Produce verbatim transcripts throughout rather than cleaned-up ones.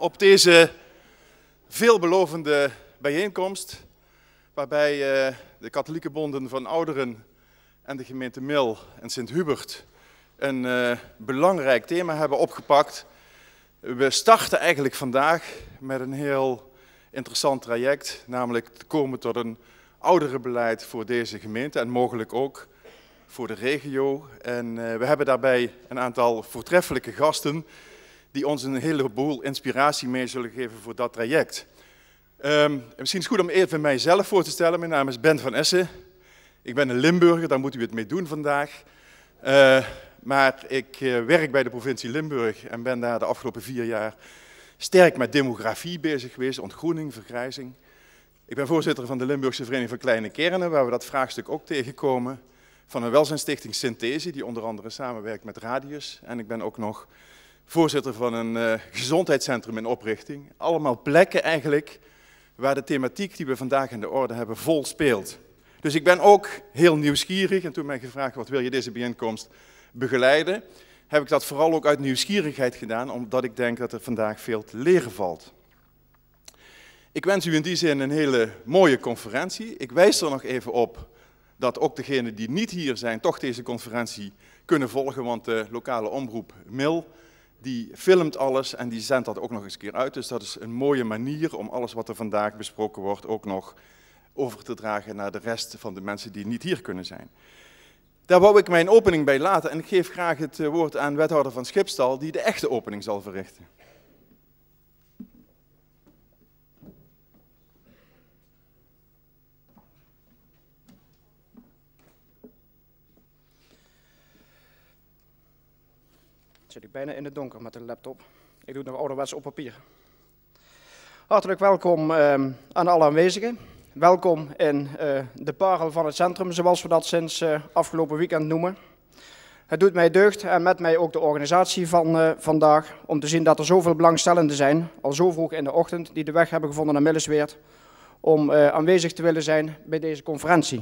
op deze veelbelovende bijeenkomst, waarbij uh, de katholieke bonden van ouderen en de gemeente Mil en Sint-Hubert een uh, belangrijk thema hebben opgepakt. We starten eigenlijk vandaag met een heel interessant traject, namelijk te komen tot een ouderenbeleid voor deze gemeente en mogelijk ook voor de regio. En uh, we hebben daarbij een aantal voortreffelijke gasten die ons een heleboel inspiratie mee zullen geven voor dat traject. Um, misschien is het goed om even mijzelf voor te stellen. Mijn naam is Ben van Essen. Ik ben een Limburger, daar moet u het mee doen vandaag. Uh, maar ik uh, werk bij de provincie Limburg en ben daar de afgelopen vier jaar sterk met demografie bezig geweest, ontgroening, vergrijzing. Ik ben voorzitter van de Limburgse Vereniging van Kleine Kernen, waar we dat vraagstuk ook tegenkomen. Van een welzijnsstichting Synthese, die onder andere samenwerkt met Radius. En ik ben ook nog voorzitter van een uh, gezondheidscentrum in oprichting. Allemaal plekken eigenlijk waar de thematiek die we vandaag in de orde hebben vol speelt. Dus ik ben ook heel nieuwsgierig en toen mij gevraagd wat wil je deze bijeenkomst begeleiden, heb ik dat vooral ook uit nieuwsgierigheid gedaan, omdat ik denk dat er vandaag veel te leren valt. Ik wens u in die zin een hele mooie conferentie. Ik wijs er nog even op dat ook degenen die niet hier zijn toch deze conferentie kunnen volgen, want de lokale omroep Mil die filmt alles en die zendt dat ook nog eens een keer uit. Dus dat is een mooie manier om alles wat er vandaag besproken wordt ook nog over te dragen naar de rest van de mensen die niet hier kunnen zijn. Daar wou ik mijn opening bij laten en ik geef graag het woord aan wethouder van Schipstal die de echte opening zal verrichten. Zit ik bijna in het donker met de laptop. Ik doe het nog ouderwets op papier. Hartelijk welkom uh, aan alle aanwezigen. Welkom in uh, de parel van het centrum, zoals we dat sinds uh, afgelopen weekend noemen. Het doet mij deugd en met mij ook de organisatie van uh, vandaag, om te zien dat er zoveel belangstellenden zijn, al zo vroeg in de ochtend, die de weg hebben gevonden naar Millesweert, om uh, aanwezig te willen zijn bij deze conferentie.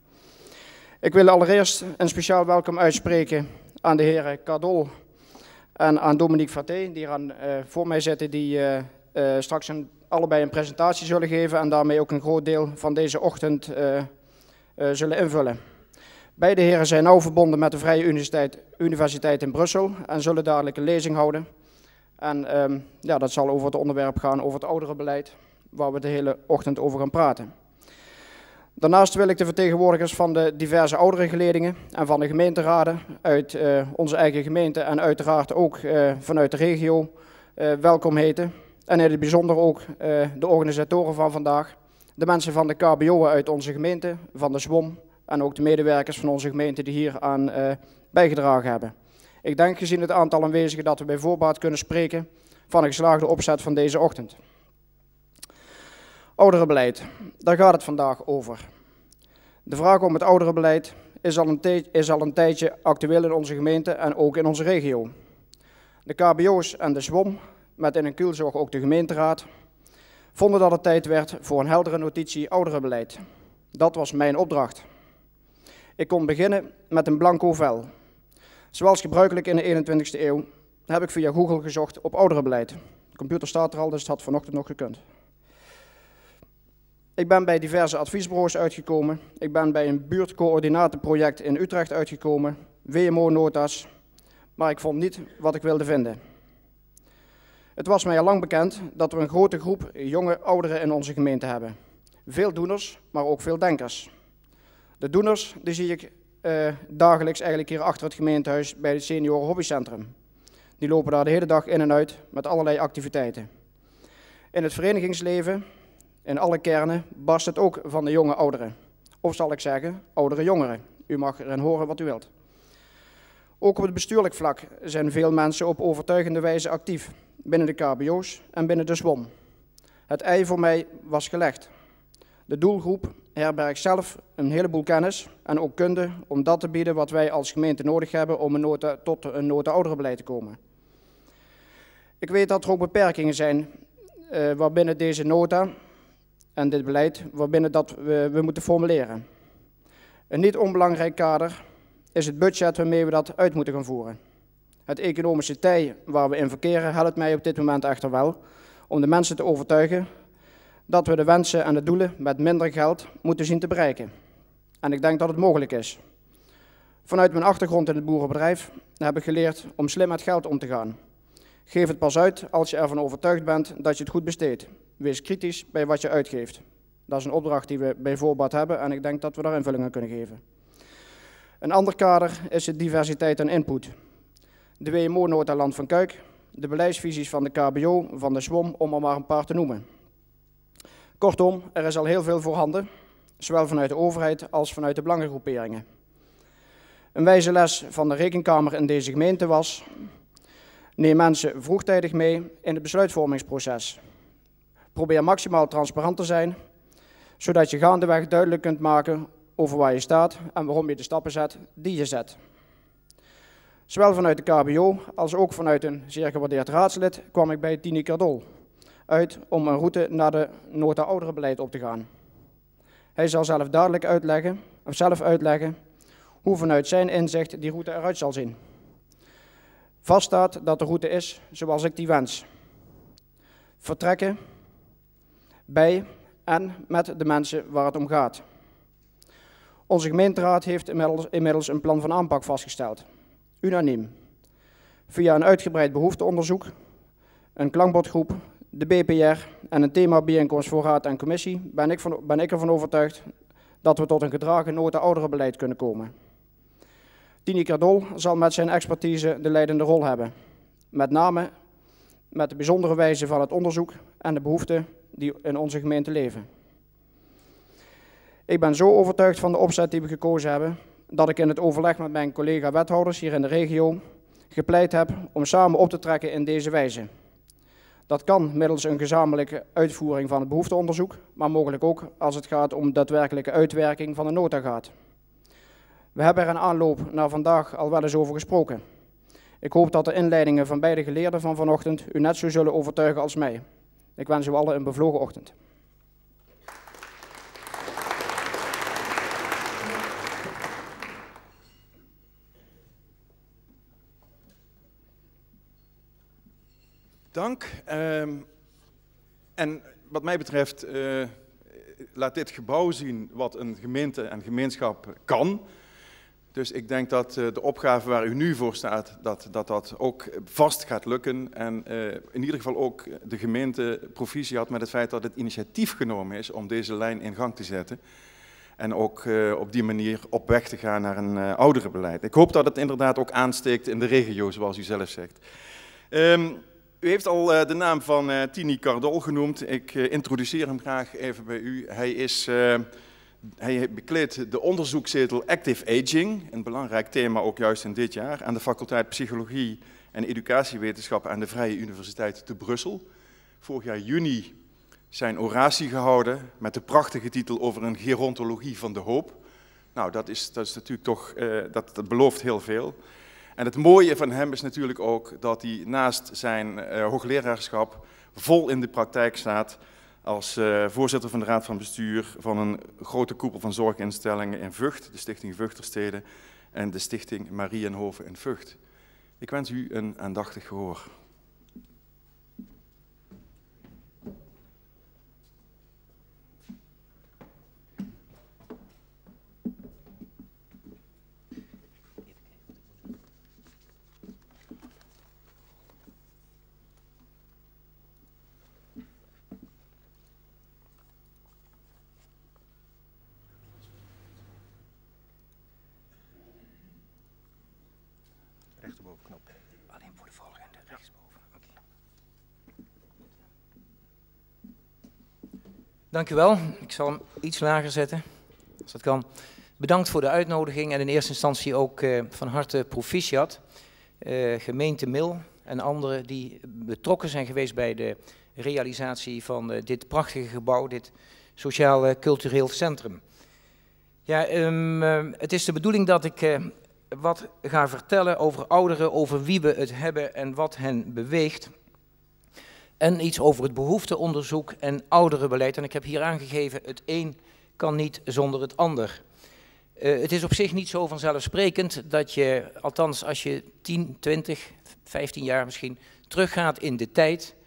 Ik wil allereerst een speciaal welkom uitspreken aan de heren Cardol en aan Dominique Faté, die hier aan, uh, voor mij zitten, die uh, uh, straks een, allebei een presentatie zullen geven en daarmee ook een groot deel van deze ochtend uh, uh, zullen invullen. Beide heren zijn nauw verbonden met de Vrije Universiteit, Universiteit in Brussel en zullen dadelijk een lezing houden. En um, ja, dat zal over het onderwerp gaan, over het ouderenbeleid, waar we de hele ochtend over gaan praten. Daarnaast wil ik de vertegenwoordigers van de diverse ouderengeledingen en van de gemeenteraden uit uh, onze eigen gemeente en uiteraard ook uh, vanuit de regio uh, welkom heten. En in het bijzonder ook uh, de organisatoren van vandaag, de mensen van de K B O'en uit onze gemeente, van de S W O M en ook de medewerkers van onze gemeente die hier aan uh, bijgedragen hebben. Ik denk gezien het aantal aanwezigen dat we bij voorbaat kunnen spreken van een geslaagde opzet van deze ochtend. Ouderenbeleid, daar gaat het vandaag over. De vraag om het ouderenbeleid is al, een is al een tijdje actueel in onze gemeente en ook in onze regio. De K B O''s en de S W O M, met in een kielzog ook de gemeenteraad, vonden dat het tijd werd voor een heldere notitie ouderenbeleid. Dat was mijn opdracht. Ik kon beginnen met een blanco vel. Zoals gebruikelijk in de eenentwintigste eeuw heb ik via Google gezocht op ouderenbeleid. De computer staat er al, dus het had vanochtend nog gekund. Ik ben bij diverse adviesbureaus uitgekomen. Ik ben bij een buurtcoördinatenproject in Utrecht uitgekomen, W M O-nota's, maar ik vond niet wat ik wilde vinden. Het was mij al lang bekend dat we een grote groep jonge ouderen in onze gemeente hebben. Veel doeners, maar ook veel denkers. De doeners die zie ik uh, dagelijks eigenlijk hier achter het gemeentehuis bij het senioren hobbycentrum. Die lopen daar de hele dag in en uit met allerlei activiteiten. In het verenigingsleven, in alle kernen, barst het ook van de jonge ouderen. Of zal ik zeggen, oudere jongeren. U mag erin horen wat u wilt. Ook op het bestuurlijk vlak zijn veel mensen op overtuigende wijze actief. Binnen de K B O''s en binnen de S W O M. Het ei voor mij was gelegd. De doelgroep herbergt zelf een heleboel kennis en ook kunde om dat te bieden wat wij als gemeente nodig hebben om een nota, tot een nota ouderenbeleid te komen. Ik weet dat er ook beperkingen zijn uh, waarbinnen deze nota en dit beleid, waarbinnen dat we, we moeten formuleren. Een niet onbelangrijk kader is het budget waarmee we dat uit moeten gaan voeren. Het economische tij waar we in verkeren helpt mij op dit moment echter wel, om de mensen te overtuigen dat we de wensen en de doelen met minder geld moeten zien te bereiken. En ik denk dat het mogelijk is. Vanuit mijn achtergrond in het boerenbedrijf heb ik geleerd om slim met geld om te gaan. Geef het pas uit als je ervan overtuigd bent dat je het goed besteedt. Wees kritisch bij wat je uitgeeft. Dat is een opdracht die we bij voorbaat hebben en ik denk dat we daar invulling aan kunnen geven. Een ander kader is de diversiteit en input. De W M O-nota Land van Kuik, de beleidsvisies van de K B O, van de S W O M, om er maar een paar te noemen. Kortom, er is al heel veel voorhanden, zowel vanuit de overheid als vanuit de belangengroeperingen. Een wijze les van de Rekenkamer in deze gemeente was: neem mensen vroegtijdig mee in het besluitvormingsproces. Probeer maximaal transparant te zijn, zodat je gaandeweg duidelijk kunt maken over waar je staat en waarom je de stappen zet die je zet. Zowel vanuit de K B O als ook vanuit een zeer gewaardeerd raadslid kwam ik bij Tini Kardol uit om een route naar de nota ouderenbeleid op te gaan. Hij zal zelf dadelijk uitleggen, of zelf uitleggen hoe vanuit zijn inzicht die route eruit zal zien. Vaststaat dat de route is zoals ik die wens. Vertrekken bij en met de mensen waar het om gaat. Onze gemeenteraad heeft inmiddels, inmiddels een plan van aanpak vastgesteld. Unaniem. Via een uitgebreid behoefteonderzoek, een klankbordgroep, de B P R en een themabijeenkomst voor raad en commissie ben ik, van, ben ik ervan overtuigd dat we tot een gedragen nota ouderenbeleid kunnen komen. Tini Kardol zal met zijn expertise de leidende rol hebben. Met name met de bijzondere wijze van het onderzoek en de behoeften die in onze gemeente leven. Ik ben zo overtuigd van de opzet die we gekozen hebben, dat ik in het overleg met mijn collega-wethouders hier in de regio gepleit heb om samen op te trekken in deze wijze. Dat kan middels een gezamenlijke uitvoering van het behoefteonderzoek, maar mogelijk ook als het gaat om daadwerkelijke uitwerking van de nota gaat. We hebben er in aanloop naar vandaag al wel eens over gesproken. Ik hoop dat de inleidingen van beide geleerden van vanochtend u net zo zullen overtuigen als mij. Ik wens u allen een bevlogen ochtend. Dank. Um, en wat mij betreft uh, laat dit gebouw zien wat een gemeente en gemeenschap kan. Dus ik denk dat uh, de opgave waar u nu voor staat, dat dat, dat ook vast gaat lukken. En uh, in ieder geval ook de gemeente proficiat had met het feit dat het initiatief genomen is om deze lijn in gang te zetten. En ook uh, op die manier op weg te gaan naar een uh, ouderenbeleid. Ik hoop dat het inderdaad ook aansteekt in de regio, zoals u zelf zegt. Um, U heeft al uh, de naam van uh, Tini Kardol genoemd. Ik uh, introduceer hem graag even bij u. Hij, is, uh, hij bekleedt de onderzoekszetel Active Aging, een belangrijk thema ook juist in dit jaar, aan de faculteit Psychologie en Educatiewetenschappen aan de Vrije Universiteit te Brussel. Vorig jaar juni zijn oratie gehouden met de prachtige titel over een gerontologie van de hoop. Nou, dat is, dat is natuurlijk toch, uh, dat, dat belooft heel veel. En het mooie van hem is natuurlijk ook dat hij naast zijn uh, hoogleraarschap vol in de praktijk staat als uh, voorzitter van de Raad van Bestuur van een grote koepel van zorginstellingen in Vught, de Stichting Vughterstede en de Stichting Mariënhoven in Vught. Ik wens u een aandachtig gehoor. Rechterbovenknop. Alleen voor de volgende, rechtsboven. Okay. Dank u wel. Ik zal hem iets lager zetten, als dat kan. Bedankt voor de uitnodiging en in eerste instantie ook uh, van harte proficiat. Uh, gemeente Mil en anderen die betrokken zijn geweest bij de realisatie van uh, dit prachtige gebouw, dit sociaal-cultureel centrum. Ja, um, uh, het is de bedoeling dat ik uh, wat ga vertellen over ouderen, over wie we het hebben en wat hen beweegt. En iets over het behoefteonderzoek en ouderenbeleid. En ik heb hier aangegeven, het een kan niet zonder het ander. Uh, het is op zich niet zo vanzelfsprekend dat je, althans als je tien, twintig, vijftien jaar misschien teruggaat in de tijd,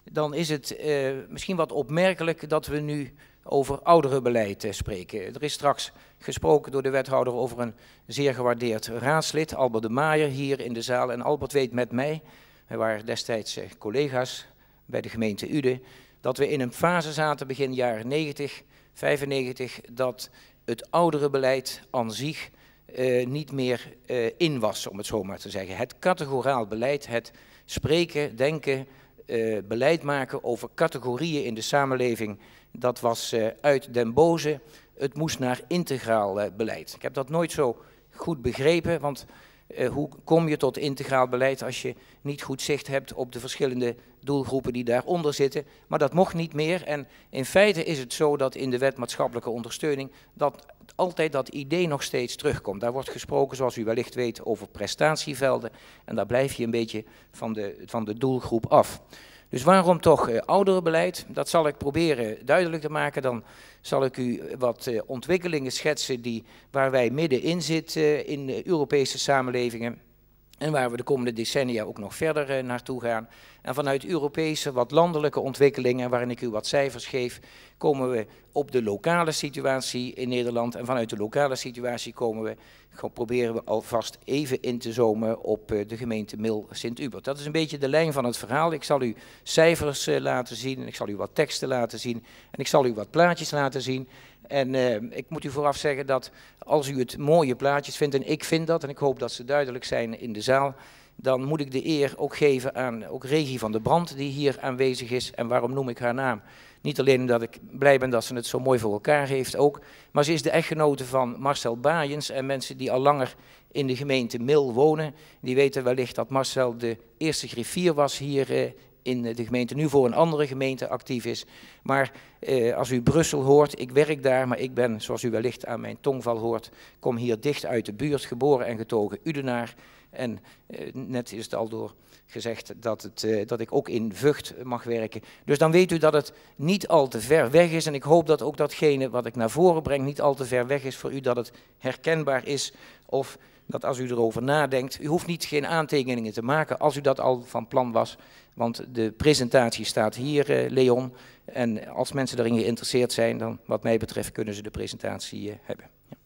dan is het uh, misschien wat opmerkelijk dat we nu over ouderenbeleid uh, spreken. Er is straks gesproken door de wethouder over een zeer gewaardeerd raadslid, Albert de Maaier, hier in de zaal. En Albert weet met mij, wij waren destijds uh, collega's bij de gemeente Uden, dat we in een fase zaten begin jaren negentig, vijfennegentig, dat het ouderenbeleid aan zich uh, niet meer uh, in was, om het zo maar te zeggen. Het categoraal beleid, het spreken, denken, uh, beleid maken over categorieën in de samenleving, dat was uh, uit den boze. Het moest naar integraal uh, beleid. Ik heb dat nooit zo goed begrepen, want uh, hoe kom je tot integraal beleid als je niet goed zicht hebt op de verschillende doelgroepen die daaronder zitten. Maar dat mocht niet meer en in feite is het zo dat in de wet maatschappelijke ondersteuning dat altijd dat idee nog steeds terugkomt. Daar wordt gesproken, zoals u wellicht weet, over prestatievelden en daar blijf je een beetje van de, van de doelgroep af. Dus waarom toch uh, ouderenbeleid? Dat zal ik proberen duidelijk te maken. Dan zal ik u wat uh, ontwikkelingen schetsen die, waar wij middenin zitten uh, in de Europese samenlevingen. En waar we de komende decennia ook nog verder uh, naartoe gaan. En vanuit Europese, wat landelijke ontwikkelingen, waarin ik u wat cijfers geef, komen we op de lokale situatie in Nederland. En vanuit de lokale situatie komen we, proberen we alvast even in te zoomen op uh, de gemeente Mil Sint-Hubert. Dat is een beetje de lijn van het verhaal. Ik zal u cijfers uh, laten zien, en ik zal u wat teksten laten zien en ik zal u wat plaatjes laten zien. En uh, ik moet u vooraf zeggen dat als u het mooie plaatjes vindt, en ik vind dat, en ik hoop dat ze duidelijk zijn in de zaal, dan moet ik de eer ook geven aan ook Regie van der Brand, die hier aanwezig is. En waarom noem ik haar naam? Niet alleen omdat ik blij ben dat ze het zo mooi voor elkaar heeft ook, maar ze is de echtgenote van Marcel Baaiens. En mensen die al langer in de gemeente Mil wonen, die weten wellicht dat Marcel de eerste griffier was hier uh, in de gemeente, nu voor een andere gemeente actief is. Maar eh, als u Brussel hoort, ik werk daar, maar ik ben, zoals u wellicht aan mijn tongval hoort, kom hier dicht uit de buurt, geboren en getogen Udenaar. En eh, net is het al door gezegd dat, het, eh, dat ik ook in Vught mag werken. Dus dan weet u dat het niet al te ver weg is. En ik hoop dat ook datgene wat ik naar voren breng niet al te ver weg is voor u, dat het herkenbaar is. Of dat als u erover nadenkt, u hoeft niet geen aantekeningen te maken als u dat al van plan was. Want de presentatie staat hier, uh, Leon. En als mensen daarin geïnteresseerd zijn, dan wat mij betreft kunnen ze de presentatie uh, hebben. Ja.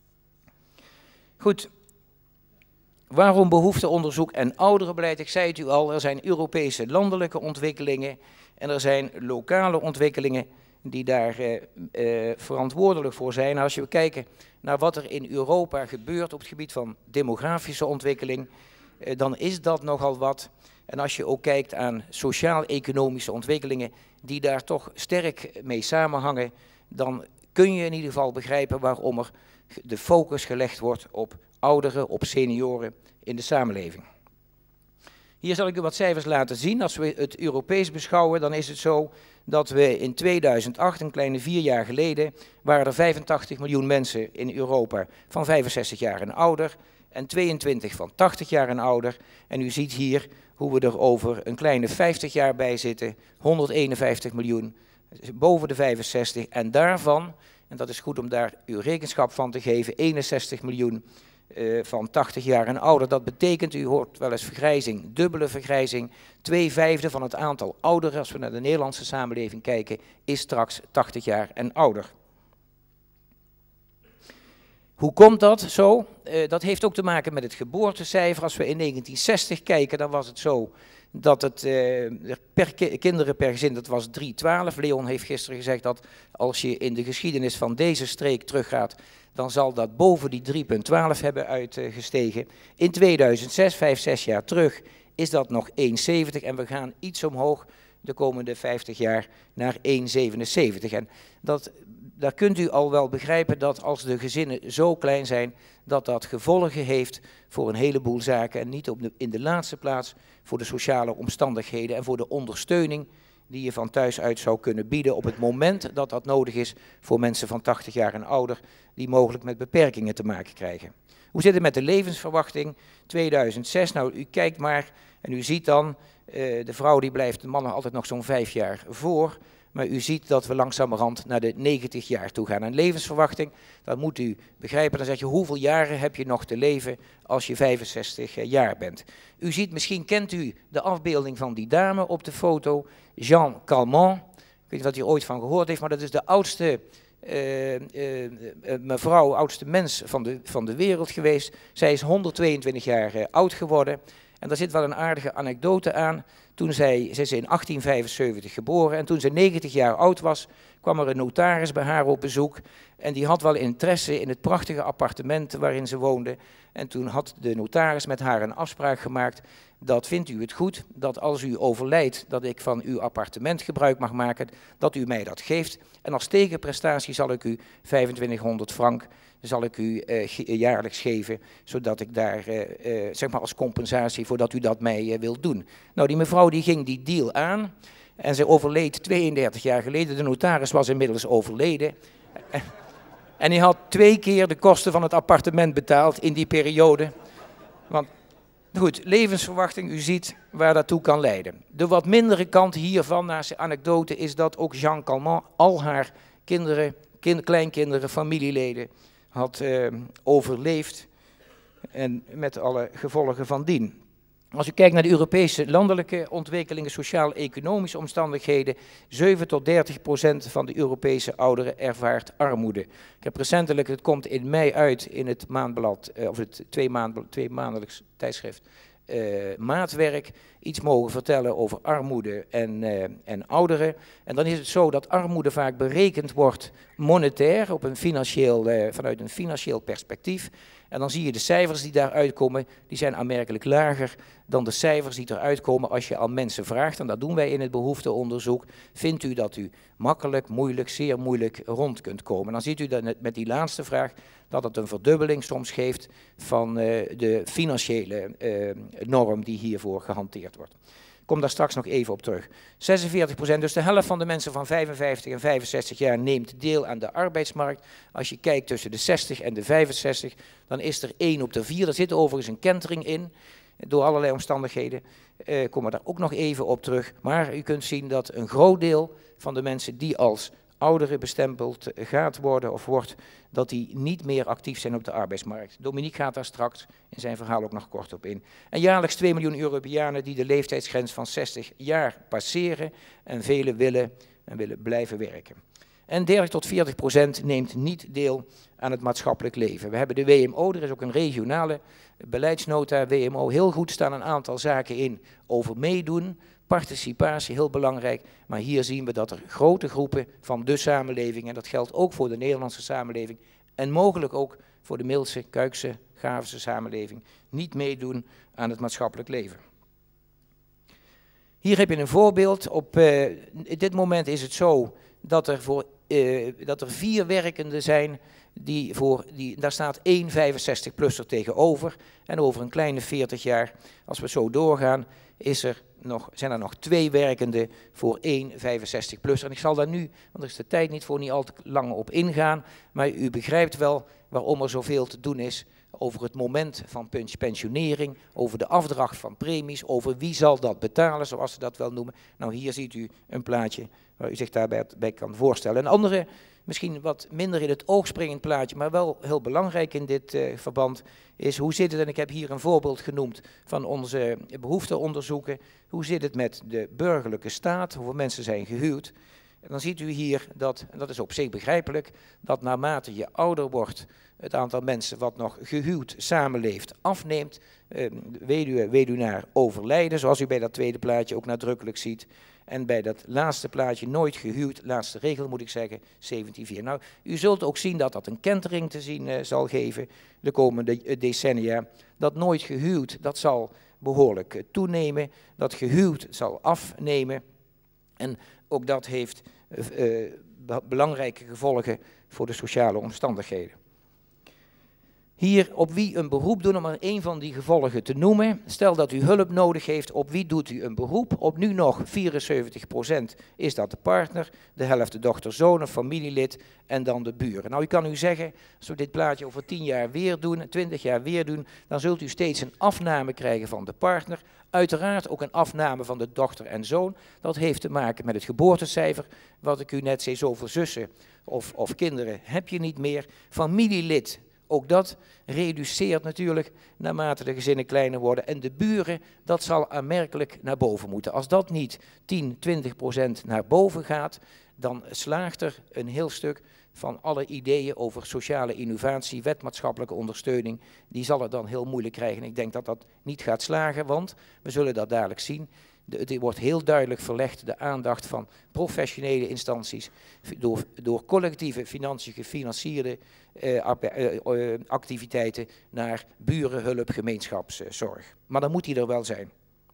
Goed. Waarom behoefteonderzoek en ouderenbeleid? Ik zei het u al, er zijn Europese landelijke ontwikkelingen en er zijn lokale ontwikkelingen die daar uh, uh, verantwoordelijk voor zijn. Als we kijken naar wat er in Europa gebeurt op het gebied van demografische ontwikkeling, uh, dan is dat nogal wat. En als je ook kijkt aan sociaal-economische ontwikkelingen die daar toch sterk mee samenhangen, dan kun je in ieder geval begrijpen waarom er de focus gelegd wordt op ouderen, op senioren in de samenleving. Hier zal ik u wat cijfers laten zien. Als we het Europees beschouwen, dan is het zo dat we in tweeduizend acht, een kleine vier jaar geleden, waren er vijfentachtig miljoen mensen in Europa van vijfenzestig jaar en ouder en tweeëntwintig van tachtig jaar en ouder. En u ziet hier hoe we er over een kleine vijftig jaar bij zitten, honderdeenenvijftig miljoen boven de vijfenzestig en daarvan, en dat is goed om daar uw rekenschap van te geven, eenenzestig miljoen uh, van tachtig jaar en ouder. Dat betekent, u hoort wel eens vergrijzing, dubbele vergrijzing, twee vijfde van het aantal ouderen, als we naar de Nederlandse samenleving kijken, is straks tachtig jaar en ouder. Hoe komt dat zo? Uh, dat heeft ook te maken met het geboortecijfer. Als we in negentien zestig kijken, dan was het zo dat het uh, per ki kinderen per gezin, dat was drie komma twaalf. Leon heeft gisteren gezegd dat als je in de geschiedenis van deze streek teruggaat, dan zal dat boven die drie komma twaalf hebben uitgestegen. In tweeduizend zes, vijf, zes jaar terug, is dat nog één komma zeventig en we gaan iets omhoog de komende vijftig jaar naar één komma zevenenzeventig. En dat, daar kunt u al wel begrijpen dat als de gezinnen zo klein zijn, dat dat gevolgen heeft voor een heleboel zaken. En niet op de, in de laatste plaats voor de sociale omstandigheden en voor de ondersteuning die je van thuis uit zou kunnen bieden op het moment dat dat nodig is voor mensen van tachtig jaar en ouder die mogelijk met beperkingen te maken krijgen. Hoe zit het met de levensverwachting? tweeduizend zes, nou u kijkt maar en u ziet dan, uh, de vrouw die blijft de mannen altijd nog zo'n vijf jaar voor. Maar u ziet dat we langzamerhand naar de negentig jaar toe gaan. En levensverwachting, dat moet u begrijpen. Dan zeg je, hoeveel jaren heb je nog te leven als je vijfenzestig jaar bent? U ziet, misschien kent u de afbeelding van die dame op de foto, Jeanne Calment. Ik weet niet wat u ooit van gehoord heeft, maar dat is de oudste uh, uh, uh, mevrouw, oudste mens van de, van de wereld geweest. Zij is honderdtweeëntwintig jaar uh, oud geworden. En daar zit wel een aardige anekdote aan. Toen zij, zij is in achttien vijfenzeventig geboren en toen ze negentig jaar oud was, kwam er een notaris bij haar op bezoek. En die had wel interesse in het prachtige appartement waarin ze woonde. En toen had de notaris met haar een afspraak gemaakt. Dat vindt u het goed, dat als u overlijdt, dat ik van uw appartement gebruik mag maken, dat u mij dat geeft. En als tegenprestatie zal ik u vijfentwintighonderd frank zal ik u uh, jaarlijks geven, zodat ik daar, uh, uh, zeg maar als compensatie voor dat u dat mij uh, wilt doen. Nou, die mevrouw die ging die deal aan en ze overleed tweeëndertig jaar geleden. De notaris was inmiddels overleden. En hij had twee keer de kosten van het appartement betaald in die periode. Want, goed, levensverwachting, u ziet waar dat toe kan leiden. De wat mindere kant hiervan, naast de anekdote, is dat ook Jeanne Calment al haar kinderen, kind, kleinkinderen, familieleden had uh, overleefd en met alle gevolgen van dien. Als u kijkt naar de Europese landelijke ontwikkelingen, sociaal-economische omstandigheden, zeven tot dertig procent van de Europese ouderen ervaart armoede. Ik heb recentelijk, het komt in mei uit in het maandblad, uh, of het twee, maand, twee maandelijks tijdschrift, Uh, Maatwerk, iets mogen vertellen over armoede en, uh, en ouderen. En dan is het zo dat armoede vaak berekend wordt monetair, op een financieel, uh, vanuit een financieel perspectief. En dan zie je de cijfers die daaruit komen, die zijn aanmerkelijk lager dan de cijfers die eruit komen als je aan mensen vraagt. En dat doen wij in het behoefteonderzoek. Vindt u dat u makkelijk, moeilijk, zeer moeilijk rond kunt komen? Dan ziet u dat met die laatste vraag dat het een verdubbeling soms geeft van uh, de financiële uh, norm die hiervoor gehanteerd wordt. Ik kom daar straks nog even op terug. zesenveertig procent, dus de helft van de mensen van vijfenvijftig en vijfenzestig jaar neemt deel aan de arbeidsmarkt. Als je kijkt tussen de zestig en de vijfenzestig, dan is er één op de vier. Er zit overigens een kentering in, door allerlei omstandigheden. Uh, komen we daar ook nog even op terug. Maar u kunt zien dat een groot deel van de mensen die als ouderen bestempeld gaat worden of wordt, dat die niet meer actief zijn op de arbeidsmarkt. Dominique gaat daar straks in zijn verhaal ook nog kort op in. En jaarlijks twee miljoen Europeanen die de leeftijdsgrens van zestig jaar passeren en velen willen en willen blijven werken. En dertig tot veertig procent neemt niet deel aan het maatschappelijk leven. We hebben de W M O, er is ook een regionale beleidsnota W M O. Heel goed staan een aantal zaken in over meedoen, participatie, heel belangrijk. Maar hier zien we dat er grote groepen van de samenleving, en dat geldt ook voor de Nederlandse samenleving, en mogelijk ook voor de Milse, Kuikse, Graafse samenleving, niet meedoen aan het maatschappelijk leven. Hier heb je een voorbeeld. Op uh, dit moment is het zo dat er, voor, uh, dat er vier werkenden zijn, die voor, die, daar staat één vijfenzestig-plusser tegenover. En over een kleine veertig jaar, als we zo doorgaan, is er nog, zijn er nog twee werkenden voor één vijfenzestig-plusser. En ik zal daar nu, want er is de tijd niet voor, niet al te lang op ingaan. Maar u begrijpt wel waarom er zoveel te doen is over het moment van pensionering, over de afdracht van premies, over wie zal dat betalen, zoals ze dat wel noemen. Nou, hier ziet u een plaatje waar u zich daarbij bij kan voorstellen. Een andere, misschien wat minder in het oog springend plaatje, maar wel heel belangrijk in dit uh, verband, is hoe zit het, en ik heb hier een voorbeeld genoemd van onze behoefteonderzoeken, hoe zit het met de burgerlijke staat, hoeveel mensen zijn gehuwd. En dan ziet u hier dat, en dat is op zich begrijpelijk, dat naarmate je ouder wordt, het aantal mensen wat nog gehuwd samenleeft afneemt. Eh, weduwe, weduwnaar overlijden, zoals u bij dat tweede plaatje ook nadrukkelijk ziet. En bij dat laatste plaatje nooit gehuwd, laatste regel moet ik zeggen, zeventien vier. Nou, u zult ook zien dat dat een kentering te zien uh, zal geven de komende decennia. Dat nooit gehuwd, dat zal behoorlijk uh, toenemen. Dat gehuwd zal afnemen. En ook dat heeft uh, belangrijke gevolgen voor de sociale omstandigheden. hier op wie een beroep doen, om maar één van die gevolgen te noemen. Stel dat u hulp nodig heeft, op wie doet u een beroep? Op nu nog vierenzeventig procent is dat de partner, de helft de dochter, zoon of familielid en dan de buren. Nou, u kan u zeggen, als we dit plaatje over tien jaar weer doen, twintig jaar weer doen, dan zult u steeds een afname krijgen van de partner. Uiteraard ook een afname van de dochter en zoon. Dat heeft te maken met het geboortecijfer, wat ik u net zei, zoveel zussen of, of kinderen heb je niet meer. Familielid. Ook dat reduceert natuurlijk naarmate de gezinnen kleiner worden. En de buren, dat zal aanmerkelijk naar boven moeten. Als dat niet tien, twintig procent naar boven gaat, dan slaagt er een heel stuk van alle ideeën over sociale innovatie, wetmaatschappelijke ondersteuning, die zal het dan heel moeilijk krijgen. Ik denk dat dat niet gaat slagen, want we zullen dat dadelijk zien. Er wordt heel duidelijk verlegd de aandacht van professionele instanties door, door collectieve financiën gefinancierde uh, uh, activiteiten naar burenhulp, gemeenschapszorg. Maar dan moet die er wel zijn.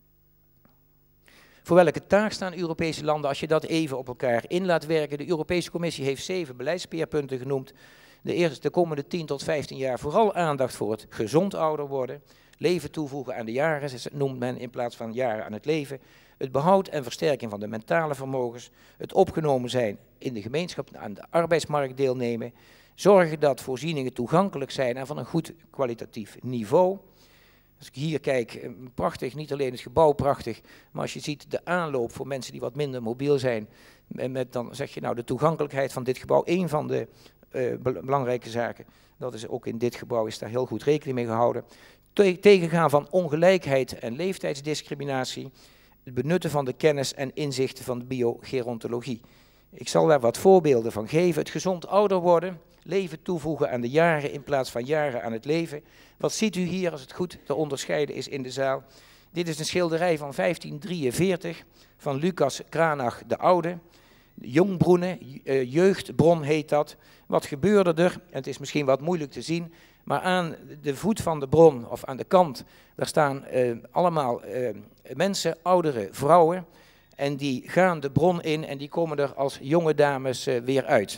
Voor welke taak staan Europese landen als je dat even op elkaar in laat werken? De Europese Commissie heeft zeven beleidspeerpunten genoemd. De, eerste, de komende tien tot vijftien jaar vooral aandacht voor het gezond ouder worden. Leven toevoegen aan de jaren, noemt men in plaats van jaren aan het leven. Het behoud en versterking van de mentale vermogens. Het opgenomen zijn in de gemeenschap, aan de arbeidsmarkt deelnemen. Zorgen dat voorzieningen toegankelijk zijn en van een goed kwalitatief niveau. Als ik hier kijk, prachtig, niet alleen het gebouw prachtig, maar als je ziet de aanloop voor mensen die wat minder mobiel zijn, met, dan zeg je nou de toegankelijkheid van dit gebouw, één van de uh, belangrijke zaken. Dat is ook in dit gebouw is daar heel goed rekening mee gehouden. Te tegengaan van ongelijkheid en leeftijdsdiscriminatie, het benutten van de kennis en inzichten van de biogerontologie. Ik zal daar wat voorbeelden van geven. Het gezond ouder worden, leven toevoegen aan de jaren in plaats van jaren aan het leven. Wat ziet u hier als het goed te onderscheiden is in de zaal? Dit is een schilderij van vijftien drieënveertig van Lucas Cranach de Oude. Jongbroenen, jeugdbron heet dat. Wat gebeurde er? Het is misschien wat moeilijk te zien, maar aan de voet van de bron, of aan de kant, daar staan uh, allemaal uh, mensen, oudere vrouwen. En die gaan de bron in en die komen er als jonge dames uh, weer uit.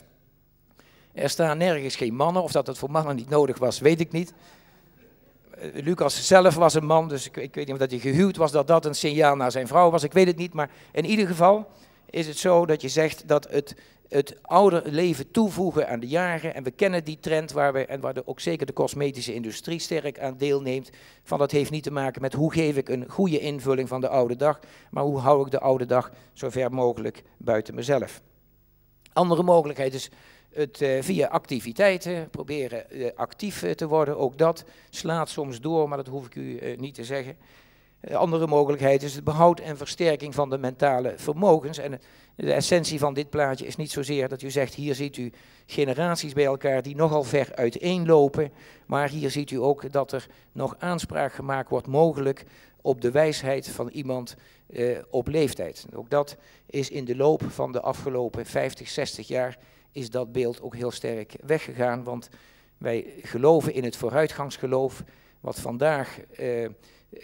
Er staan nergens geen mannen, of dat het voor mannen niet nodig was, weet ik niet. Uh, Lucas zelf was een man, dus ik, ik weet niet of dat hij gehuwd was, dat dat een signaal naar zijn vrouw was, ik weet het niet. Maar in ieder geval is het zo dat je zegt dat het, het ouder leven toevoegen aan de jaren, en we kennen die trend waar we, en waar de, ook zeker de cosmetische industrie sterk aan deelneemt, van dat heeft niet te maken met hoe geef ik een goede invulling van de oude dag, maar hoe hou ik de oude dag zo ver mogelijk buiten mezelf. Andere mogelijkheid is het uh, via activiteiten proberen uh, actief uh, te worden, ook dat slaat soms door, maar dat hoef ik u uh, niet te zeggen. Uh, andere mogelijkheid is het behoud en versterking van de mentale vermogens. En de essentie van dit plaatje is niet zozeer dat u zegt, hier ziet u generaties bij elkaar die nogal ver uiteenlopen, maar hier ziet u ook dat er nog aanspraak gemaakt wordt mogelijk op de wijsheid van iemand uh, op leeftijd. Ook dat is in de loop van de afgelopen vijftig, zestig jaar is dat beeld ook heel sterk weggegaan, want wij geloven in het vooruitgangsgeloof, wat vandaag uh, uh,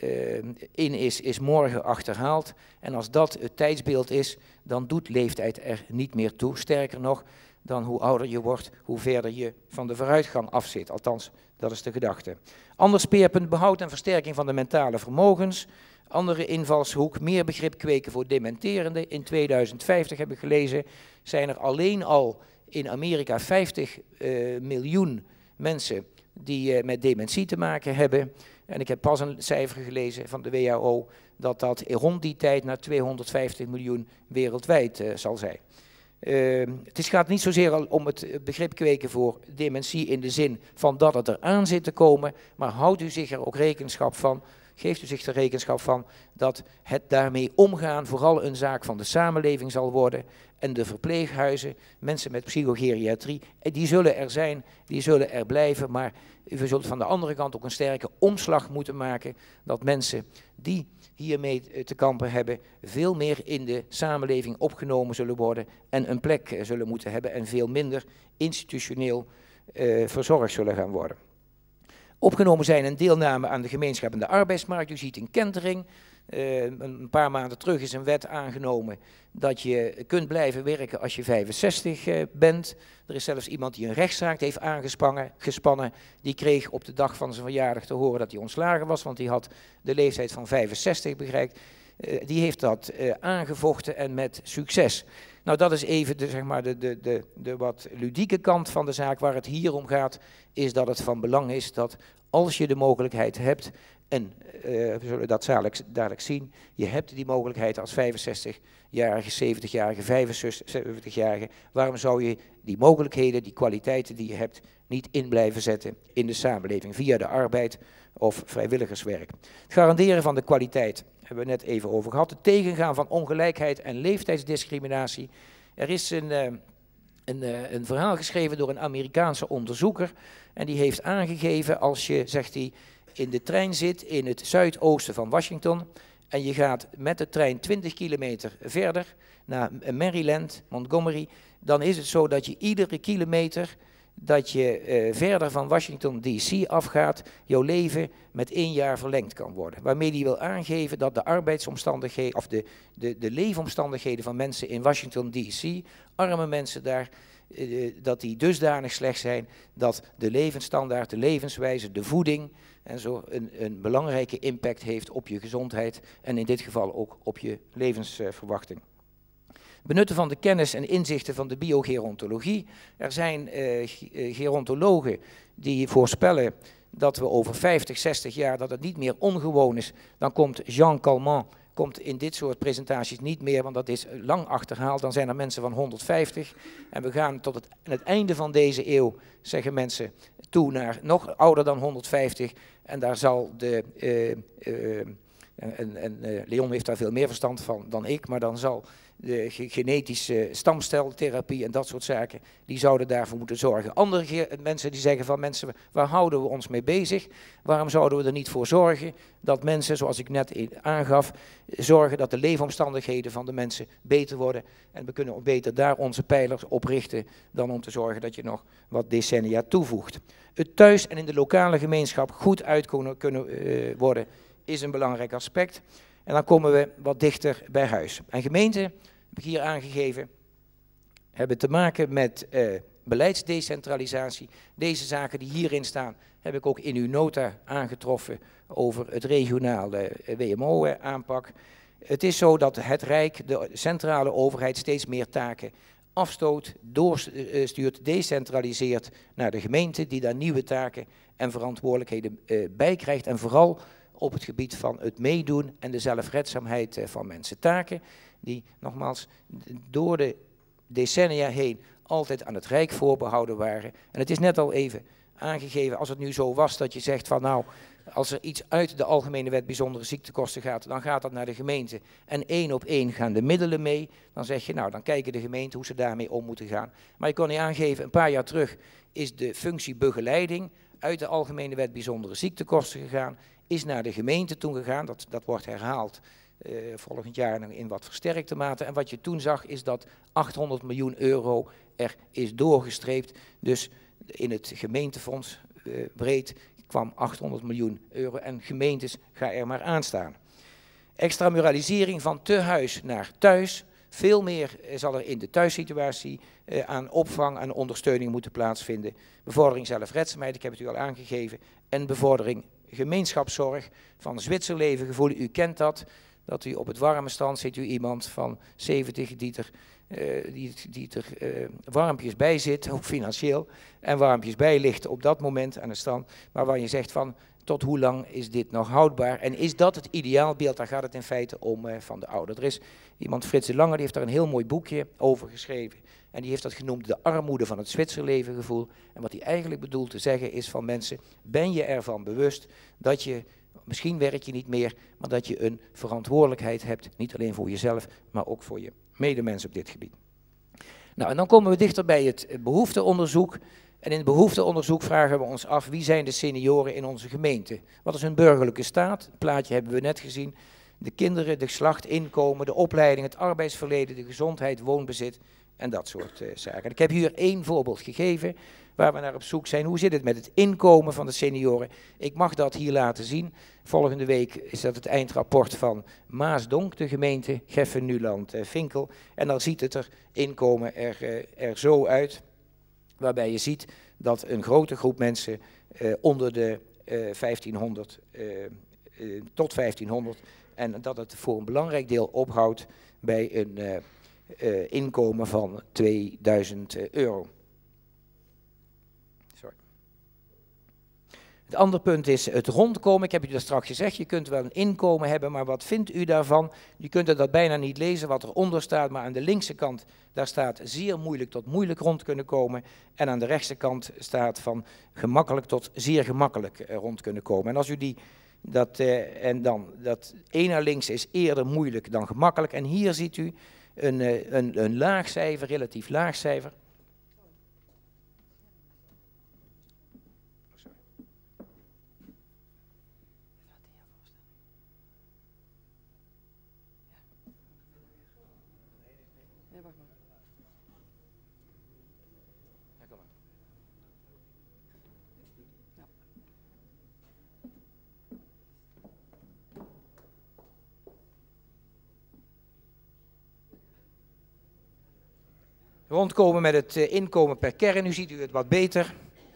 in is, is morgen achterhaald. En als dat het tijdsbeeld is, dan doet leeftijd er niet meer toe. Sterker nog, dan hoe ouder je wordt, hoe verder je van de vooruitgang afzit. Althans, dat is de gedachte. Ander speerpunt, behoud en versterking van de mentale vermogens. Andere invalshoek, meer begrip kweken voor dementerenden. In tweeduizend vijftig, heb ik gelezen, zijn er alleen al in Amerika vijftig uh, miljoen mensen die uh, met dementie te maken hebben. En ik heb pas een cijfer gelezen van de W H O dat dat rond die tijd naar tweehonderdvijftig miljoen wereldwijd uh, zal zijn. Uh, het is, gaat niet zozeer om het begrip kweken voor dementie in de zin van dat het eraan zit te komen, maar houdt u zich er ook rekenschap van, geeft u zich er rekenschap van dat het daarmee omgaan vooral een zaak van de samenleving zal worden. En de verpleeghuizen, mensen met psychogeriatrie, die zullen er zijn, die zullen er blijven, maar u zult van de andere kant ook een sterke omslag moeten maken dat mensen die hiermee te kampen hebben, veel meer in de samenleving opgenomen zullen worden en een plek zullen moeten hebben en veel minder institutioneel uh, verzorgd zullen gaan worden. Opgenomen zijn en deelname aan de gemeenschap en de arbeidsmarkt. U ziet in Kentering, uh, een paar maanden terug is een wet aangenomen dat je kunt blijven werken als je vijfenzestig uh, bent. Er is zelfs iemand die een rechtszaak heeft aangespannen, gespannen. Die kreeg op de dag van zijn verjaardag te horen dat hij ontslagen was, want die had de leeftijd van vijfenzestig bereikt. Uh, die heeft dat uh, aangevochten en met succes. Nou, dat is even de, zeg maar de, de, de, de wat ludieke kant van de zaak. Waar het hier om gaat, is dat het van belang is dat als je de mogelijkheid hebt, en uh, we zullen dat dadelijk, dadelijk zien, je hebt die mogelijkheid als vijfenzestigjarige, zeventigjarige, vijfenzeventigjarige, waarom zou je die mogelijkheden, die kwaliteiten die je hebt, niet in blijven zetten in de samenleving, via de arbeid of vrijwilligerswerk. Het garanderen van de kwaliteit hebben we net even over gehad. Het tegengaan van ongelijkheid en leeftijdsdiscriminatie. Er is een, uh, een, uh, een verhaal geschreven door een Amerikaanse onderzoeker. En die heeft aangegeven, als je, zegt hij, in de trein zit in het zuidoosten van Washington. En je gaat met de trein twintig kilometer verder naar Maryland, Montgomery. Dan is het zo dat je iedere kilometer dat je uh, verder van Washington D C afgaat, jouw leven met één jaar verlengd kan worden. Waarmee die wil aangeven dat de arbeidsomstandigheden, of de, de, de leefomstandigheden van mensen in Washington D C, arme mensen daar, uh, dat die dusdanig slecht zijn, dat de levensstandaard, de levenswijze, de voeding en zo een, een belangrijke impact heeft op je gezondheid en in dit geval ook op je levensverwachting. Benutten van de kennis en inzichten van de biogerontologie. Er zijn uh, gerontologen die voorspellen dat we over vijftig, zestig jaar, dat het niet meer ongewoon is. Dan komt Jean Calment, komt in dit soort presentaties niet meer, want dat is lang achterhaald. Dan zijn er mensen van honderdvijftig. En we gaan tot het, het einde van deze eeuw, zeggen mensen, toe naar nog ouder dan honderdvijftig. En daar zal de... Uh, uh, en, en uh, Leon heeft daar veel meer verstand van dan ik, maar dan zal de genetische stamceltherapie en dat soort zaken, die zouden daarvoor moeten zorgen. Andere mensen die zeggen van mensen, waar houden we ons mee bezig? Waarom zouden we er niet voor zorgen dat mensen, zoals ik net aangaf, zorgen dat de leefomstandigheden van de mensen beter worden. En we kunnen beter daar onze pijlers op richten dan om te zorgen dat je nog wat decennia toevoegt. Het thuis en in de lokale gemeenschap goed uit kunnen, kunnen uh, worden is een belangrijk aspect. En dan komen we wat dichter bij huis. En gemeenten, heb ik hier aangegeven, hebben te maken met uh, beleidsdecentralisatie. Deze zaken die hierin staan, heb ik ook in uw nota aangetroffen over het regionale W M O-aanpak. Het is zo dat het Rijk, de centrale overheid, steeds meer taken afstoot, doorstuurt, decentraliseert naar de gemeente, die daar nieuwe taken en verantwoordelijkheden uh, bij krijgt. En vooral op het gebied van het meedoen en de zelfredzaamheid uh, van mensen. Taken die nogmaals door de decennia heen altijd aan het Rijk voorbehouden waren. En het is net al even aangegeven, als het nu zo was dat je zegt van nou, als er iets uit de Algemene Wet Bijzondere Ziektekosten gaat, dan gaat dat naar de gemeente en één op één gaan de middelen mee. Dan zeg je nou, dan kijken de gemeenten hoe ze daarmee om moeten gaan. Maar je kon niet aangeven, een paar jaar terug is de functie begeleiding uit de Algemene Wet Bijzondere Ziektekosten gegaan, is naar de gemeente toen gegaan, dat, dat wordt herhaald uh, volgend jaar in wat versterkte mate. En wat je toen zag is dat achthonderd miljoen euro er is doorgestreept. Dus in het gemeentefonds uh, breed kwam achthonderd miljoen euro en gemeentes ga er maar aan staan. Extramuralisering van te huis naar thuis. Veel meer zal er in de thuissituatie uh, aan opvang en ondersteuning moeten plaatsvinden. Bevordering zelfredzaamheid, ik heb het u al aangegeven. En bevordering gemeenschapszorg van Zwitserleven gevoel. U kent dat, dat u op het warme strand ziet u iemand van zeventig die er, uh, die, die er uh, warmpjes bij zit, ook financieel, en warmpjes bij ligt op dat moment aan de strand, maar waar je zegt van, tot hoe lang is dit nog houdbaar? En is dat het ideaalbeeld? Daar gaat het in feite om uh, van de ouder. Er is iemand, Frits de Lange, die heeft daar een heel mooi boekje over geschreven. En die heeft dat genoemd de armoede van het Zwitserlevengevoel. En wat hij eigenlijk bedoelt te zeggen is van mensen, ben je ervan bewust dat je, misschien werk je niet meer, maar dat je een verantwoordelijkheid hebt, niet alleen voor jezelf, maar ook voor je medemensen op dit gebied. Nou, en dan komen we dichter bij het behoefteonderzoek. En in het behoefteonderzoek vragen we ons af, wie zijn de senioren in onze gemeente? Wat is hun burgerlijke staat? Het plaatje hebben we net gezien. De kinderen, de geslacht, inkomen, de opleiding, het arbeidsverleden, de gezondheid, woonbezit en dat soort uh, zaken. Ik heb hier één voorbeeld gegeven waar we naar op zoek zijn. Hoe zit het met het inkomen van de senioren? Ik mag dat hier laten zien. Volgende week is dat het eindrapport van Maasdonk, de gemeente Geffen-Nuland-Vinkel. En dan ziet het er inkomen er, uh, er zo uit, waarbij je ziet dat een grote groep mensen uh, onder de uh, vijftienhonderd uh, uh, tot vijftienhonderd en dat het voor een belangrijk deel ophoudt bij een uh, uh, inkomen van tweeduizend euro. Sorry. Het andere punt is het rondkomen. Ik heb u dat straks gezegd, je kunt wel een inkomen hebben, maar wat vindt u daarvan? Je kunt het dat bijna niet lezen wat eronder staat, maar aan de linkse kant, daar staat zeer moeilijk tot moeilijk rond kunnen komen. En aan de rechtse kant staat van gemakkelijk tot zeer gemakkelijk rond kunnen komen. En als u die, dat, uh, en dan, dat één naar links is eerder moeilijk dan gemakkelijk. En hier ziet u een, uh, een, een laag cijfer, relatief laag cijfer. Rondkomen met het uh, inkomen per kern, nu ziet u het wat beter.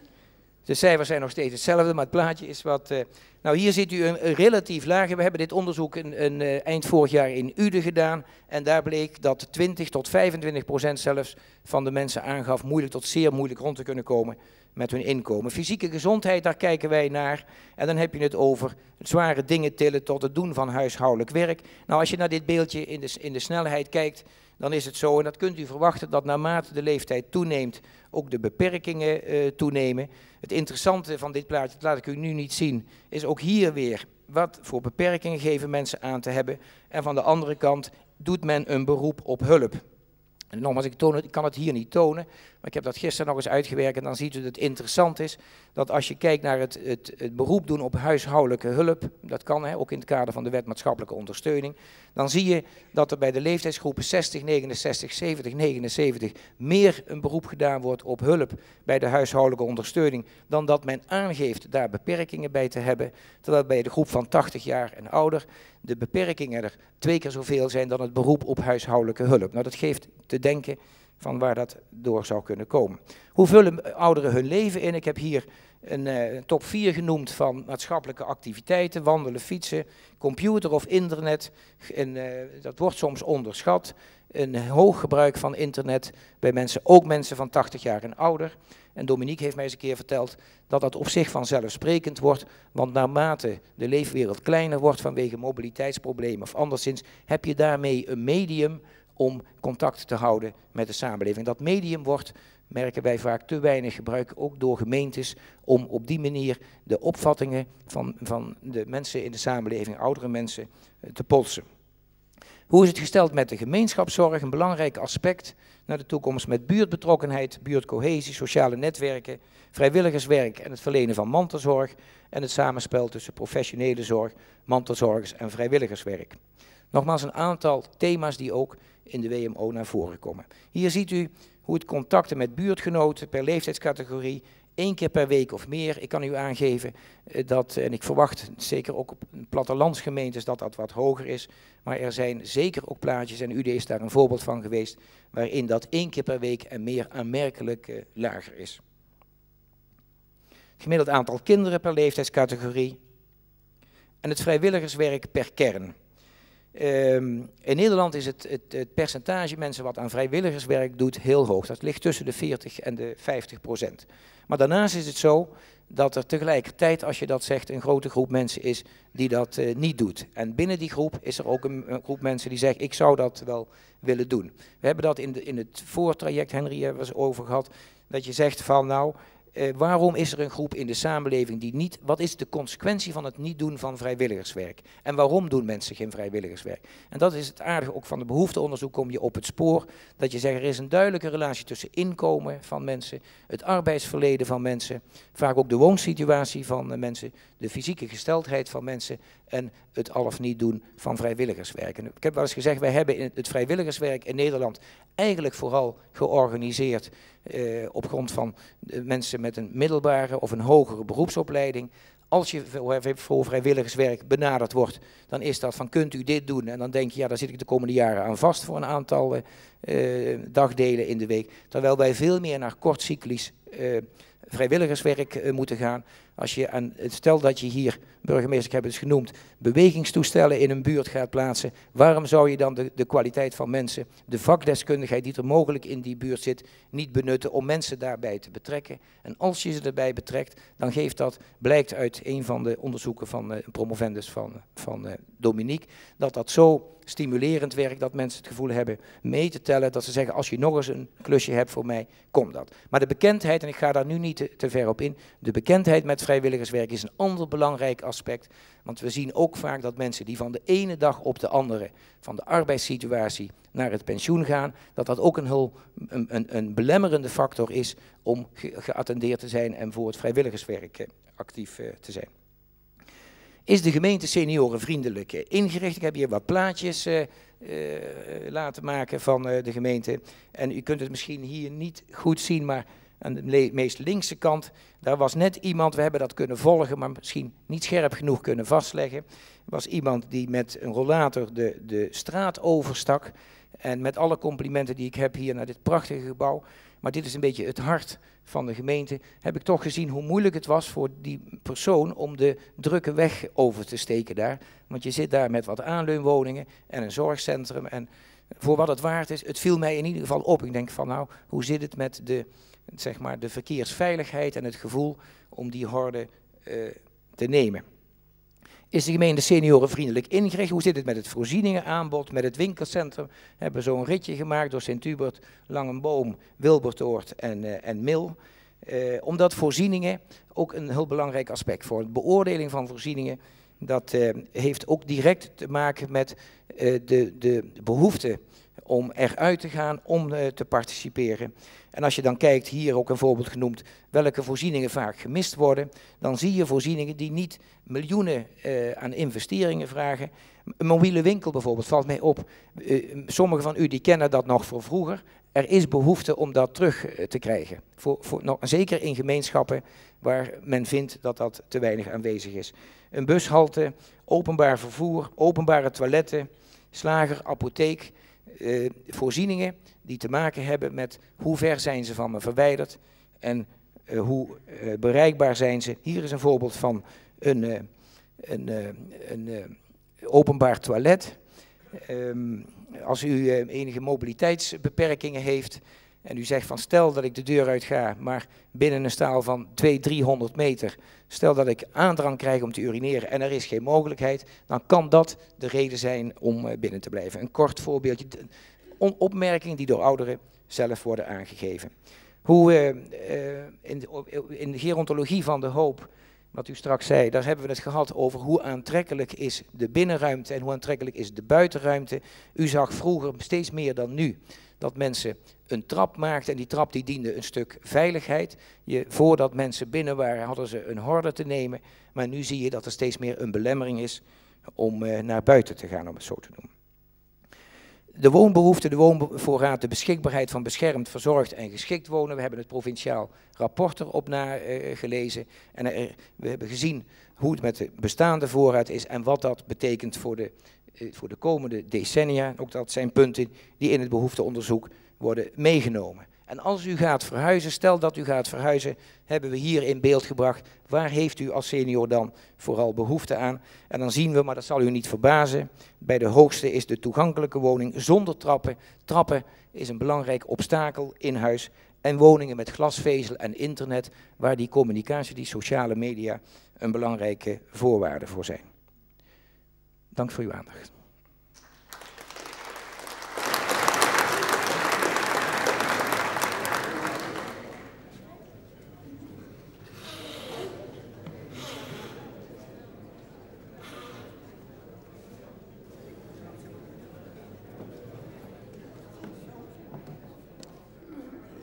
De cijfers zijn nog steeds hetzelfde, maar het plaatje is wat... Uh, nou, hier ziet u een, een relatief lage. We hebben dit onderzoek een, een, uh, eind vorig jaar in Uden gedaan. En daar bleek dat twintig tot vijfentwintig procent zelfs van de mensen aangaf moeilijk tot zeer moeilijk rond te kunnen komen met hun inkomen. Fysieke gezondheid, daar kijken wij naar. En dan heb je het over zware dingen tillen tot het doen van huishoudelijk werk. Nou, als je naar dit beeldje in de, in de snelheid kijkt, dan is het zo, en dat kunt u verwachten, dat naarmate de leeftijd toeneemt, ook de beperkingen uh, toenemen. Het interessante van dit plaatje, dat laat ik u nu niet zien, is ook hier weer, wat voor beperkingen geven mensen aan te hebben. En van de andere kant doet men een beroep op hulp. En nogmaals, ik, toon het, ik kan het hier niet tonen, maar ik heb dat gisteren nog eens uitgewerkt en dan ziet u dat het interessant is dat als je kijkt naar het, het, het beroep doen op huishoudelijke hulp, dat kan hè, ook in het kader van de wet maatschappelijke ondersteuning, dan zie je dat er bij de leeftijdsgroepen zestig, negenenzestig, zeventig, negenenzeventig meer een beroep gedaan wordt op hulp bij de huishoudelijke ondersteuning dan dat men aangeeft daar beperkingen bij te hebben, terwijl bij de groep van tachtig jaar en ouder de beperkingen er twee keer zoveel zijn dan het beroep op huishoudelijke hulp. Nou, dat geeft te denken van waar dat door zou kunnen komen. Hoe vullen ouderen hun leven in? Ik heb hier een uh, top vier genoemd van maatschappelijke activiteiten, wandelen, fietsen, computer of internet. En, uh, dat wordt soms onderschat. Een hoog gebruik van internet bij mensen, ook mensen van tachtig jaar en ouder. En Dominique heeft mij eens een keer verteld dat dat op zich vanzelfsprekend wordt, want naarmate de leefwereld kleiner wordt vanwege mobiliteitsproblemen of anderszins, heb je daarmee een medium om contact te houden met de samenleving. Dat medium wordt, merken wij vaak, te weinig gebruikt, ook door gemeentes, om op die manier de opvattingen van, van de mensen in de samenleving, oudere mensen, te polsen. Hoe is het gesteld met de gemeenschapszorg? Een belangrijk aspect naar de toekomst met buurtbetrokkenheid, buurtcohesie, sociale netwerken, vrijwilligerswerk en het verlenen van mantelzorg en het samenspel tussen professionele zorg, mantelzorgers en vrijwilligerswerk. Nogmaals een aantal thema's die ook in de W M O naar voren komen. Hier ziet u hoe het contacten met buurtgenoten per leeftijdscategorie één keer per week of meer. Ik kan u aangeven dat, en ik verwacht zeker ook op plattelandsgemeentes dat dat wat hoger is, maar er zijn zeker ook plaatjes, en U D is daar een voorbeeld van geweest, waarin dat één keer per week en meer aanmerkelijk uh, lager is. Het gemiddeld aantal kinderen per leeftijdscategorie en het vrijwilligerswerk per kern. Um, in Nederland is het, het, het percentage mensen wat aan vrijwilligerswerk doet heel hoog. Dat ligt tussen de veertig en de vijftig procent. Maar daarnaast is het zo dat er tegelijkertijd, als je dat zegt, een grote groep mensen is die dat uh, niet doet. En binnen die groep is er ook een, een groep mensen die zegt, ik zou dat wel willen doen. We hebben dat in, de, in het voortraject, Henry, hebben we het over gehad, dat je zegt van nou, Uh, waarom is er een groep in de samenleving die niet, wat is de consequentie van het niet doen van vrijwilligerswerk? En waarom doen mensen geen vrijwilligerswerk? En dat is het aardige ook van de behoefteonderzoek, kom je op het spoor, dat je zegt er is een duidelijke relatie tussen inkomen van mensen, het arbeidsverleden van mensen, vaak ook de woonsituatie van uh, mensen, de fysieke gesteldheid van mensen en het al of niet doen van vrijwilligerswerk. En ik heb wel eens gezegd, wij hebben in het vrijwilligerswerk in Nederland eigenlijk vooral georganiseerd uh, op grond van uh, mensen met een middelbare of een hogere beroepsopleiding. Als je voor vrijwilligerswerk benaderd wordt, dan is dat van kunt u dit doen? En dan denk je, ja, daar zit ik de komende jaren aan vast voor een aantal uh, dagdelen in de week. Terwijl wij veel meer naar kortcyclisch uh, vrijwilligerswerk uh, moeten gaan. Als je aan, stel dat je hier, burgemeester, ik heb het eens genoemd, bewegingstoestellen in een buurt gaat plaatsen. Waarom zou je dan de, de kwaliteit van mensen, de vakdeskundigheid die er mogelijk in die buurt zit, niet benutten om mensen daarbij te betrekken? En als je ze erbij betrekt, dan geeft dat, blijkt uit een van de onderzoeken van uh, een promovendus van, van uh, Dominique, dat dat zo stimulerend werkt dat mensen het gevoel hebben mee te tellen, dat ze zeggen als je nog eens een klusje hebt voor mij, kom dat. Maar de bekendheid, en ik ga daar nu niet te, te ver op in, de bekendheid met vrijwilligerswerk is een ander belangrijk aspect, want we zien ook vaak dat mensen die van de ene dag op de andere, van de arbeidssituatie naar het pensioen gaan, dat dat ook een, heel, een, een, een belemmerende factor is om ge, geattendeerd te zijn en voor het vrijwilligerswerk eh, actief eh, te zijn. Is de gemeente seniorenvriendelijk ingericht? Ik heb hier wat plaatjes uh, uh, laten maken van uh, de gemeente. En u kunt het misschien hier niet goed zien, maar aan de meest linkse kant, daar was net iemand, we hebben dat kunnen volgen, maar misschien niet scherp genoeg kunnen vastleggen. Er was iemand die met een rollator de, de straat overstak. En met alle complimenten die ik heb hier naar dit prachtige gebouw, maar dit is een beetje het hart van de gemeente, heb ik toch gezien hoe moeilijk het was voor die persoon om de drukke weg over te steken daar. Want je zit daar met wat aanleunwoningen en een zorgcentrum en voor wat het waard is, het viel mij in ieder geval op. Ik denk van nou, hoe zit het met de, zeg maar, de verkeersveiligheid en het gevoel om die horde uh, te nemen. Is de gemeente seniorenvriendelijk ingericht? Hoe zit het met het voorzieningenaanbod, met het winkelcentrum? We hebben zo'n ritje gemaakt door Sint-Hubert, Langenboom, Wilbertoord en, uh, en Mil. Uh, omdat voorzieningen ook een heel belangrijk aspect voor. De beoordeling van voorzieningen, dat uh, heeft ook direct te maken met uh, de, de behoefte om eruit te gaan, om uh, te participeren. En als je dan kijkt, hier ook een voorbeeld genoemd, welke voorzieningen vaak gemist worden, dan zie je voorzieningen die niet miljoenen uh, aan investeringen vragen. Een mobiele winkel bijvoorbeeld, valt mij op. Uh, sommigen van u die kennen dat nog voor vroeger. Er is behoefte om dat terug uh, te krijgen. Voor, voor, nou, zeker in gemeenschappen waar men vindt dat dat te weinig aanwezig is. Een bushalte, openbaar vervoer, openbare toiletten, slager, apotheek. Uh, voorzieningen die te maken hebben met hoe ver zijn ze van me verwijderd en uh, hoe uh, bereikbaar zijn ze. Hier is een voorbeeld van een, uh, een, uh, een uh, openbaar toilet. Um, als u uh, enige mobiliteitsbeperkingen heeft en u zegt van stel dat ik de deur uit ga, maar binnen een straal van tweehonderd, driehonderd meter, stel dat ik aandrang krijg om te urineren en er is geen mogelijkheid, dan kan dat de reden zijn om uh, binnen te blijven. Een kort voorbeeldje, opmerkingen die door ouderen zelf worden aangegeven. Hoe uh, uh, in, de, in de gerontologie van de hoop, wat u straks zei, daar hebben we het gehad over hoe aantrekkelijk is de binnenruimte en hoe aantrekkelijk is de buitenruimte. U zag vroeger steeds meer dan nu dat mensen een trap maakten en die trap die diende een stuk veiligheid. Je, voordat mensen binnen waren hadden ze een horde te nemen, maar nu zie je dat er steeds meer een belemmering is om uh, naar buiten te gaan, om het zo te noemen. De woonbehoefte, de woonvoorraad, de beschikbaarheid van beschermd, verzorgd en geschikt wonen. We hebben het provinciaal rapport erop nagelezen. Uh, en er, we hebben gezien hoe het met de bestaande voorraad is en wat dat betekent voor de, uh, voor de komende decennia. Ook dat zijn punten die in het behoefteonderzoek worden meegenomen. En als u gaat verhuizen, stel dat u gaat verhuizen, hebben we hier in beeld gebracht, waar heeft u als senior dan vooral behoefte aan? En dan zien we, maar dat zal u niet verbazen, bij de hoogste is de toegankelijke woning zonder trappen. Trappen is een belangrijk obstakel in huis. En woningen met glasvezel en internet, waar die communicatie, die sociale media, een belangrijke voorwaarde voor zijn. Dank voor uw aandacht.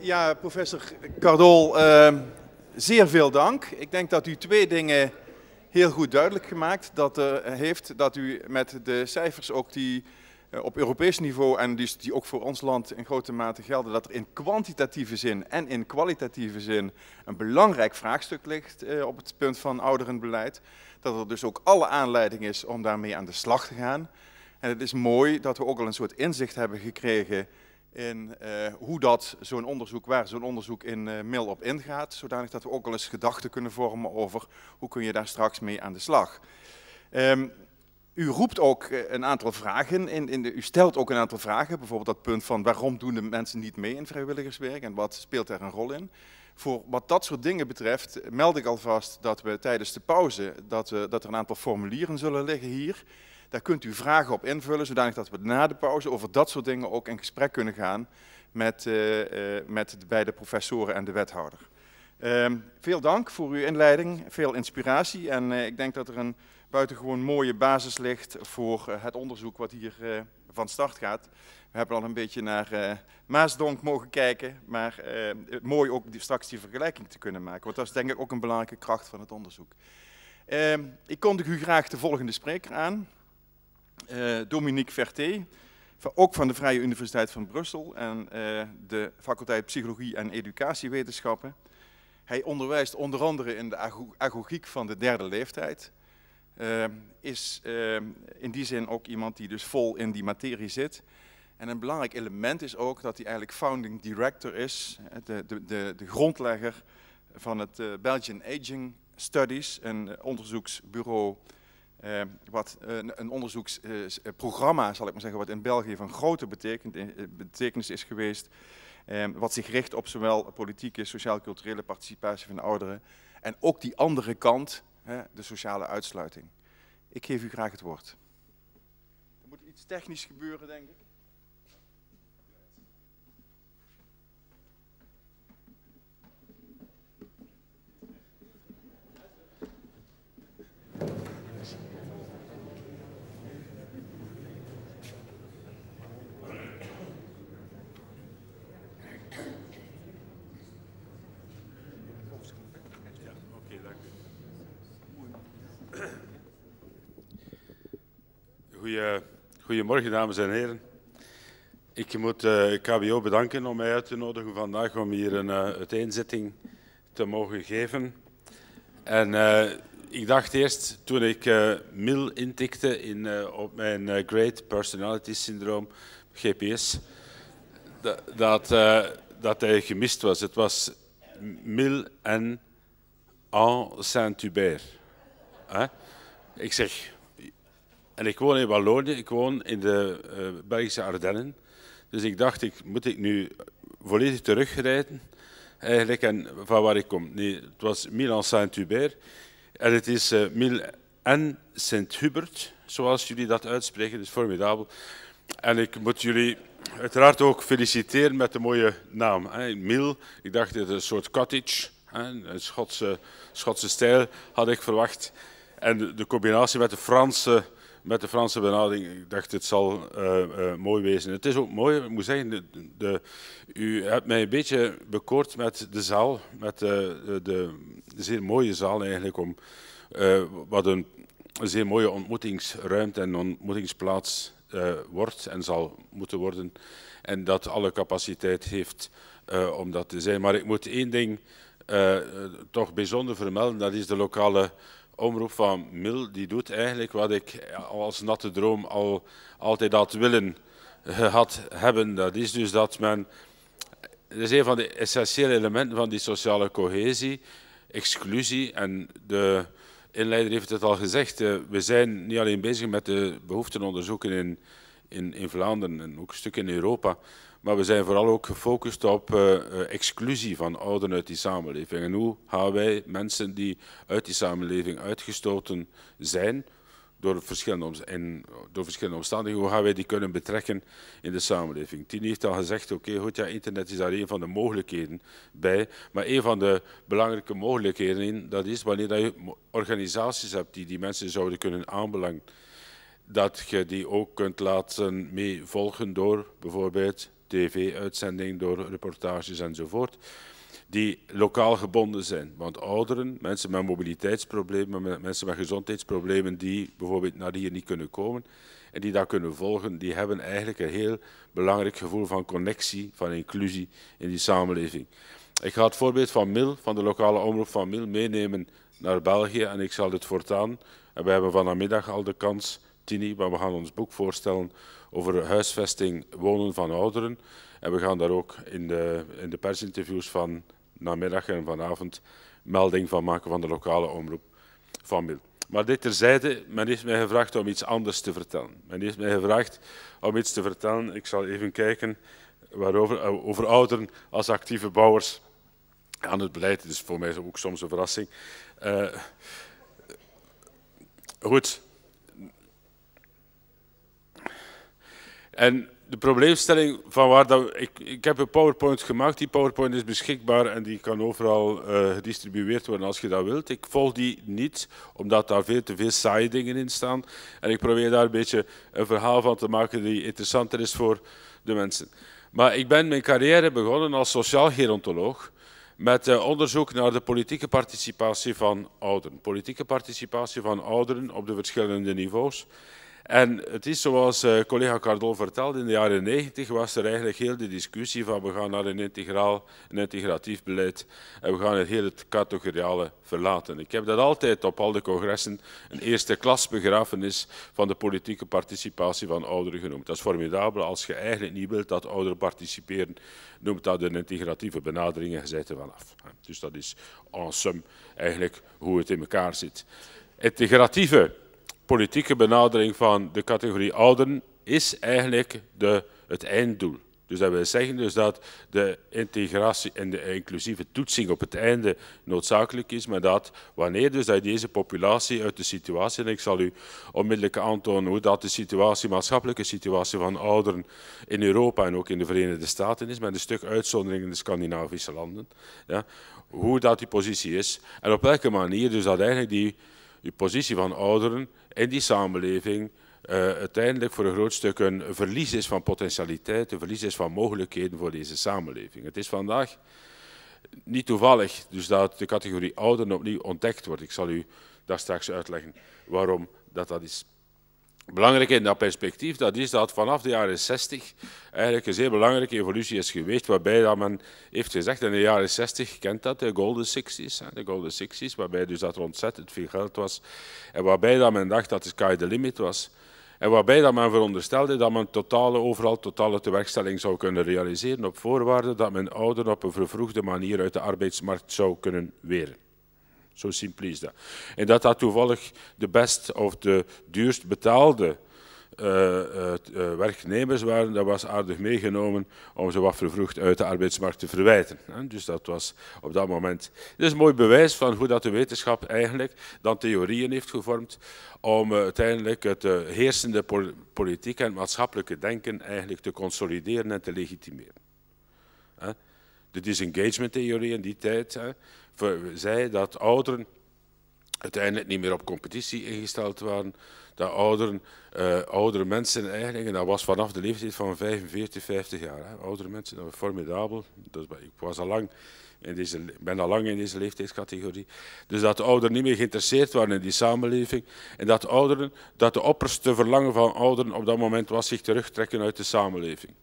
Ja, professor Cardol, uh, zeer veel dank. Ik denk dat u twee dingen heel goed duidelijk gemaakt dat, uh, heeft. Dat u met de cijfers ook die uh, op Europees niveau en die, die ook voor ons land in grote mate gelden, dat er in kwantitatieve zin en in kwalitatieve zin een belangrijk vraagstuk ligt uh, op het punt van ouderenbeleid. Dat er dus ook alle aanleiding is om daarmee aan de slag te gaan. En het is mooi dat we ook al een soort inzicht hebben gekregen in uh, hoe dat zo'n onderzoek, waar zo'n onderzoek in uh, Mil op ingaat, zodanig dat we ook al eens gedachten kunnen vormen over hoe kun je daar straks mee aan de slag. Um, u roept ook een aantal vragen, in, in de, u stelt ook een aantal vragen, bijvoorbeeld dat punt van waarom doen de mensen niet mee in vrijwilligerswerk en wat speelt daar een rol in. Voor wat dat soort dingen betreft meld ik alvast dat we tijdens de pauze, dat, we, dat er een aantal formulieren zullen liggen hier. Daar kunt u vragen op invullen, zodanig dat we na de pauze over dat soort dingen ook in gesprek kunnen gaan met, uh, uh, met de beide professoren en de wethouder. Uh, veel dank voor uw inleiding, veel inspiratie en uh, ik denk dat er een buitengewoon mooie basis ligt voor uh, het onderzoek wat hier uh, van start gaat. We hebben al een beetje naar uh, Maasdonk mogen kijken, maar uh, mooi ook die, straks die vergelijking te kunnen maken, want dat is denk ik ook een belangrijke kracht van het onderzoek. Uh, ik kondig u graag de volgende spreker aan. Uh, Dominique Verté, ook van de Vrije Universiteit van Brussel en uh, de faculteit Psychologie en Educatiewetenschappen. Hij onderwijst onder andere in de agogiek van de derde leeftijd. Uh, is uh, in die zin ook iemand die dus vol in die materie zit. En een belangrijk element is ook dat hij eigenlijk founding director is, de, de, de, de grondlegger van het uh, Belgian Aging Studies, een onderzoeksbureau. Uh, wat uh, een onderzoeksprogramma, uh, zal ik maar zeggen, wat in België van grote beteken, betekenis is geweest. Uh, wat zich richt op zowel politieke, sociaal-culturele participatie van de ouderen. En ook die andere kant, uh, de sociale uitsluiting. Ik geef u graag het woord. Er moet iets technisch gebeuren, denk ik. Goeie, goedemorgen, dames en heren. Ik moet uh, K B O bedanken om mij uit te nodigen vandaag om hier een uh, uiteenzetting te mogen geven. En uh, ik dacht eerst, toen ik uh, Mil intikte in, uh, op mijn uh, Great Personality Syndrome, G P S, dat, dat, uh, dat hij gemist was. Het was Mil en en Saint-Hubert. Huh? Ik zeg... En ik woon in Wallonië, ik woon in de uh, Belgische Ardennen. Dus ik dacht, ik, moet ik nu volledig terugrijden eigenlijk, en van waar ik kom. Nee, het was Mil en Saint-Hubert. En het is uh, Mil en Sint-Hubert, zoals jullie dat uitspreken. Dat is formidabel. En ik moet jullie uiteraard ook feliciteren met de mooie naam. Hè. Mil, ik dacht, het is een soort cottage, hè, een Schotse, Schotse stijl had ik verwacht. En de, de combinatie met de Franse... Met de Franse benadering, ik dacht het zal uh, uh, mooi wezen. Het is ook mooi, ik moet zeggen, de, de, u hebt mij een beetje bekoord met de zaal, met de, de, de, de zeer mooie zaal eigenlijk, om, uh, wat een, een zeer mooie ontmoetingsruimte en ontmoetingsplaats uh, wordt en zal moeten worden. En dat alle capaciteit heeft uh, om dat te zijn. Maar ik moet één ding uh, toch bijzonder vermelden, dat is de lokale omroep van Mil. Die doet eigenlijk wat ik als natte droom al altijd had willen gehad hebben. Dat is dus dat men, dat is een van de essentiële elementen van die sociale cohesie, exclusie. En de inleider heeft het al gezegd, we zijn niet alleen bezig met de behoeftenonderzoeken in, in, in Vlaanderen en ook een stuk in Europa, maar we zijn vooral ook gefocust op uh, exclusie van ouderen uit die samenleving. En hoe gaan wij mensen die uit die samenleving uitgestoten zijn, door verschillende, en door verschillende omstandigheden, hoe gaan wij die kunnen betrekken in de samenleving? Tien heeft al gezegd, oké, okay, goed, ja, internet is daar een van de mogelijkheden bij, maar een van de belangrijke mogelijkheden in, dat is wanneer je organisaties hebt die die mensen zouden kunnen aanbelangen, dat je die ook kunt laten meevolgen door bijvoorbeeld tv-uitzendingen, door reportages enzovoort, die lokaal gebonden zijn. Want ouderen, mensen met mobiliteitsproblemen, mensen met gezondheidsproblemen die bijvoorbeeld naar hier niet kunnen komen en die dat kunnen volgen, die hebben eigenlijk een heel belangrijk gevoel van connectie, van inclusie in die samenleving. Ik ga het voorbeeld van Mil, van de lokale omroep van Mil, meenemen naar België en ik zal dit voortaan. En we hebben vanmiddag al de kans, Tini, maar we gaan ons boek voorstellen over huisvesting, wonen van ouderen. En we gaan daar ook in de, in de persinterviews van namiddag en vanavond melding van maken van de lokale omroep van Mil. Maar dit terzijde, men heeft mij gevraagd om iets anders te vertellen. Men heeft mij gevraagd om iets te vertellen. Ik zal even kijken waarover, over ouderen als actieve bouwers aan het beleid. Het is voor mij ook soms een verrassing. Uh, goed. En de probleemstelling van waar dat... Ik, ik heb een PowerPoint gemaakt, die PowerPoint is beschikbaar en die kan overal uh, gedistribueerd worden als je dat wilt. Ik volg die niet, omdat daar veel te veel saaie dingen in staan. En ik probeer daar een beetje een verhaal van te maken die interessanter is voor de mensen. Maar ik ben mijn carrière begonnen als sociaal gerontoloog met uh, onderzoek naar de politieke participatie van ouderen. Politieke participatie van ouderen op de verschillende niveaus. En het is zoals uh, collega Cardol vertelde, in de jaren negentig was er eigenlijk heel de discussie van we gaan naar een integraal, een integratief beleid en we gaan het hele categoriale verlaten. Ik heb dat altijd op al de congressen een eerste klas begrafenis van de politieke participatie van ouderen genoemd. Dat is formidabel. Als je eigenlijk niet wilt dat ouderen participeren, noemt dat een integratieve benadering en je zet er vanaf. Dus dat is en somme eigenlijk hoe het in elkaar zit. Integratieve politieke benadering van de categorie ouderen is eigenlijk de, het einddoel. Dus dat wil zeggen dus dat de integratie en de inclusieve toetsing op het einde noodzakelijk is, maar dat wanneer dus dat deze populatie uit de situatie, en ik zal u onmiddellijk aantonen hoe dat de situatie, maatschappelijke situatie van ouderen in Europa en ook in de Verenigde Staten is, met een stuk uitzondering in de Scandinavische landen, ja, hoe dat die positie is en op welke manier dus dat eigenlijk die, die positie van ouderen in die samenleving uh, uiteindelijk voor een groot stuk een verlies is van potentialiteit, een verlies is van mogelijkheden voor deze samenleving. Het is vandaag niet toevallig dus dat de categorie ouderen opnieuw ontdekt wordt. Ik zal u daar straks uitleggen waarom dat, dat is. Belangrijk in dat perspectief, dat is dat vanaf de jaren zestig eigenlijk een zeer belangrijke evolutie is geweest, waarbij dat men heeft gezegd in de jaren zestig, kent dat, de Golden Sixties, de Golden Sixties, waarbij dus dat er ontzettend veel geld was en waarbij dat men dacht dat de sky the limit was. En waarbij dat men veronderstelde dat men totale, overal totale tewerkstelling zou kunnen realiseren op voorwaarde dat men ouderen op een vervroegde manier uit de arbeidsmarkt zou kunnen weren. Zo simpel is dat. En dat dat toevallig de best of de duurst betaalde uh, uh, uh, werknemers waren, dat was aardig meegenomen om ze wat vervroegd uit de arbeidsmarkt te verwijten. Dus dat was op dat moment. Dit is een mooi bewijs van hoe dat de wetenschap eigenlijk dan theorieën heeft gevormd om uh, uiteindelijk het uh, heersende pol politiek en maatschappelijke denken eigenlijk te consolideren en te legitimeren. Huh? De disengagement-theorie in die tijd hè, zei dat ouderen uiteindelijk niet meer op competitie ingesteld waren. Dat ouderen, uh, oudere mensen eigenlijk, en dat was vanaf de leeftijd van vijfenveertig, vijftig jaar. Hè. Oudere mensen, dat was formidabel. Dus, ik was al lang in deze, ben al lang in deze leeftijdscategorie. Dus dat de ouderen niet meer geïnteresseerd waren in die samenleving. En dat, ouderen, dat de opperste verlangen van ouderen op dat moment was zich terugtrekken uit de samenleving.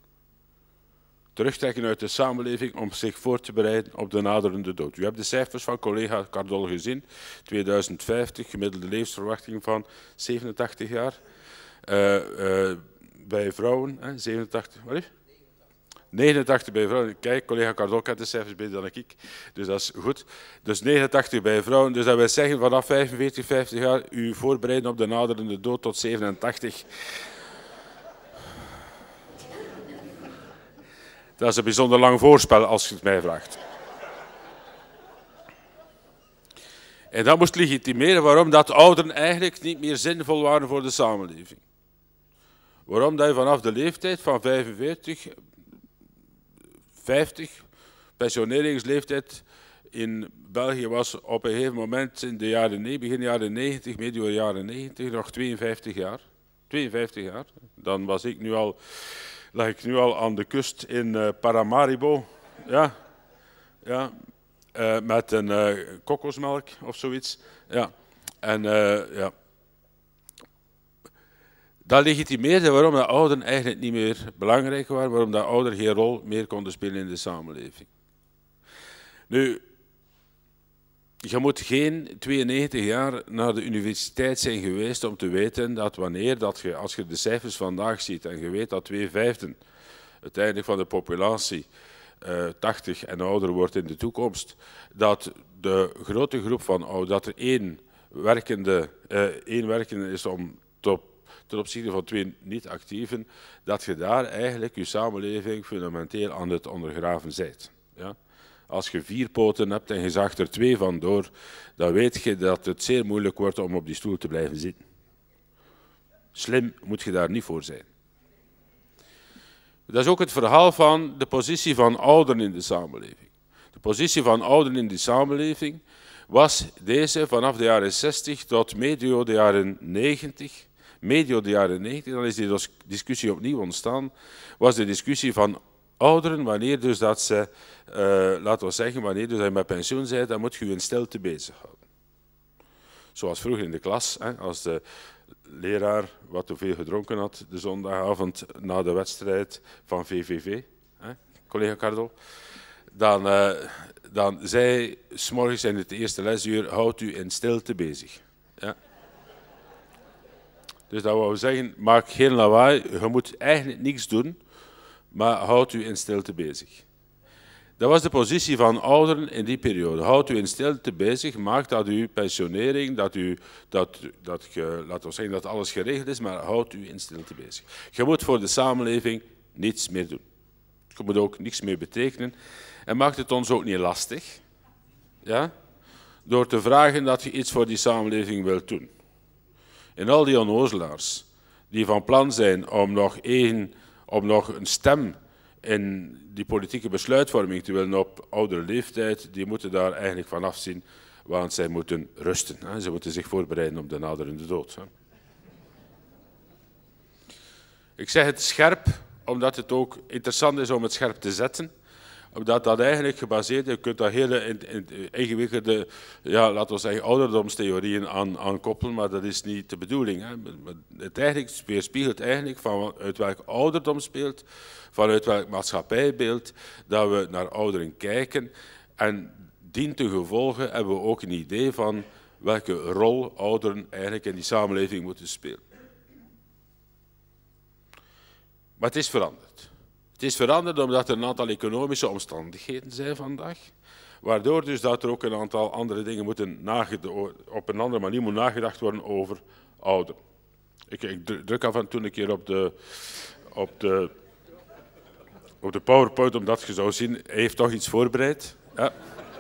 Terugtrekken uit de samenleving om zich voor te bereiden op de naderende dood. U hebt de cijfers van collega Cardol gezien. tweeduizend vijftig, gemiddelde levensverwachting van zevenentachtig jaar. Uh, uh, bij vrouwen, hè, zevenentachtig, wat is? negenentachtig bij vrouwen. Kijk, collega Cardol kent de cijfers beter dan ik. Dus dat is goed. Dus negenentachtig bij vrouwen. Dus dat wil zeggen vanaf vijfenveertig, vijftig jaar u voorbereiden op de naderende dood tot zevenentachtig. Dat is een bijzonder lang voorspel als je het mij vraagt. En dat moest legitimeren waarom dat ouderen eigenlijk niet meer zinvol waren voor de samenleving. Waarom dat je vanaf de leeftijd van vijfenveertig, vijftig, pensioneringsleeftijd in België was op een gegeven moment in de jaren, begin jaren negentig, medio jaren negentig, nog tweeënvijftig jaar. tweeënvijftig jaar. Dan was ik nu al lag ik nu al aan de kust in uh, Paramaribo. Ja, ja. Uh, met een uh, kokosmelk of zoiets. Ja. En uh, ja. Dat legitimeerde waarom de ouderen eigenlijk niet meer belangrijk waren, waarom de ouderen geen rol meer konden spelen in de samenleving. Nu, je moet geen tweeënnegentig jaar naar de universiteit zijn geweest om te weten dat wanneer, dat je, als je de cijfers vandaag ziet en je weet dat twee vijfden uiteindelijk van de populatie uh, tachtig en ouder wordt in de toekomst, dat de grote groep van ouderen, dat er één werkende, uh, één werkende is om top, ten opzichte van twee niet-actieven, dat je daar eigenlijk je samenleving fundamenteel aan het ondergraven bent. Ja? Als je vier poten hebt en je zag er twee van door, dan weet je dat het zeer moeilijk wordt om op die stoel te blijven zitten. Slim moet je daar niet voor zijn. Dat is ook het verhaal van de positie van ouderen in de samenleving. De positie van ouderen in de samenleving was deze vanaf de jaren zestig tot medio de jaren negentig. Medio de jaren negentig, dan is die discussie opnieuw ontstaan, was de discussie van ouderen, wanneer dus dat ze, uh, laten we zeggen, wanneer dus je met pensioen bent, dan moet je je in stilte bezighouden. Zoals vroeger in de klas, hè, als de leraar wat te veel gedronken had de zondagavond na de wedstrijd van V V V, hè, collega Cardol, dan, uh, dan zei 's morgens in het eerste lesuur, houd u in stilte bezig. Ja. Dus dat wou zeggen, maak geen lawaai, je moet eigenlijk niks doen, maar houd u in stilte bezig. Dat was de positie van ouderen in die periode. Houd u in stilte bezig, maak dat uw pensionering, dat, u, dat, dat, ge, laten we zeggen dat alles geregeld is, maar houd u in stilte bezig. Je moet voor de samenleving niets meer doen. Je moet ook niets meer betekenen. En maakt het ons ook niet lastig, ja? Door te vragen dat je iets voor die samenleving wilt doen. En al die onnozelaars die van plan zijn om nog, één, om nog een stem in die politieke besluitvorming te willen op oudere leeftijd, die moeten daar eigenlijk van afzien, want zij moeten rusten. Hè. Ze moeten zich voorbereiden op de naderende dood. Hè. Ik zeg het scherp, omdat het ook interessant is om het scherp te zetten. Omdat dat eigenlijk gebaseerd is, je kunt daar hele ingewikkelde, ja, laten we zeggen, ouderdomstheorieën aan, aan koppelen, maar dat is niet de bedoeling. Hè. Het eigenlijk weerspiegelt eigenlijk vanuit welk ouderdomsbeeld, vanuit welk maatschappijbeeld, dat we naar ouderen kijken. En dien ten gevolge hebben we ook een idee van welke rol ouderen eigenlijk in die samenleving moeten spelen. Maar het is veranderd. Het is veranderd omdat er een aantal economische omstandigheden zijn vandaag, waardoor dus dat er ook een aantal andere dingen moeten op een andere manier moet nagedacht worden over ouderen. Ik, ik druk af en toe een keer op de, op de, op de PowerPoint, omdat je zou zien, hij heeft toch iets voorbereid. Ja.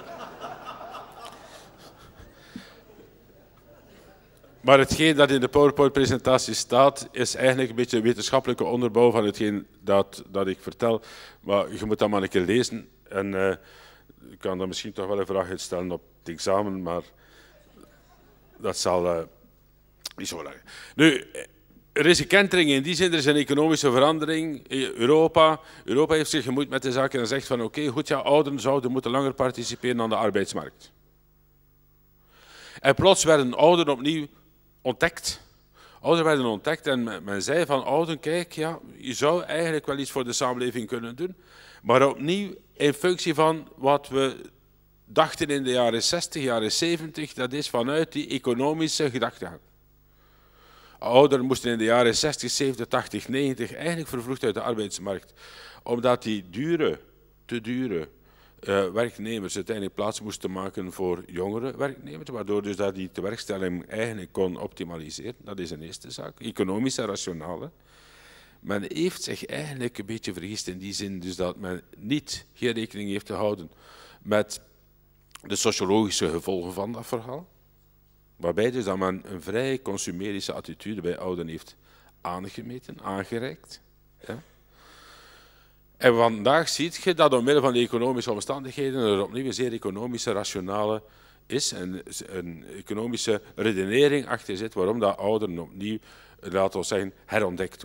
Maar hetgeen dat in de PowerPoint-presentatie staat, is eigenlijk een beetje een wetenschappelijke onderbouw van hetgeen dat, dat ik vertel. Maar je moet dat maar een keer lezen. En uh, ik kan dan misschien toch wel een vraag stellen op het examen, maar dat zal uh, niet zo lang. Nu, er is een kentering in die zin, er is een economische verandering. Europa, Europa heeft zich gemoeid met de zaak en zegt van oké, okay, goed, ja, ouderen zouden moeten langer participeren aan de arbeidsmarkt. En plots werden ouderen opnieuw ontdekt. Ouderen werden ontdekt en men, men zei van ouderen, kijk, ja, je zou eigenlijk wel iets voor de samenleving kunnen doen, maar opnieuw in functie van wat we dachten in de jaren zestig, jaren zeventig, dat is vanuit die economische gedachtegang. Ouderen moesten in de jaren zestig, zeventig, tachtig, negentig eigenlijk vervroegd uit de arbeidsmarkt, omdat die dure, te dure Uh, werknemers uiteindelijk plaats moesten maken voor jongere werknemers, waardoor dus dat die tewerkstelling eigenlijk kon optimaliseren. Dat is een eerste zaak. Economisch en rationale. Men heeft zich eigenlijk een beetje vergist in die zin dus dat men niet geen rekening heeft gehouden met de sociologische gevolgen van dat verhaal. Waarbij dus dat men een vrij consumerische attitude bij ouderen heeft aangemeten, aangereikt. Ja. En vandaag zie je dat omwille van de economische omstandigheden er opnieuw een zeer economische, rationale is en een economische redenering achter zit waarom dat ouderen opnieuw, laten we zeggen, herontdekt worden.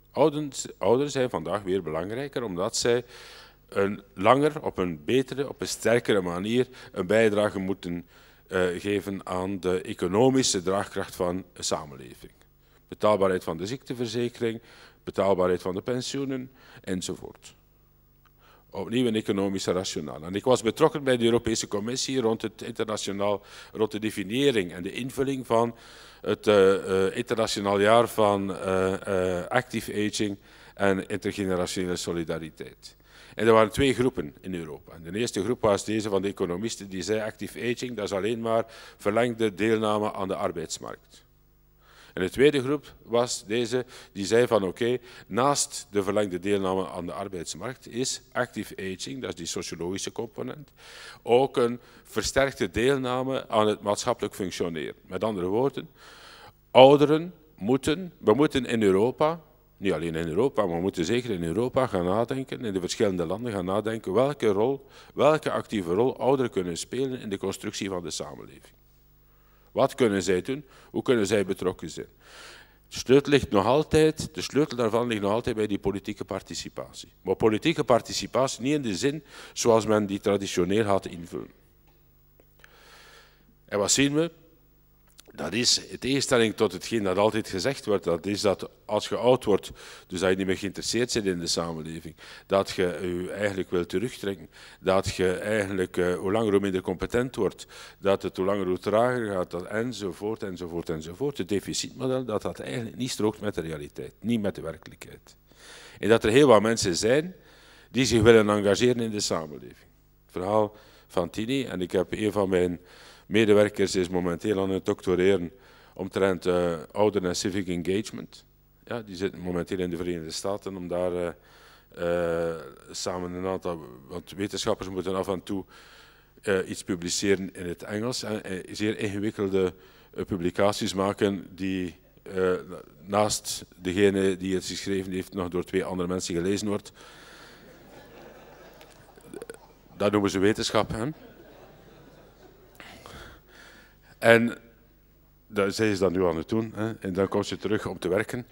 Ouderen, ouderen zijn vandaag weer belangrijker, omdat zij een langer, op een betere, op een sterkere manier een bijdrage moeten uh, geven aan de economische draagkracht van een samenleving. Betaalbaarheid van de ziekteverzekering, betaalbaarheid van de pensioenen, enzovoort. Opnieuw een economische rationale. En ik was betrokken bij de Europese Commissie rond het internationaal, rond de definiëring en de invulling van het uh, uh, internationaal jaar van uh, uh, active aging en intergenerationele solidariteit. En er waren twee groepen in Europa. En de eerste groep was deze van de economisten die zei active aging, dat is alleen maar verlengde deelname aan de arbeidsmarkt. En de tweede groep was deze, die zei van oké, okay, naast de verlengde deelname aan de arbeidsmarkt is active aging, dat is die sociologische component, ook een versterkte deelname aan het maatschappelijk functioneren. Met andere woorden, ouderen moeten, we moeten in Europa, niet alleen in Europa, maar we moeten zeker in Europa gaan nadenken, in de verschillende landen gaan nadenken, welke rol, welke actieve rol ouderen kunnen spelen in de constructie van de samenleving. Wat kunnen zij doen? Hoe kunnen zij betrokken zijn? De sleutel ligt nog altijd, de sleutel daarvan ligt nog altijd bij die politieke participatie. Maar politieke participatie niet in de zin zoals men die traditioneel had invullen. En wat zien we? Dat is, in tegenstelling tot hetgeen dat altijd gezegd wordt, dat is dat als je oud wordt, dus dat je niet meer geïnteresseerd bent in de samenleving, dat je je eigenlijk wil terugtrekken, dat je eigenlijk uh, hoe langer hoe minder competent wordt, dat het hoe langer hoe trager gaat, dat, enzovoort, enzovoort, enzovoort. Het deficitmodel, dat dat eigenlijk niet strookt met de realiteit, niet met de werkelijkheid. En dat er heel wat mensen zijn die zich willen engageren in de samenleving. Het verhaal van Tini, en ik heb een van mijn medewerkers is momenteel aan het doctoreren omtrent uh, ouderen en civic engagement. Ja, die zitten momenteel in de Verenigde Staten om daar uh, uh, samen een aantal, want wetenschappers moeten af en toe uh, iets publiceren in het Engels en uh, zeer ingewikkelde uh, publicaties maken die uh, naast degene die het geschreven heeft nog door twee andere mensen gelezen wordt. Dat noemen ze wetenschap, hè? En dat, zij is dat nu aan het doen, hè? En dan komt ze terug om te werken.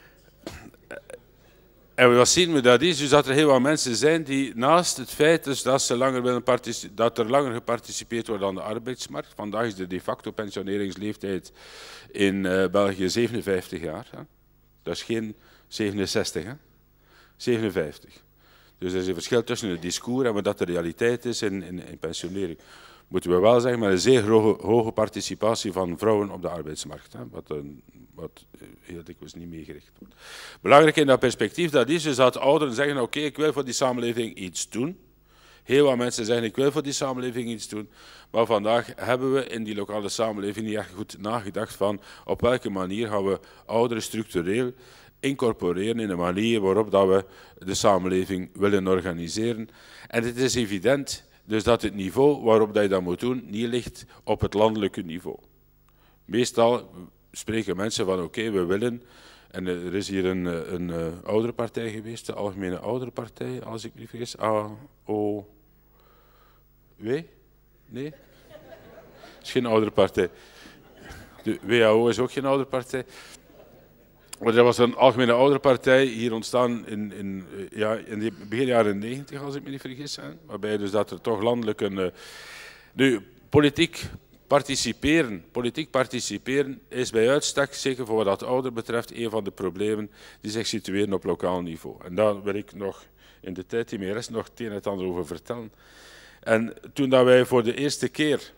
En wat zien we dat is? Dus dat er heel wat mensen zijn die naast het feit dus dat, ze langer willen dat er langer geparticipeerd wordt aan de arbeidsmarkt. Vandaag is de de facto pensioneringsleeftijd in uh, België zevenenvijftig jaar. Hè? Dat is geen zevenenzestig, hè? zevenenvijftig. Dus er is een verschil tussen het discours en wat dat de realiteit is in, in, in pensionering. Moeten we wel zeggen, maar een zeer hoge, hoge participatie van vrouwen op de arbeidsmarkt. Hè, wat, een, wat heel dikwijls niet meegericht wordt. Belangrijk in dat perspectief dat is dus dat ouderen zeggen, oké, okay, ik wil voor die samenleving iets doen. Heel wat mensen zeggen, ik wil voor die samenleving iets doen. Maar vandaag hebben we in die lokale samenleving niet echt goed nagedacht van op welke manier gaan we ouderen structureel incorporeren in een manier waarop dat we de samenleving willen organiseren. En het is evident dus dat het niveau waarop dat je dat moet doen niet ligt op het landelijke niveau. Meestal spreken mensen van oké, okay, we willen, en er is hier een, een, een oudere partij geweest, de Algemene Ouderenpartij, als ik me niet vergis, A O W? Nee? Het is geen oudere partij. De W A O is ook geen oudere partij. Maar er was een Algemene Ouderenpartij hier ontstaan in, in, ja, in de begin jaren negentig, als ik me niet vergis. Hè, waarbij dus dat er toch landelijk een... Uh, nu, politiek participeren, politiek participeren is bij uitstek, zeker voor wat dat ouder betreft, een van de problemen die zich situeren op lokaal niveau. En daar wil ik nog in de tijd die mij rest nog het een en het ander over vertellen. En toen dat wij voor de eerste keer...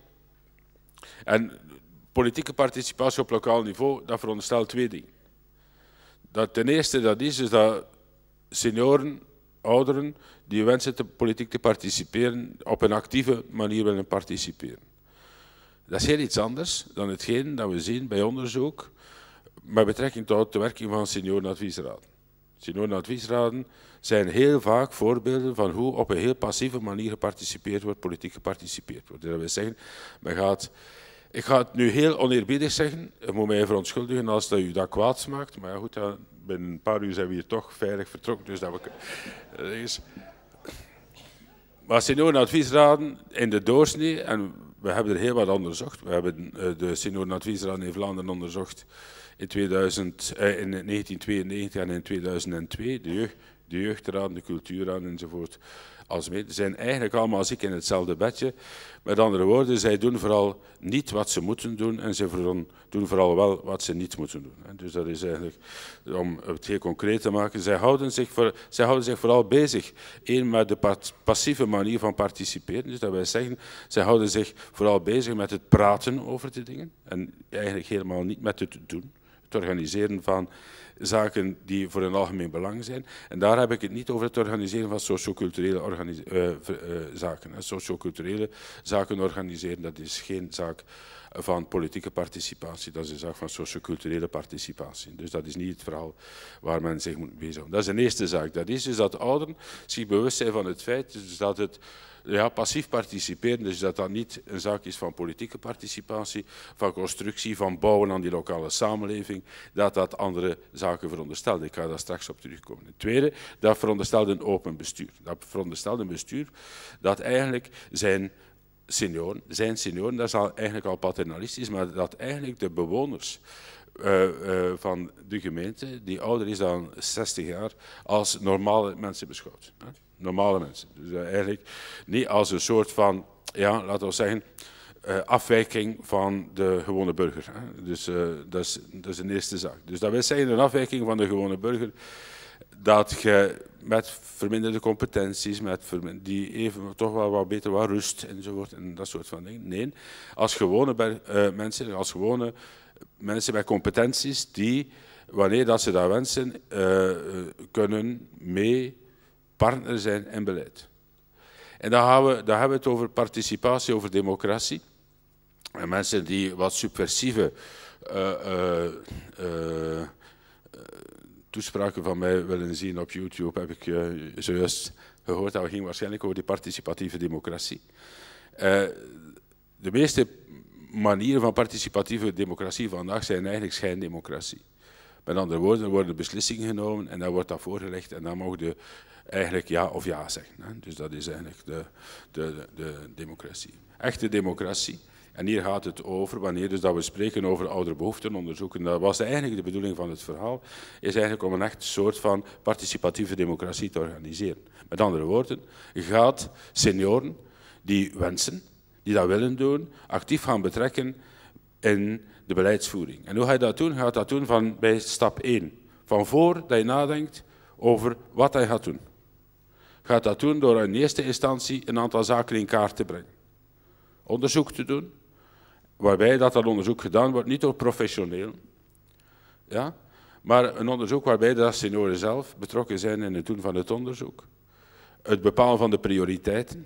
En politieke participatie op lokaal niveau, dat veronderstelt twee dingen. Dat ten eerste dat is, is dat senioren, ouderen, die wensen te politiek te participeren, op een actieve manier willen participeren. Dat is heel iets anders dan hetgeen dat we zien bij onderzoek met betrekking tot de werking van seniorenadviesraden. Seniorenadviesraden zijn heel vaak voorbeelden van hoe op een heel passieve manier geparticipeerd wordt, politiek geparticipeerd wordt. Dat wil zeggen, men gaat... Ik ga het nu heel oneerbiedig zeggen, u moet mij verontschuldigen als dat u dat kwaad smaakt, maar ja, goed, ja, binnen een paar uur zijn we hier toch veilig vertrokken, dus dat we... Uh, is... Maar seniorenadviesraden in de doorsnee, en we hebben er heel wat onderzocht. We hebben uh, de Seniorenadviesraad in Vlaanderen onderzocht in, tweeduizend, uh, in negentien tweeënnegentig en in tweeduizend twee. De, jeugd, de jeugdraad, de cultuurraad enzovoort. Als mee. Ze zijn eigenlijk allemaal als ik in hetzelfde bedje. Met andere woorden, zij doen vooral niet wat ze moeten doen en ze doen vooral wel wat ze niet moeten doen. Dus dat is eigenlijk, om het heel concreet te maken, zij houden zich, voor, zij houden zich vooral bezig. Eén, met de passieve manier van participeren. Dus dat wij zeggen, zij houden zich vooral bezig met het praten over de dingen en eigenlijk helemaal niet met het doen. Het organiseren van zaken die voor een algemeen belang zijn. En daar heb ik het niet over het organiseren van socioculturele uh, uh, zaken. Socioculturele zaken organiseren, dat is geen zaak van politieke participatie, dat is een zaak van socioculturele participatie. Dus dat is niet het verhaal waar men zich moet bezighouden. Dat is een eerste zaak. Dat is dus dat ouderen zich bewust zijn van het feit dus dat het ja, passief participeren, dus dat dat niet een zaak is van politieke participatie, van constructie, van bouwen aan die lokale samenleving, dat dat andere zaken veronderstelt. Ik ga daar straks op terugkomen. Het tweede, dat veronderstelt een open bestuur. Dat veronderstelt een bestuur dat eigenlijk zijn senioren, zijn senioren, dat is al, eigenlijk al paternalistisch, maar dat eigenlijk de bewoners Uh, uh, van de gemeente, die ouder is dan zestig jaar, als normale mensen beschouwt. Hè? Normale mensen. Dus uh, eigenlijk niet als een soort van, ja, laten we zeggen, uh, afwijking van de gewone burger. Hè? Dus uh, dat, is, dat is de eerste zaak. Dus dat wil zeggen, een afwijking van de gewone burger, dat je met verminderde competenties, met vermin die even toch wel wat beter wat rust enzovoort en dat soort van dingen. Nee, als gewone uh, mensen, als gewone mensen met competenties die, wanneer dat ze dat wensen, uh, kunnen mee partner zijn in beleid. En dan, gaan we, dan hebben we het over participatie, over democratie. En mensen die wat subversieve uh, uh, uh, toespraken van mij willen zien op YouTube, heb ik uh, zojuist gehoord. Dat ging waarschijnlijk over die participatieve democratie. Uh, de meeste manieren van participatieve democratie vandaag zijn eigenlijk schijndemocratie. Met andere woorden, er worden beslissingen genomen en dan wordt dat voorgelegd en dan mogen je eigenlijk ja of ja zeggen. Hè. Dus dat is eigenlijk de, de, de, de democratie. Echte democratie. En hier gaat het over, wanneer dus dat we spreken over ouderbehoeftenonderzoeken, dat was eigenlijk de bedoeling van het verhaal, is eigenlijk om een echt soort van participatieve democratie te organiseren. Met andere woorden, je gaat senioren die wensen, die dat willen doen, actief gaan betrekken in de beleidsvoering. En hoe ga je dat doen? Je gaat dat doen van bij stap één. Van voor dat je nadenkt over wat je gaat doen. Je gaat dat doen door in eerste instantie een aantal zaken in kaart te brengen. Onderzoek te doen, waarbij dat, dat onderzoek gedaan wordt, niet door professionelen, ja, maar een onderzoek waarbij de senioren zelf betrokken zijn in het doen van het onderzoek. Het bepalen van de prioriteiten.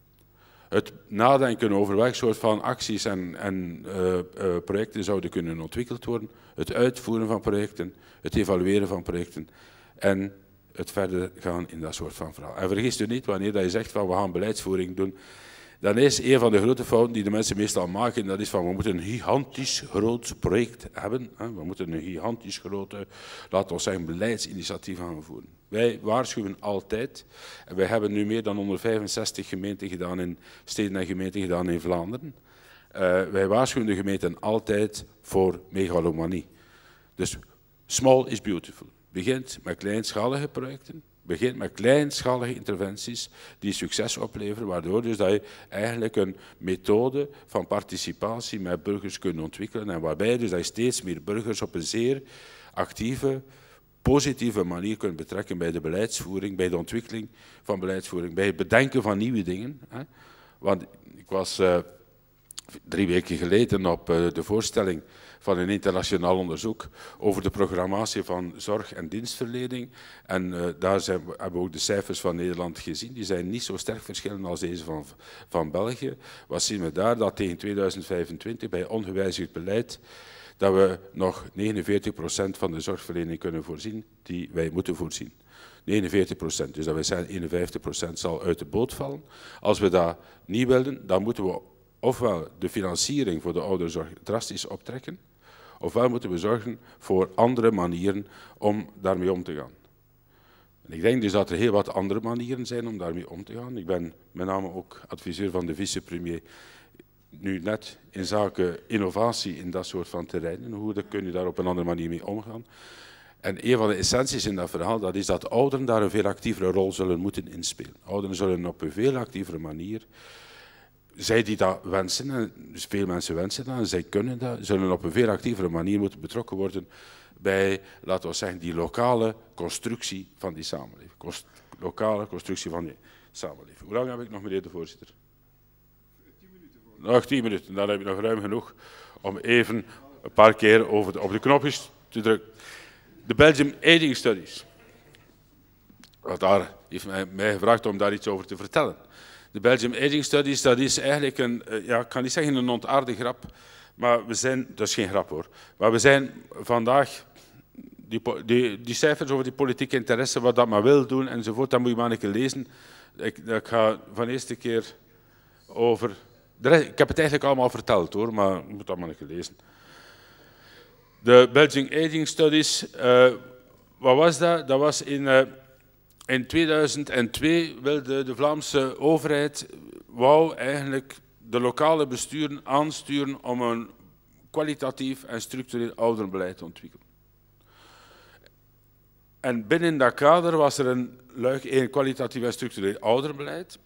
Het nadenken over welke soort van acties en, en uh, uh, projecten zouden kunnen ontwikkeld worden, het uitvoeren van projecten, het evalueren van projecten en het verder gaan in dat soort van verhaal. En vergis je niet, wanneer je zegt van we gaan beleidsvoering doen, dan is een van de grote fouten die de mensen meestal maken, dat is van we moeten een gigantisch groot project hebben, hè? We moeten een gigantisch grote, laten we zeggen, beleidsinitiatief gaan voeren. Wij waarschuwen altijd, en wij hebben nu meer dan honderdvijfenzestig gemeenten gedaan in steden en gemeenten gedaan in Vlaanderen. Uh, wij waarschuwen de gemeenten altijd voor megalomanie. Dus small is beautiful. Begint met kleinschalige projecten. Begint met kleinschalige interventies die succes opleveren, waardoor dus dat je eigenlijk een methode van participatie met burgers kunt ontwikkelen en waarbij dus dat je steeds meer burgers op een zeer actieve, positieve manier kunt betrekken bij de beleidsvoering, bij de ontwikkeling van beleidsvoering, bij het bedenken van nieuwe dingen. Want ik was uh, drie weken geleden op uh, de voorstelling van een internationaal onderzoek over de programmatie van zorg en dienstverlening. En uh, daar zijn, hebben we ook de cijfers van Nederland gezien. Die zijn niet zo sterk verschillend als deze van, van België. Wat zien we daar? Dat tegen tweeduizend vijfentwintig bij ongewijzigd beleid dat we nog negenenveertig procent van de zorgverlening kunnen voorzien die wij moeten voorzien. negenenveertig procent. Dus dat wij zeggen eenenvijftig procent zal uit de boot vallen. Als we dat niet willen, dan moeten we ofwel de financiering voor de ouderenzorg drastisch optrekken, ofwel moeten we zorgen voor andere manieren om daarmee om te gaan. En ik denk dus dat er heel wat andere manieren zijn om daarmee om te gaan. Ik ben met name ook adviseur van de vicepremier nu net in zaken innovatie in dat soort van terreinen. Hoe kun je daar op een andere manier mee omgaan? En een van de essenties in dat verhaal, dat is dat ouderen daar een veel actievere rol zullen moeten inspelen. Ouderen zullen op een veel actievere manier, zij die dat wensen, en dus veel mensen wensen dat, en zij kunnen dat, zullen op een veel actievere manier moeten betrokken worden bij, laten we zeggen, die lokale constructie van die samenleving. Kost, lokale constructie van die samenleving. Hoe lang heb ik nog, meneer de voorzitter? Tien minuten. Nog tien minuten, dan heb ik nog ruim genoeg om even een paar keer over de, op de knopjes te drukken. De Belgium Aging Studies. Want daar heeft mij, mij gevraagd om daar iets over te vertellen. De Belgium Aging Studies, dat is eigenlijk een, ja, ik kan niet zeggen een ontaarde grap, maar we zijn, dat is geen grap hoor, maar we zijn vandaag, die, die, die cijfers over die politieke interesse, wat dat maar wil doen enzovoort, dat moet je maar een keer lezen. Ik, ik ga van de eerste keer over, de rest, ik heb het eigenlijk allemaal verteld hoor, maar je moet dat maar een keer lezen. De Belgium Aging Studies, uh, wat was dat? Dat was in, uh, in tweeduizend twee wilde de Vlaamse overheid, wou eigenlijk de lokale besturen aansturen om een kwalitatief en structureel ouderenbeleid te ontwikkelen. En binnen dat kader was er een luik, één, kwalitatief en structureel ouderenbeleid.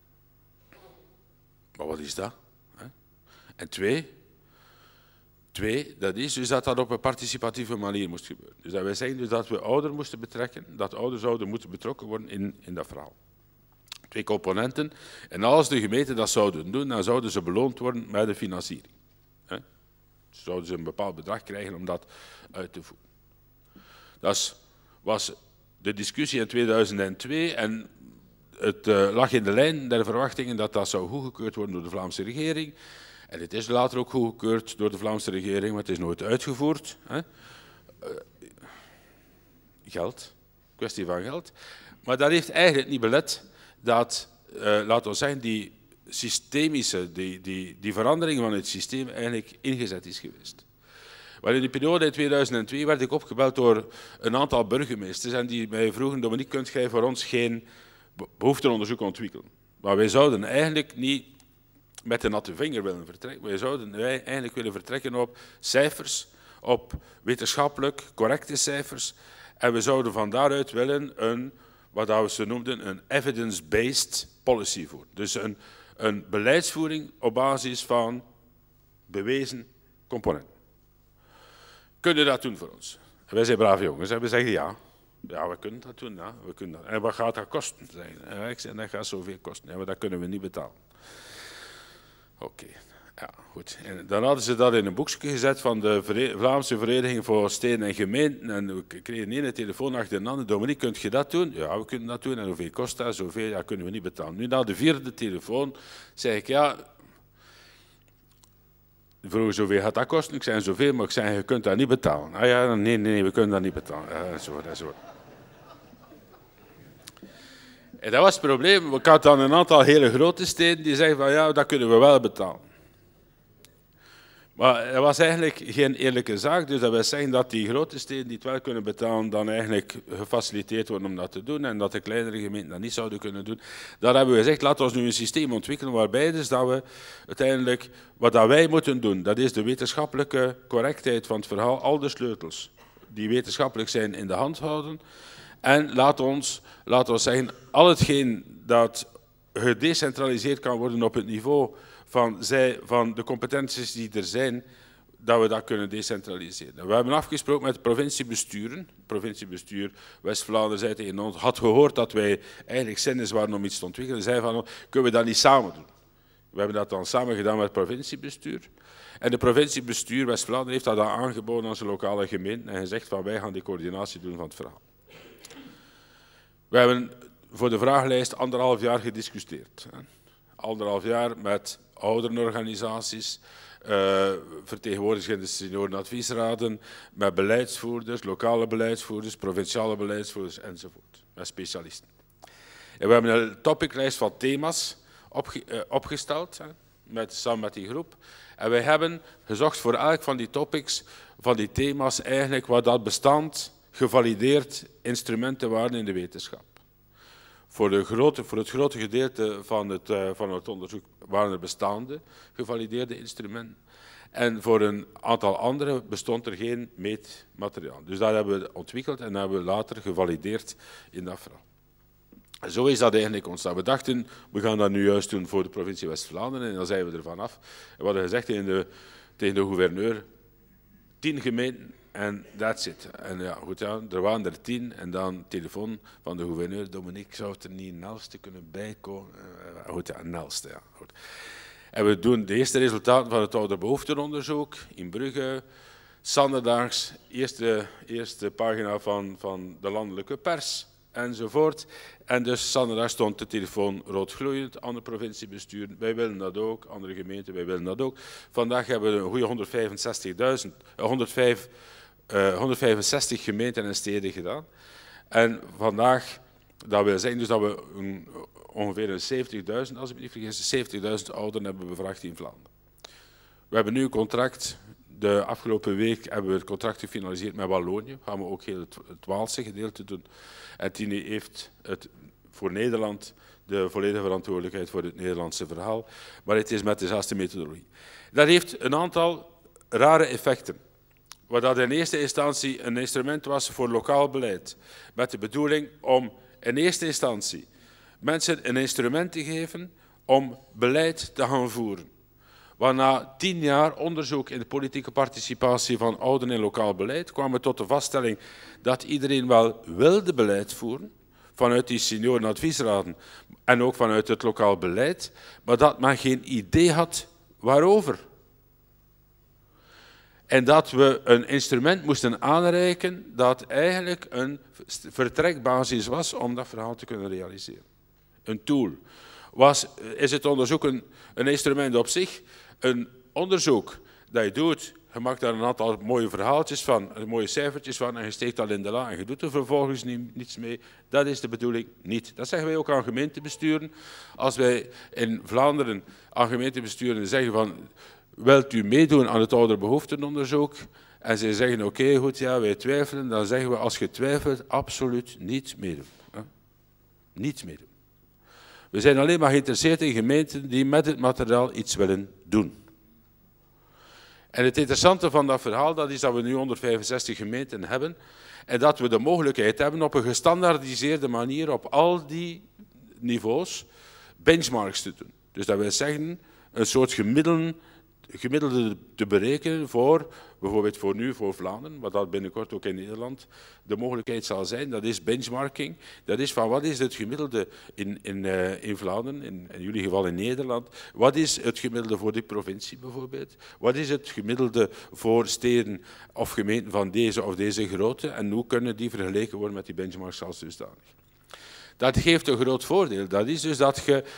Maar wat is dat? En twee, twee, dat is dus dat dat op een participatieve manier moest gebeuren. Dus dat wij zeggen dus dat we ouderen moesten betrekken, dat ouders zouden moeten betrokken worden in, in dat verhaal. Twee componenten. En als de gemeenten dat zouden doen, dan zouden ze beloond worden met de financiering. He? Zouden ze een bepaald bedrag krijgen om dat uit te voeren. Dat was de discussie in tweeduizend twee en het uh, lag in de lijn der verwachtingen dat dat zou goedgekeurd worden door de Vlaamse regering. En het is later ook goedgekeurd door de Vlaamse regering, maar het is nooit uitgevoerd. Hè? Uh, geld, kwestie van geld. Maar dat heeft eigenlijk niet belet dat, uh, laten we zeggen, die systemische, die, die, die verandering van het systeem eigenlijk ingezet is geweest. Maar in die periode in tweeduizend twee werd ik opgebeld door een aantal burgemeesters en die mij vroegen, Dominique, kunt jij voor ons geen behoefteonderzoek ontwikkelen? Maar wij zouden eigenlijk niet met de natte vinger willen vertrekken. Wij zouden wij eigenlijk willen vertrekken op cijfers, op wetenschappelijk correcte cijfers. En we zouden van daaruit willen een, wat we ze noemden, een evidence-based policy voeren. Dus een, een beleidsvoering op basis van bewezen componenten. Kunnen dat doen voor ons? En wij zijn brave jongens en we zeggen ja. Ja, we kunnen dat doen. Ja, we kunnen dat. En wat gaat dat kosten? En ik zeg, dat gaat zoveel kosten. Ja, maar dat kunnen we niet betalen. Oké, okay. Ja, goed. En dan hadden ze dat in een boekje gezet van de Vlaamse Vereniging voor Steden en Gemeenten. En we kregen één telefoon achter de andere. Dominique, kunt je dat doen? Ja, we kunnen dat doen. En hoeveel kost dat? Zoveel, ja, kunnen we niet betalen. Nu, na de vierde telefoon, zei ik, ja... Vroeger, zoveel gaat dat kosten? Ik zei, zoveel, maar ik zei, je kunt dat niet betalen. Ah ja, nee, nee, we kunnen dat niet betalen. Ja, zo, dat zo. En dat was het probleem. Ik had dan een aantal hele grote steden die zeggen van ja, dat kunnen we wel betalen. Maar dat was eigenlijk geen eerlijke zaak. Dus dat wil zeggen dat die grote steden die het wel kunnen betalen, dan eigenlijk gefaciliteerd worden om dat te doen. En dat de kleinere gemeenten dat niet zouden kunnen doen. Daar hebben we gezegd, laten we nu een systeem ontwikkelen waarbij dus dat we uiteindelijk, wat dat wij moeten doen, dat is de wetenschappelijke correctheid van het verhaal, al de sleutels die wetenschappelijk zijn in de hand houden. En laat ons, laten we zeggen, al hetgeen dat gedecentraliseerd kan worden op het niveau van, zij, van de competenties die er zijn, dat we dat kunnen decentraliseren. We hebben afgesproken met het provinciebesturen. Het provinciebestuur West-Vlaanderen zei tegen ons, had gehoord dat wij eigenlijk zinnig waren om iets te ontwikkelen. Zei van, kunnen we dat niet samen doen? We hebben dat dan samen gedaan met het provinciebestuur. En het provinciebestuur West-Vlaanderen heeft dat dan aangeboden aan zijn lokale gemeenten en gezegd van wij gaan die coördinatie doen van het verhaal. We hebben voor de vragenlijst anderhalf jaar gediscussieerd. Anderhalf jaar met ouderenorganisaties, uh, vertegenwoordigende seniorenadviesraden, met beleidsvoerders, lokale beleidsvoerders, provinciale beleidsvoerders enzovoort, met specialisten. En we hebben een topiclijst van thema's opge uh, opgesteld, hè, met, samen met die groep. En wij hebben gezocht voor elk van die topics, van die thema's, eigenlijk wat dat bestand gevalideerd instrumenten waren in de wetenschap. Voor, de grote, voor het grote gedeelte van het, uh, van het onderzoek waren er bestaande gevalideerde instrumenten. En voor een aantal andere bestond er geen meetmateriaal. Dus dat hebben we ontwikkeld en dat hebben we later gevalideerd in dat verhaal. En zo is dat eigenlijk ontstaan. We dachten, we gaan dat nu juist doen voor de provincie West-Vlaanderen en dan zijn we ervan af. En we hadden gezegd tegen de, tegen de gouverneur, tien gemeenten en that's it. En ja, goed, ja, er waren er tien en dan telefoon van de gouverneur, Dominique, zou er niet een elfste kunnen bijkomen? Uh, goed, ja, een elfste, ja. Goed. En we doen de eerste resultaten van het ouderbehoeftenonderzoek in Brugge, zanderdaags, eerste, eerste pagina van, van de landelijke pers enzovoort. En dus zanderdag stond de telefoon rood gloeiend aan de provinciebestuur. Wij willen dat ook, andere gemeenten, wij willen dat ook. Vandaag hebben we een goede honderdvijfenzestigduizend, honderdvijf, uh, honderdvijfenzestig gemeenten en steden gedaan. En vandaag, dat wil zeggen dus dat we een, ongeveer een zeventigduizend, als ik me niet vergis, zeventigduizend ouderen hebben bevraagd in Vlaanderen. We hebben nu een contract. De afgelopen week hebben we het contract gefinaliseerd met Wallonië. Gaan we ook heel het, het Waalse gedeelte doen. En Tini heeft het voor Nederland de volledige verantwoordelijkheid voor het Nederlandse verhaal. Maar het is met dezelfde methodologie. Dat heeft een aantal rare effecten. Wat dat in eerste instantie een instrument was voor lokaal beleid. Met de bedoeling om in eerste instantie mensen een instrument te geven om beleid te gaan voeren. Waarna tien jaar onderzoek in de politieke participatie van ouderen in lokaal beleid kwamen we tot de vaststelling dat iedereen wel wilde beleid voeren, vanuit die seniorenadviesraden en ook vanuit het lokaal beleid, maar dat men geen idee had waarover. En dat we een instrument moesten aanreiken dat eigenlijk een vertrekbasis was om dat verhaal te kunnen realiseren. Een tool. Was, is het onderzoek een, een instrument op zich? Een onderzoek dat je doet, je maakt daar een aantal mooie verhaaltjes van, mooie cijfertjes van en je steekt dat in de la en je doet er vervolgens niet, niets mee. Dat is de bedoeling niet. Dat zeggen wij ook aan gemeentebesturen. Als wij in Vlaanderen aan gemeentebesturen zeggen van, wilt u meedoen aan het ouderbehoeftenonderzoek? En zij zeggen, oké, okay, goed, ja, wij twijfelen. Dan zeggen we, als je twijfelt, absoluut niet meedoen. Hè? Niet meedoen. We zijn alleen maar geïnteresseerd in gemeenten die met het materiaal iets willen doen. En het interessante van dat verhaal dat is dat we nu honderdvijfenzestig gemeenten hebben en dat we de mogelijkheid hebben op een gestandaardiseerde manier op al die niveaus benchmarks te doen. Dus dat wil zeggen een soort gemiddelde, gemiddelde te berekenen voor, bijvoorbeeld voor nu, voor Vlaanderen, wat dat binnenkort ook in Nederland de mogelijkheid zal zijn. Dat is benchmarking. Dat is van wat is het gemiddelde in, in, uh, in Vlaanderen, in, in jullie geval in Nederland. Wat is het gemiddelde voor die provincie bijvoorbeeld? Wat is het gemiddelde voor steden of gemeenten van deze of deze grootte? En hoe kunnen die vergeleken worden met die benchmarks als dusdanig? Dat geeft een groot voordeel. Dat is dus dat je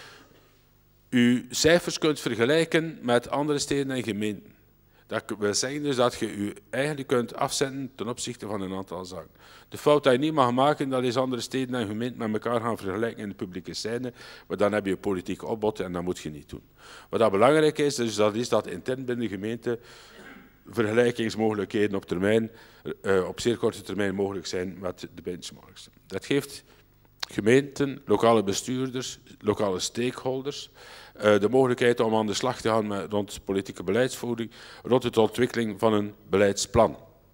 je cijfers kunt vergelijken met andere steden en gemeenten. Dat wil zeggen dus dat je je eigenlijk kunt afzetten ten opzichte van een aantal zaken. De fout die je niet mag maken, dat is andere steden en gemeenten met elkaar gaan vergelijken in de publieke scène, maar dan heb je politieke opbod en dat moet je niet doen. Wat dat belangrijk is, dus dat is dat intern binnen de gemeente vergelijkingsmogelijkheden op termijn, uh, op zeer korte termijn mogelijk zijn met de benchmarks. Dat geeft gemeenten, lokale bestuurders, lokale stakeholders uh, de mogelijkheid om aan de slag te gaan met, rond politieke beleidsvoering, rond de ontwikkeling van een beleidsplan.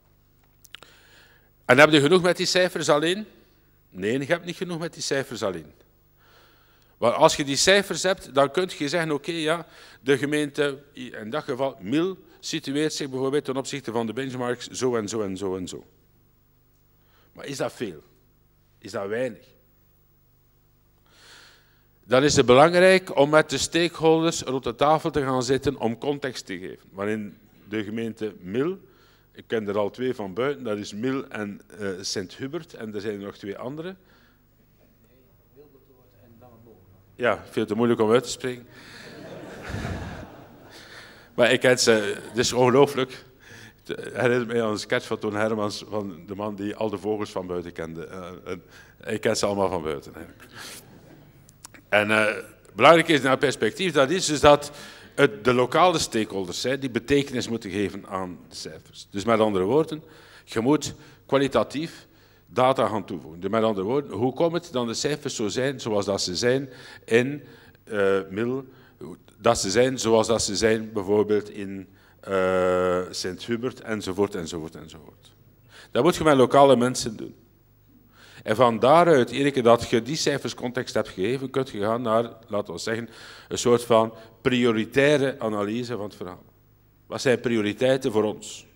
En heb je genoeg met die cijfers alleen? Nee, je hebt niet genoeg met die cijfers alleen. Want als je die cijfers hebt, dan kun je zeggen, oké, okay, ja, de gemeente, in dat geval Mil, situeert zich bijvoorbeeld ten opzichte van de benchmarks zo en zo en zo en zo. Maar is dat veel? Is dat weinig? Dan is het belangrijk om met de stakeholders rond de tafel te gaan zitten om context te geven. Waarin de gemeente Mil, ik ken er al twee van buiten, dat is Mil en uh, Sint-Hubert en er zijn er nog twee andere. Ja, veel te moeilijk om uit te spreken. Maar ik ken ze, het is ongelooflijk. Het herinnert mij aan een sketch van Toon Hermans, van de man die al de vogels van buiten kende. Uh, en ik ken ze allemaal van buiten. Eigenlijk. En uh, belangrijk is naar perspectief, dat is dus dat het de lokale stakeholders zijn die betekenis moeten geven aan de cijfers. Dus met andere woorden, je moet kwalitatief data gaan toevoegen. Met andere woorden, hoe komt het dat de cijfers zo zijn zoals dat ze zijn in uh, Mil, dat ze zijn zoals dat ze zijn bijvoorbeeld in uh, Sint-Hubert, enzovoort, enzovoort, enzovoort. Dat moet je met lokale mensen doen. En van daaruit, iedere keer dat je die cijfers context hebt gegeven, kun je gaan naar, laten we zeggen, een soort van prioritaire analyse van het verhaal. Wat zijn prioriteiten voor ons?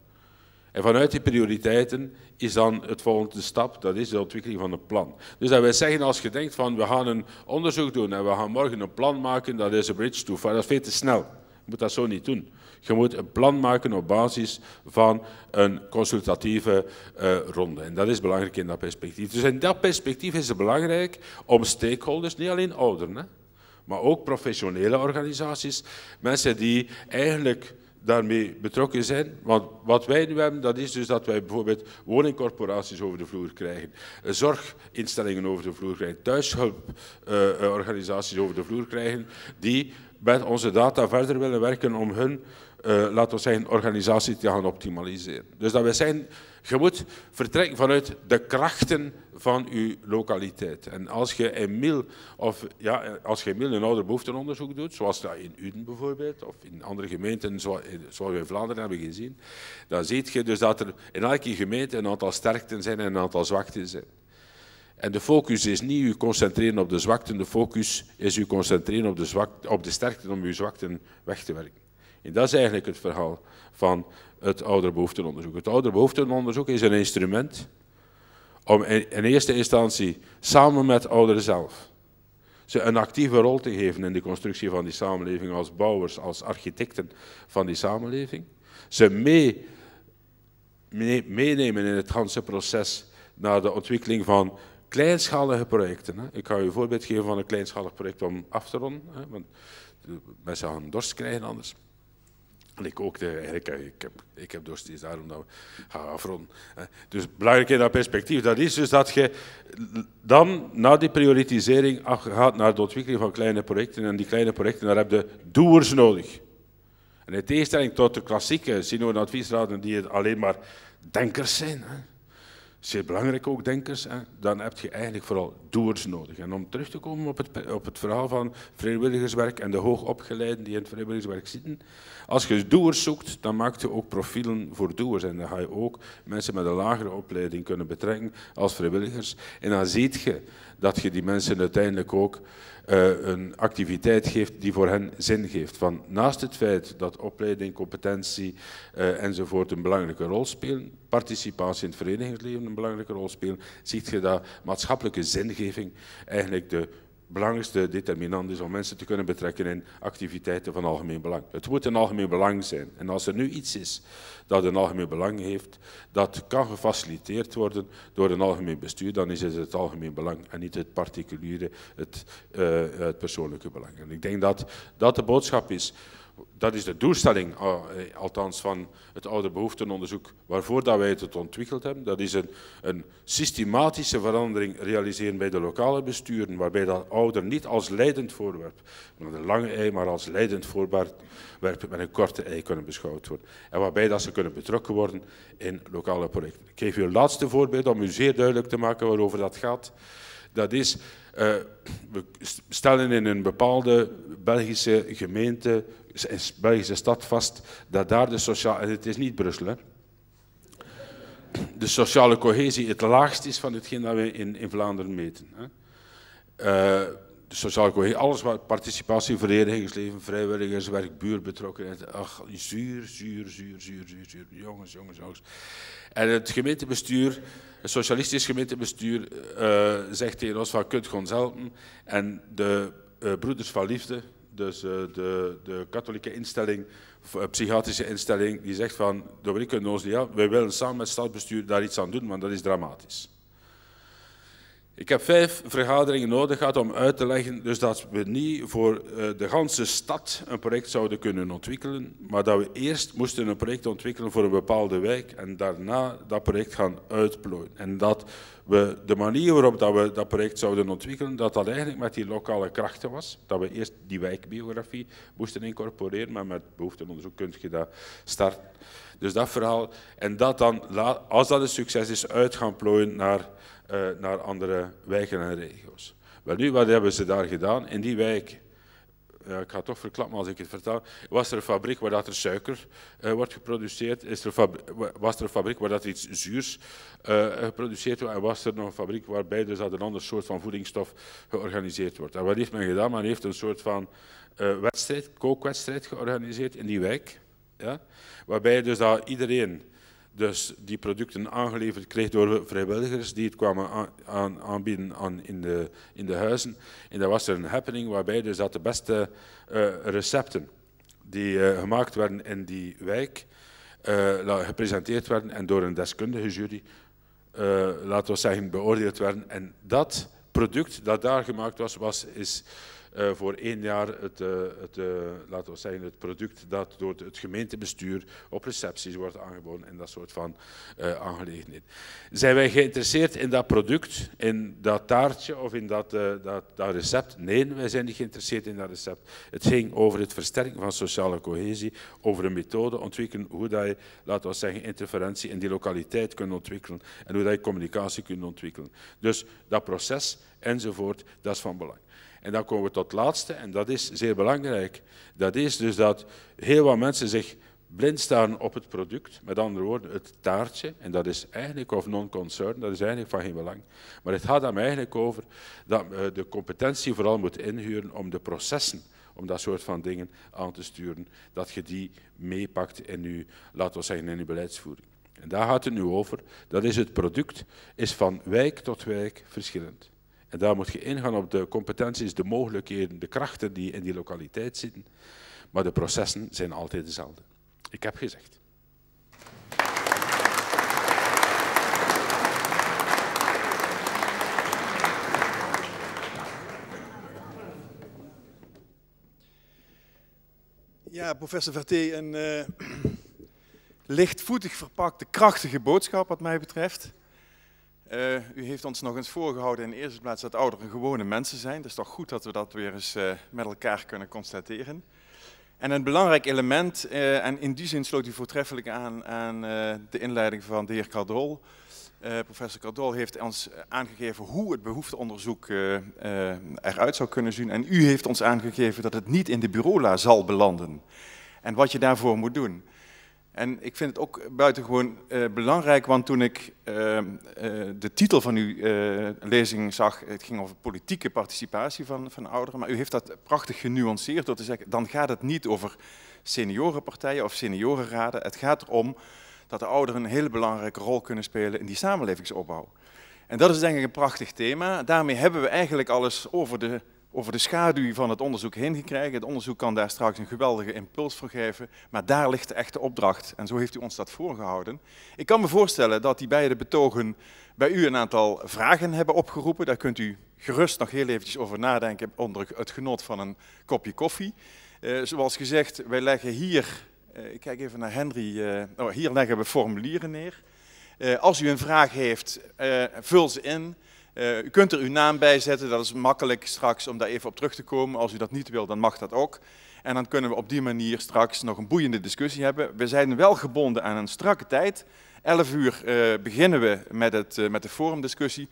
En vanuit die prioriteiten is dan het volgende stap, dat is de ontwikkeling van een plan. Dus dat wij zeggen, als je denkt van we gaan een onderzoek doen en we gaan morgen een plan maken, dat is een bridge too far, dat is veel te snel. Je moet dat zo niet doen. Je moet een plan maken op basis van een consultatieve uh, ronde. En dat is belangrijk in dat perspectief. Dus in dat perspectief is het belangrijk om stakeholders, niet alleen ouderen, hè, maar ook professionele organisaties, mensen die eigenlijk daarmee betrokken zijn. Want wat wij nu hebben, dat is dus dat wij bijvoorbeeld woningcorporaties over de vloer krijgen, zorginstellingen over de vloer krijgen, thuishulporganisaties uh, over de vloer krijgen, die met onze data verder willen werken om hun, uh, laten we zeggen, organisatie te gaan optimaliseren. Dus dat wij zeggen, je moet vertrekken vanuit de krachten van je lokaliteit. En als je in Mil, of ja, als je in Mil een ouderbehoeftenonderzoek doet, zoals dat in Uden bijvoorbeeld, of in andere gemeenten, zoals we in Vlaanderen hebben gezien, dan zie je dus dat er in elke gemeente een aantal sterkten zijn en een aantal zwakten zijn. En de focus is niet u concentreren op de zwakten, de focus is u concentreren op de, zwak, op de sterkten om uw zwakten weg te werken. En dat is eigenlijk het verhaal van het ouderbehoeftenonderzoek. Het ouderbehoeftenonderzoek is een instrument om in, in eerste instantie samen met ouderen zelf ze een actieve rol te geven in de constructie van die samenleving als bouwers, als architecten van die samenleving. Ze mee, mee, meenemen in het hele proces naar de ontwikkeling van kleinschalige projecten. Hè. Ik ga u een voorbeeld geven van een kleinschalig project om af te ronden, hè, want mensen gaan dorst krijgen anders. En ik ook, de, eigenlijk, ik, heb, ik heb dorst, is daarom dat we gaan afronden. Hè. Dus belangrijk in dat perspectief, dat is dus dat je dan na die prioritisering gaat naar de ontwikkeling van kleine projecten. En die kleine projecten, daar heb je doers nodig. En in tegenstelling tot de klassieke Synode en adviesraden die alleen maar denkers zijn, hè. Zeer belangrijk ook, denkers, hè? Dan heb je eigenlijk vooral doers nodig. En om terug te komen op het, op het verhaal van vrijwilligerswerk en de hoogopgeleiden die in het vrijwilligerswerk zitten. Als je doers zoekt, dan maak je ook profielen voor doers. En dan ga je ook mensen met een lagere opleiding kunnen betrekken als vrijwilligers. En dan zie je dat je die mensen uiteindelijk ook uh, een activiteit geeft die voor hen zin geeft. Van, naast het feit dat opleiding, competentie uh, enzovoort een belangrijke rol spelen, participatie in het verenigingsleven een belangrijke rol spelen, zie je dat maatschappelijke zingeving eigenlijk de belangrijkste determinant is om mensen te kunnen betrekken in activiteiten van algemeen belang. Het moet een algemeen belang zijn. En als er nu iets is dat een algemeen belang heeft, dat kan gefaciliteerd worden door een algemeen bestuur, dan is het het algemeen belang en niet het particuliere, het, uh, het persoonlijke belang. En ik denk dat dat de boodschap is. Dat is de doelstelling, althans van het ouderbehoeftenonderzoek, waarvoor dat wij het ontwikkeld hebben. Dat is een, een systematische verandering realiseren bij de lokale besturen, waarbij dat ouder niet als leidend voorwerp, met een lange ei, maar als leidend voorwerp met een korte ei kunnen beschouwd worden. En waarbij dat ze kunnen betrokken worden in lokale projecten. Ik geef u een laatste voorbeeld om u zeer duidelijk te maken waarover dat gaat. Dat is, uh, we stellen in een bepaalde Belgische gemeente, Belgische stad vast, dat daar de sociale, en het is niet Brussel, hè, de sociale cohesie het laagst is van hetgeen dat we in, in Vlaanderen meten. Hè. Uh, de sociale cohesie, alles wat participatie, verenigingsleven, vrijwilligerswerk, buurtbetrokkenheid, ach, zuur, zuur, zuur, zuur, zuur, zuur, jongens, jongens, jongens. En het gemeentebestuur, het socialistisch gemeentebestuur, uh, zegt tegen ons van, kunt je ons helpen? En de uh, broeders van liefde, dus uh, de, de katholieke instelling, uh, psychiatrische instelling, die zegt van, we kunnen ons niet helpen, wij willen samen met het stadsbestuur daar iets aan doen, want dat is dramatisch. Ik heb vijf vergaderingen nodig gehad om uit te leggen dus dat we niet voor uh, de ganse stad een project zouden kunnen ontwikkelen, maar dat we eerst moesten een project ontwikkelen voor een bepaalde wijk en daarna dat project gaan uitplooien. En dat we de manier waarop dat we dat project zouden ontwikkelen, dat dat eigenlijk met die lokale krachten was. Dat we eerst die wijkbiografie moesten incorporeren, maar met behoefteonderzoek kun je dat starten. Dus dat verhaal. En dat dan, als dat een succes is, uit gaan plooien naar... Uh, naar andere wijken en regio's. Wel nu, wat hebben ze daar gedaan? In die wijk, uh, ik ga het toch verklappen als ik het vertel, was er een fabriek waar dat er suiker uh, wordt geproduceerd, is er was er een fabriek waar dat er iets zuurs uh, geproduceerd wordt en was er nog een fabriek waarbij dus dat een ander soort van voedingsstof georganiseerd wordt. En wat heeft men gedaan? Men heeft een soort van uh, wedstrijd, kookwedstrijd georganiseerd in die wijk, ja? Waarbij dus dat iedereen dus die producten aangeleverd kreeg door vrijwilligers die het kwamen aan, aan, aanbieden aan in, de, in de huizen. En dat was er een happening waarbij dus dat de beste uh, recepten die uh, gemaakt werden in die wijk uh, gepresenteerd werden en door een deskundige jury, uh, laten we zeggen, beoordeeld werden. En dat product dat daar gemaakt was, was is Uh, voor één jaar het, uh, het, uh, laten we zeggen, het product dat door het gemeentebestuur op recepties wordt aangeboden en dat soort van uh, aangelegenheden. Zijn wij geïnteresseerd in dat product, in dat taartje of in dat, uh, dat, dat recept? Nee, wij zijn niet geïnteresseerd in dat recept. Het ging over het versterken van sociale cohesie, over een methode ontwikkelen, hoe dat je, laten we zeggen, interferentie in die lokaliteit kunt ontwikkelen en hoe dat je communicatie kunt ontwikkelen. Dus dat proces enzovoort, dat is van belang. En dan komen we tot het laatste, en dat is zeer belangrijk. Dat is dus dat heel wat mensen zich blind staan op het product, met andere woorden het taartje, en dat is eigenlijk of non-concern, dat is eigenlijk van geen belang. Maar het gaat dan eigenlijk over dat we de competentie vooral moet inhuren om de processen, om dat soort van dingen aan te sturen, dat je die meepakt in uw, laten we zeggen, in uw beleidsvoering. En daar gaat het nu over. Dat is het product, is van wijk tot wijk verschillend. En daar moet je ingaan op de competenties, de mogelijkheden, de krachten die in die lokaliteit zitten. Maar de processen zijn altijd dezelfde. Ik heb gezegd. Ja, professor Vertee, een uh, lichtvoetig verpakte, krachtige boodschap wat mij betreft. Uh, u heeft ons nog eens voorgehouden in de eerste plaats dat ouderen gewone mensen zijn. Het is toch goed dat we dat weer eens uh, met elkaar kunnen constateren. En een belangrijk element, uh, en in die zin sloot u voortreffelijk aan aan uh, de inleiding van de heer Cardol. Uh, professor Cardol heeft ons aangegeven hoe het behoefteonderzoek uh, uh, eruit zou kunnen zien. En u heeft ons aangegeven dat het niet in de bureaula zal belanden. En wat je daarvoor moet doen. En ik vind het ook buitengewoon uh, belangrijk, want toen ik uh, uh, de titel van uw uh, lezing zag, het ging over politieke participatie van, van ouderen, maar u heeft dat prachtig genuanceerd door te zeggen, dan gaat het niet over seniorenpartijen of seniorenraden, het gaat erom dat de ouderen een hele belangrijke rol kunnen spelen in die samenlevingsopbouw. En dat is denk ik een prachtig thema. Daarmee hebben we eigenlijk alles over de, over de schaduw van het onderzoek heen gekregen. Het onderzoek kan daar straks een geweldige impuls voor geven, maar daar ligt de echte opdracht. En zo heeft u ons dat voorgehouden. Ik kan me voorstellen dat die beide betogen bij u een aantal vragen hebben opgeroepen. Daar kunt u gerust nog heel eventjes over nadenken onder het genot van een kopje koffie. Uh, zoals gezegd, wij leggen hier, uh, ik kijk even naar Henry, uh, oh, hier leggen we formulieren neer. Uh, als u een vraag heeft, uh, vul ze in. Uh, u kunt er uw naam bij zetten, dat is makkelijk straks om daar even op terug te komen. Als u dat niet wil, dan mag dat ook. En dan kunnen we op die manier straks nog een boeiende discussie hebben. We zijn wel gebonden aan een strakke tijd. elf uur uh, beginnen we met, het, uh, met de forumdiscussie.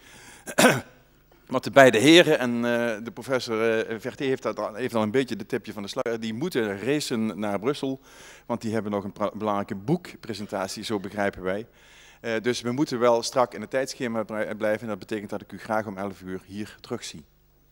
Want de beide heren en uh, de professor uh, Vertee heeft, dat, heeft al een beetje de tipje van de sluier. Die moeten racen naar Brussel, want die hebben nog een belangrijke boekpresentatie, zo begrijpen wij. Uh, dus we moeten wel strak in het tijdschema blijven. En dat betekent dat ik u graag om elf uur hier terugzie.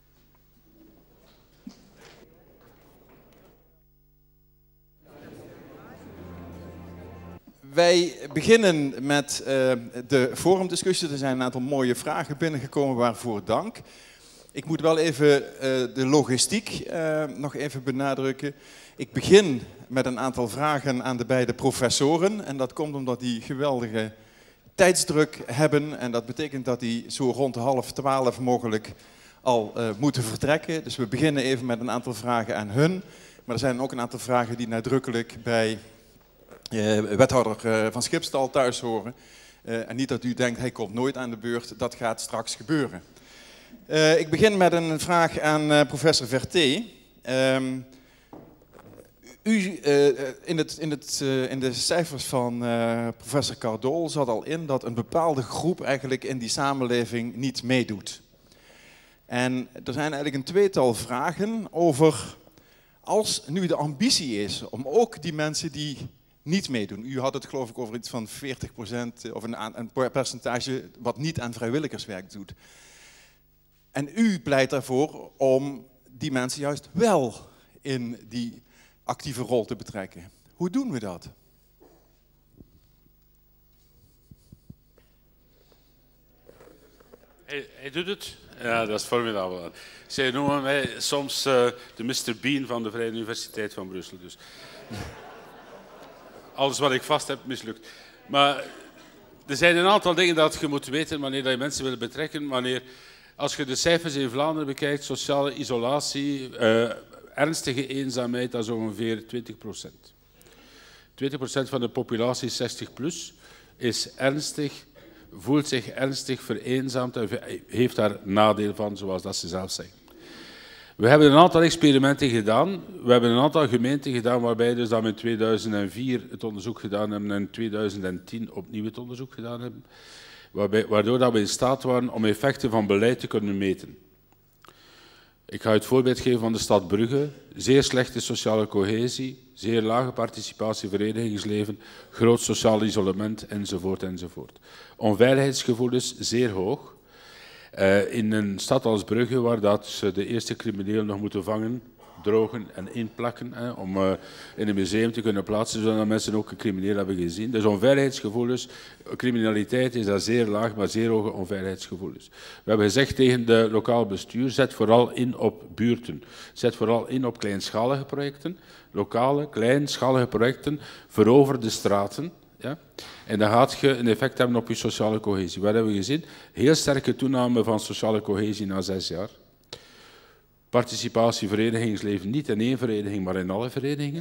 Wij beginnen met uh, de forumdiscussie. Er zijn een aantal mooie vragen binnengekomen, waarvoor dank. Ik moet wel even uh, de logistiek uh, nog even benadrukken. Ik begin met een aantal vragen aan de beide professoren. En dat komt omdat die geweldige tijdsdruk hebben en dat betekent dat die zo rond half twaalf mogelijk al uh, moeten vertrekken. Dus we beginnen even met een aantal vragen aan hun. Maar er zijn ook een aantal vragen die nadrukkelijk bij uh, wethouder uh, Van Schipstal thuis horen. Uh, en niet dat u denkt, hij komt nooit aan de beurt, dat gaat straks gebeuren. Uh, ik begin met een vraag aan uh, professor Verté. Um, u, uh, in, het, in, het, uh, in de cijfers van uh, professor Cardol zat al in dat een bepaalde groep eigenlijk in die samenleving niet meedoet. En er zijn eigenlijk een tweetal vragen over, als nu de ambitie is om ook die mensen die niet meedoen. U had het geloof ik over iets van veertig procent of een, een percentage wat niet aan vrijwilligerswerk doet. En u pleit ervoor om die mensen juist wel in die actieve rol te betrekken. Hoe doen we dat? Hij, hij doet het. Ja, dat is formidabel. Zij noemen mij soms uh, de mister Bean van de Vrije Universiteit van Brussel. Dus. Alles wat ik vast heb, mislukt. Maar er zijn een aantal dingen dat je moet weten wanneer je mensen wil betrekken. Wanneer, als je de cijfers in Vlaanderen bekijkt, sociale isolatie, uh, ernstige eenzaamheid, dat is ongeveer twintig procent. twintig procent van de populatie zestig plus is ernstig, voelt zich ernstig vereenzaamd en heeft daar nadeel van, zoals dat ze zelf zeggen. We hebben een aantal experimenten gedaan. We hebben een aantal gemeenten gedaan waarbij dus dat we in tweeduizend vier het onderzoek gedaan hebben en in tweeduizend tien opnieuw het onderzoek gedaan hebben. Waarbij, waardoor dat we in staat waren om effecten van beleid te kunnen meten. Ik ga het voorbeeld geven van de stad Brugge. Zeer slechte sociale cohesie, zeer lage participatie in verenigingsleven, groot sociaal isolement enzovoort enzovoort. Onveiligheidsgevoelens zeer hoog. Uh, in een stad als Brugge, waar dat ze de eerste criminelen nog moeten vangen, drogen en inplakken, hè, om uh, in een museum te kunnen plaatsen, zodat mensen ook een crimineel hebben gezien. Dus onveiligheidsgevoelens, criminaliteit is daar zeer laag, maar zeer hoge onveiligheidsgevoelens. We hebben gezegd tegen de lokaal bestuur, zet vooral in op buurten. Zet vooral in op kleinschalige projecten, lokale, kleinschalige projecten, verover de straten. Ja? En dan gaat je een effect hebben op je sociale cohesie. Wat hebben we gezien? Heel sterke toename van sociale cohesie na zes jaar. Participatie, verenigingsleven, niet in één vereniging, maar in alle verenigingen.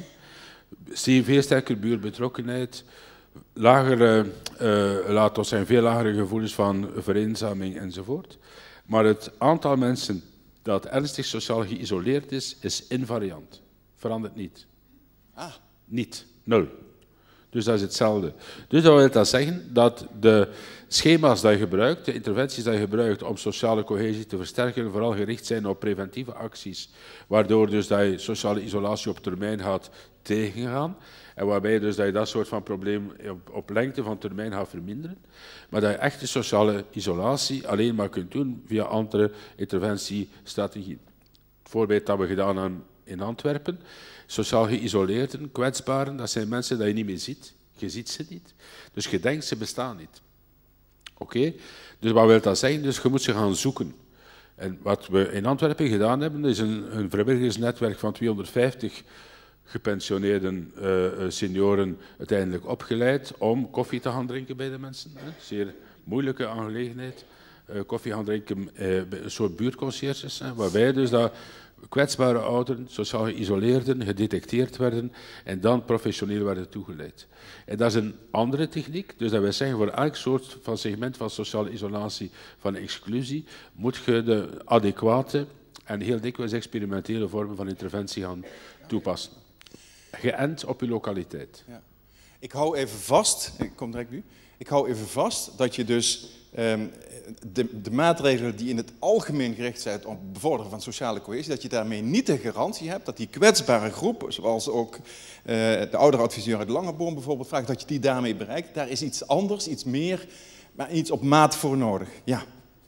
Veel sterker buurtbetrokkenheid. Lagere, uh, laat ons zijn, veel lagere gevoelens van vereenzaming enzovoort. Maar het aantal mensen dat ernstig sociaal geïsoleerd is, is invariant. Verandert niet. Ah. Niet. Nul. Dus dat is hetzelfde. Dus dat wil dat zeggen dat de schema's die je gebruikt, de interventies die je gebruikt om sociale cohesie te versterken, vooral gericht zijn op preventieve acties, waardoor dus dat je sociale isolatie op termijn gaat tegengaan en waarbij dus dat je dat soort van probleem op, op lengte van termijn gaat verminderen, maar dat je echte sociale isolatie alleen maar kunt doen via andere interventiestrategieën. Het voorbeeld dat we gedaan hebben in Antwerpen. Sociaal geïsoleerden, kwetsbaren, dat zijn mensen die je niet meer ziet. Je ziet ze niet. Dus je denkt, ze bestaan niet. Oké? Okay? Dus wat wil dat zeggen? Dus je moet ze gaan zoeken. En wat we in Antwerpen gedaan hebben, is een, een vrijwilligersnetwerk van tweehonderdvijftig gepensioneerde uh, senioren uiteindelijk opgeleid om koffie te gaan drinken bij de mensen. Hè? Zeer moeilijke aangelegenheid. Uh, koffie gaan drinken, uh, een soort buurtconcierges, hè? Waarbij dus dat kwetsbare ouderen, sociaal geïsoleerden, gedetecteerd werden en dan professioneel werden toegeleid. En dat is een andere techniek, dus dat wij zeggen voor elk soort van segment van sociale isolatie, van exclusie, moet je de adequate en heel dikwijls experimentele vormen van interventie gaan toepassen. Geënt op je lokaliteit. Ja. Ik hou even vast, ik kom direct nu, ik hou even vast dat je dus um, de, de maatregelen die in het algemeen gericht zijn op het bevorderen van sociale cohesie, dat je daarmee niet de garantie hebt dat die kwetsbare groep, zoals ook uh, de ouderadviseur uit Langeboom bijvoorbeeld vraagt, dat je die daarmee bereikt. Daar is iets anders, iets meer, maar iets op maat voor nodig. Ja.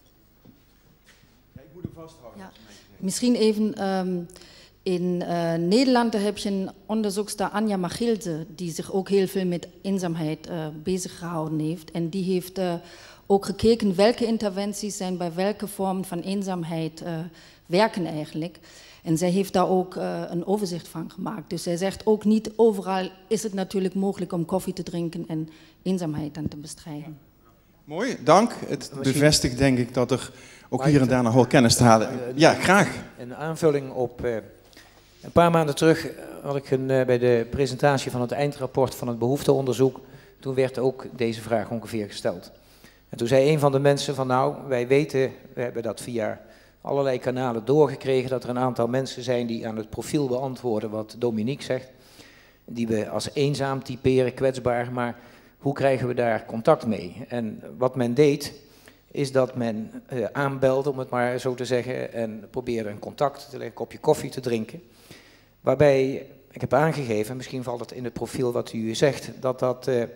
Ja, ik moet hem vasthouden. Ja. Misschien even, um, in uh, Nederland heb je een onderzoekster, Anja Machilde, die zich ook heel veel met eenzaamheid uh, bezig gehouden heeft. En die heeft uh, ook gekeken welke interventies zijn bij welke vormen van eenzaamheid uh, werken eigenlijk. En zij heeft daar ook uh, een overzicht van gemaakt. Dus zij zegt ook niet overal is het natuurlijk mogelijk om koffie te drinken en eenzaamheid dan te bestrijden. Mooi, dank. Het bevestigt denk ik dat er ook hier en daar nog wel kennis te halen. Ja, graag. Een aanvulling op... Uh, een paar maanden terug had ik een, uh, bij de presentatie van het eindrapport van het behoefteonderzoek, toen werd ook deze vraag ongeveer gesteld. En toen zei een van de mensen van nou, wij weten, we hebben dat via allerlei kanalen doorgekregen, dat er een aantal mensen zijn die aan het profiel beantwoorden wat Dominique zegt, die we als eenzaam typeren, kwetsbaar, maar hoe krijgen we daar contact mee? En wat men deed, is dat men uh, aanbelde, om het maar zo te zeggen, en probeerde een contact te leggen, een kopje koffie te drinken. Waarbij, ik heb aangegeven, misschien valt het in het profiel wat u zegt, dat dat uh,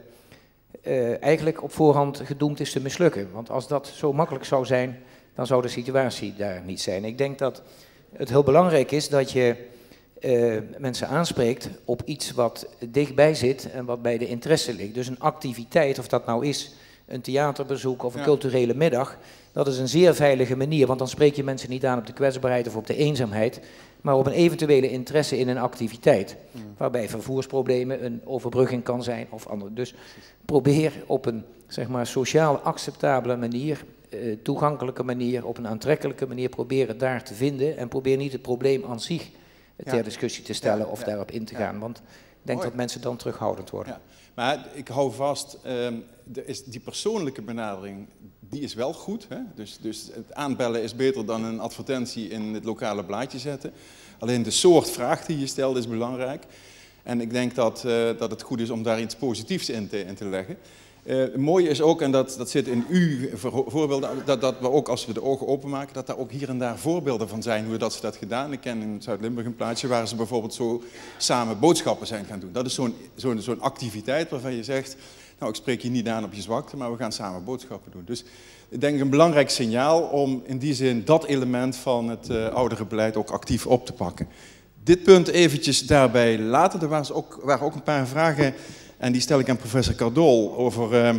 uh, eigenlijk op voorhand gedoemd is te mislukken. Want als dat zo makkelijk zou zijn, dan zou de situatie daar niet zijn. Ik denk dat het heel belangrijk is dat je uh, mensen aanspreekt op iets wat dichtbij zit en wat bij de interesse ligt. Dus een activiteit, of dat nou is een theaterbezoek of een ja. culturele middag, dat is een zeer veilige manier, want dan spreek je mensen niet aan op de kwetsbaarheid of op de eenzaamheid, maar op een eventuele interesse in een activiteit, mm. waarbij vervoersproblemen een overbrugging kan zijn of andere. Dus probeer op een zeg maar, sociaal acceptabele manier, uh, toegankelijke manier, op een aantrekkelijke manier, probeer het daar te vinden en probeer niet het probleem aan zich ter ja. discussie te stellen ja, of ja. daarop in te gaan, want ik denk Mooi. dat mensen dan terughoudend worden. Ja. Maar ik hou vast, um, de, is die persoonlijke benadering, die is wel goed. Hè? Dus, dus het aanbellen is beter dan een advertentie in het lokale blaadje zetten. Alleen de soort vraag die je stelt is belangrijk. En ik denk dat, uh, dat het goed is om daar iets positiefs in te, in te leggen. Uh, het mooie is ook, en dat, dat zit in uw voorbeelden, dat, dat we ook als we de ogen openmaken, dat daar ook hier en daar voorbeelden van zijn hoe dat ze dat gedaan. Ik ken in Zuid-Limburg een plaatsje waar ze bijvoorbeeld zo samen boodschappen zijn gaan doen. Dat is zo'n zo'n zo'n activiteit waarvan je zegt, nou ik spreek je niet aan op je zwakte, maar we gaan samen boodschappen doen. Dus ik denk een belangrijk signaal om in die zin dat element van het uh, ouderenbeleid ook actief op te pakken. Dit punt eventjes daarbij laten. Er waren ook, waren ook een paar vragen. En die stel ik aan professor Cardol over uh,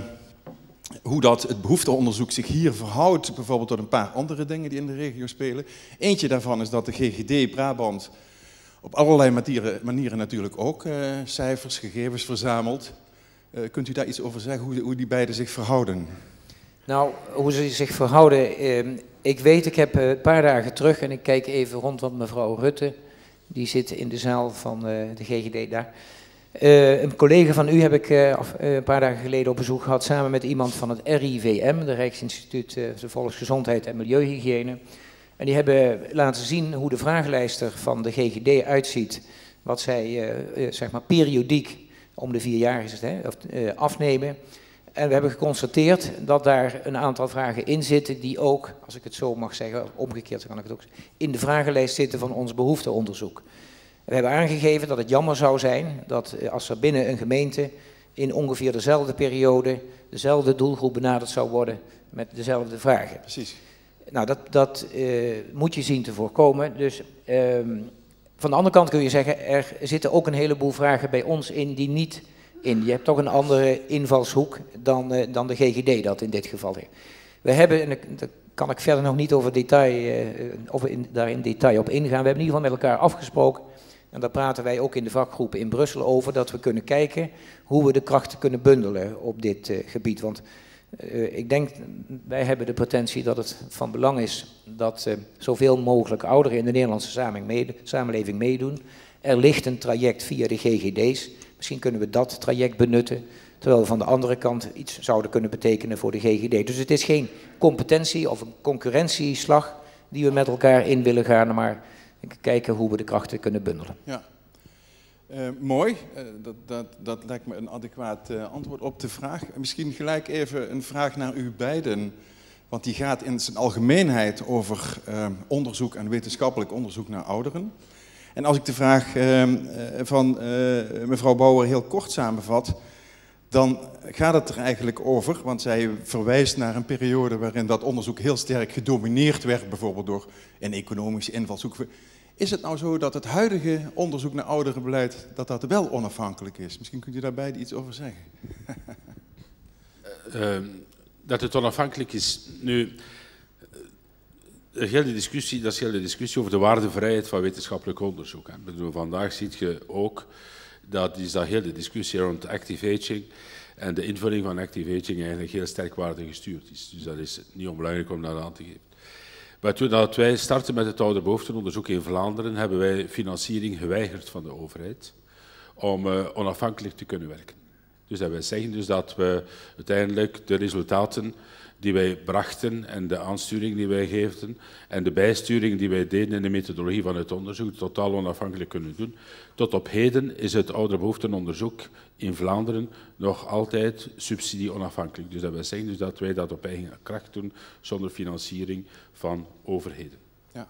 hoe dat het behoefteonderzoek zich hier verhoudt, bijvoorbeeld tot een paar andere dingen die in de regio spelen. Eentje daarvan is dat de G G D Brabant op allerlei manieren, manieren natuurlijk ook uh, cijfers, gegevens verzamelt. Uh, kunt u daar iets over zeggen, hoe, hoe die beiden zich verhouden? Nou, hoe ze zich verhouden, eh, ik weet, ik heb een paar dagen terug en ik kijk even rond, want mevrouw Rutte, die zit in de zaal van uh, de G G D daar. Uh, een collega van u heb ik uh, af, uh, een paar dagen geleden op bezoek gehad samen met iemand van het R I V M, de Rijksinstituut uh, de Volksgezondheid en Milieuhygiëne. En die hebben laten zien hoe de vragenlijster van de G G D uitziet, wat zij uh, uh, zeg maar periodiek, om de vier jaar is het, hè, of, uh, afnemen. En we hebben geconstateerd dat daar een aantal vragen in zitten die ook, als ik het zo mag zeggen, omgekeerd kan ik het ook zeggen, in de vragenlijst zitten van ons behoefteonderzoek. We hebben aangegeven dat het jammer zou zijn dat als er binnen een gemeente in ongeveer dezelfde periode dezelfde doelgroep benaderd zou worden met dezelfde vragen. Precies. Nou, dat, dat uh, moet je zien te voorkomen. Dus um, van de andere kant kun je zeggen, er zitten ook een heleboel vragen bij ons in die niet in. Je hebt toch een andere invalshoek dan, uh, dan de G G D dat in dit geval heeft. We hebben, en daar kan ik verder nog niet over detail, uh, over in, daar in detail op ingaan, we hebben in ieder geval met elkaar afgesproken, en daar praten wij ook in de vakgroepen in Brussel over, dat we kunnen kijken hoe we de krachten kunnen bundelen op dit uh, gebied. Want uh, ik denk, wij hebben de potentie dat het van belang is dat uh, zoveel mogelijk ouderen in de Nederlandse samenleving, mede, samenleving meedoen. Er ligt een traject via de G G D's. Misschien kunnen we dat traject benutten, terwijl we van de andere kant iets zouden kunnen betekenen voor de G G D. Dus het is geen competentie of een concurrentieslag die we met elkaar in willen gaan, maar kijken hoe we de krachten kunnen bundelen. Ja, uh, mooi. Uh, dat, dat, dat lijkt me een adequaat uh, antwoord op de vraag. Misschien gelijk even een vraag naar u beiden, want die gaat in zijn algemeenheid over uh, onderzoek en wetenschappelijk onderzoek naar ouderen. En als ik de vraag uh, van uh, mevrouw Bauer heel kort samenvat, dan gaat het er eigenlijk over, want zij verwijst naar een periode waarin dat onderzoek heel sterk gedomineerd werd, bijvoorbeeld door een economische invalshoek. Is het nou zo dat het huidige onderzoek naar ouderenbeleid, dat dat wel onafhankelijk is? Misschien kunt u daarbij iets over zeggen. uh, dat het onafhankelijk is. Nu, de hele discussie, dat is de hele discussie over de waardevrijheid van wetenschappelijk onderzoek. Ik bedoel, vandaag zie je ook, dat is dat hele discussie rond active aging. En de invulling van active aging eigenlijk heel sterk waardegestuurd is. Dus dat is niet onbelangrijk om dat aan te geven. Maar toen dat wij starten met het ouderbehoeftenonderzoek in Vlaanderen, hebben wij financiering geweigerd van de overheid om uh, onafhankelijk te kunnen werken. Dus dat wij zeggen dus dat we uiteindelijk de resultaten die wij brachten en de aansturing die wij geefden en de bijsturing die wij deden in de methodologie van het onderzoek totaal onafhankelijk kunnen doen. Tot op heden is het ouderbehoeftenonderzoek in Vlaanderen nog altijd subsidie onafhankelijk. Dus dat wij zeggen dus dat wij dat op eigen kracht doen zonder financiering van overheden. Ja.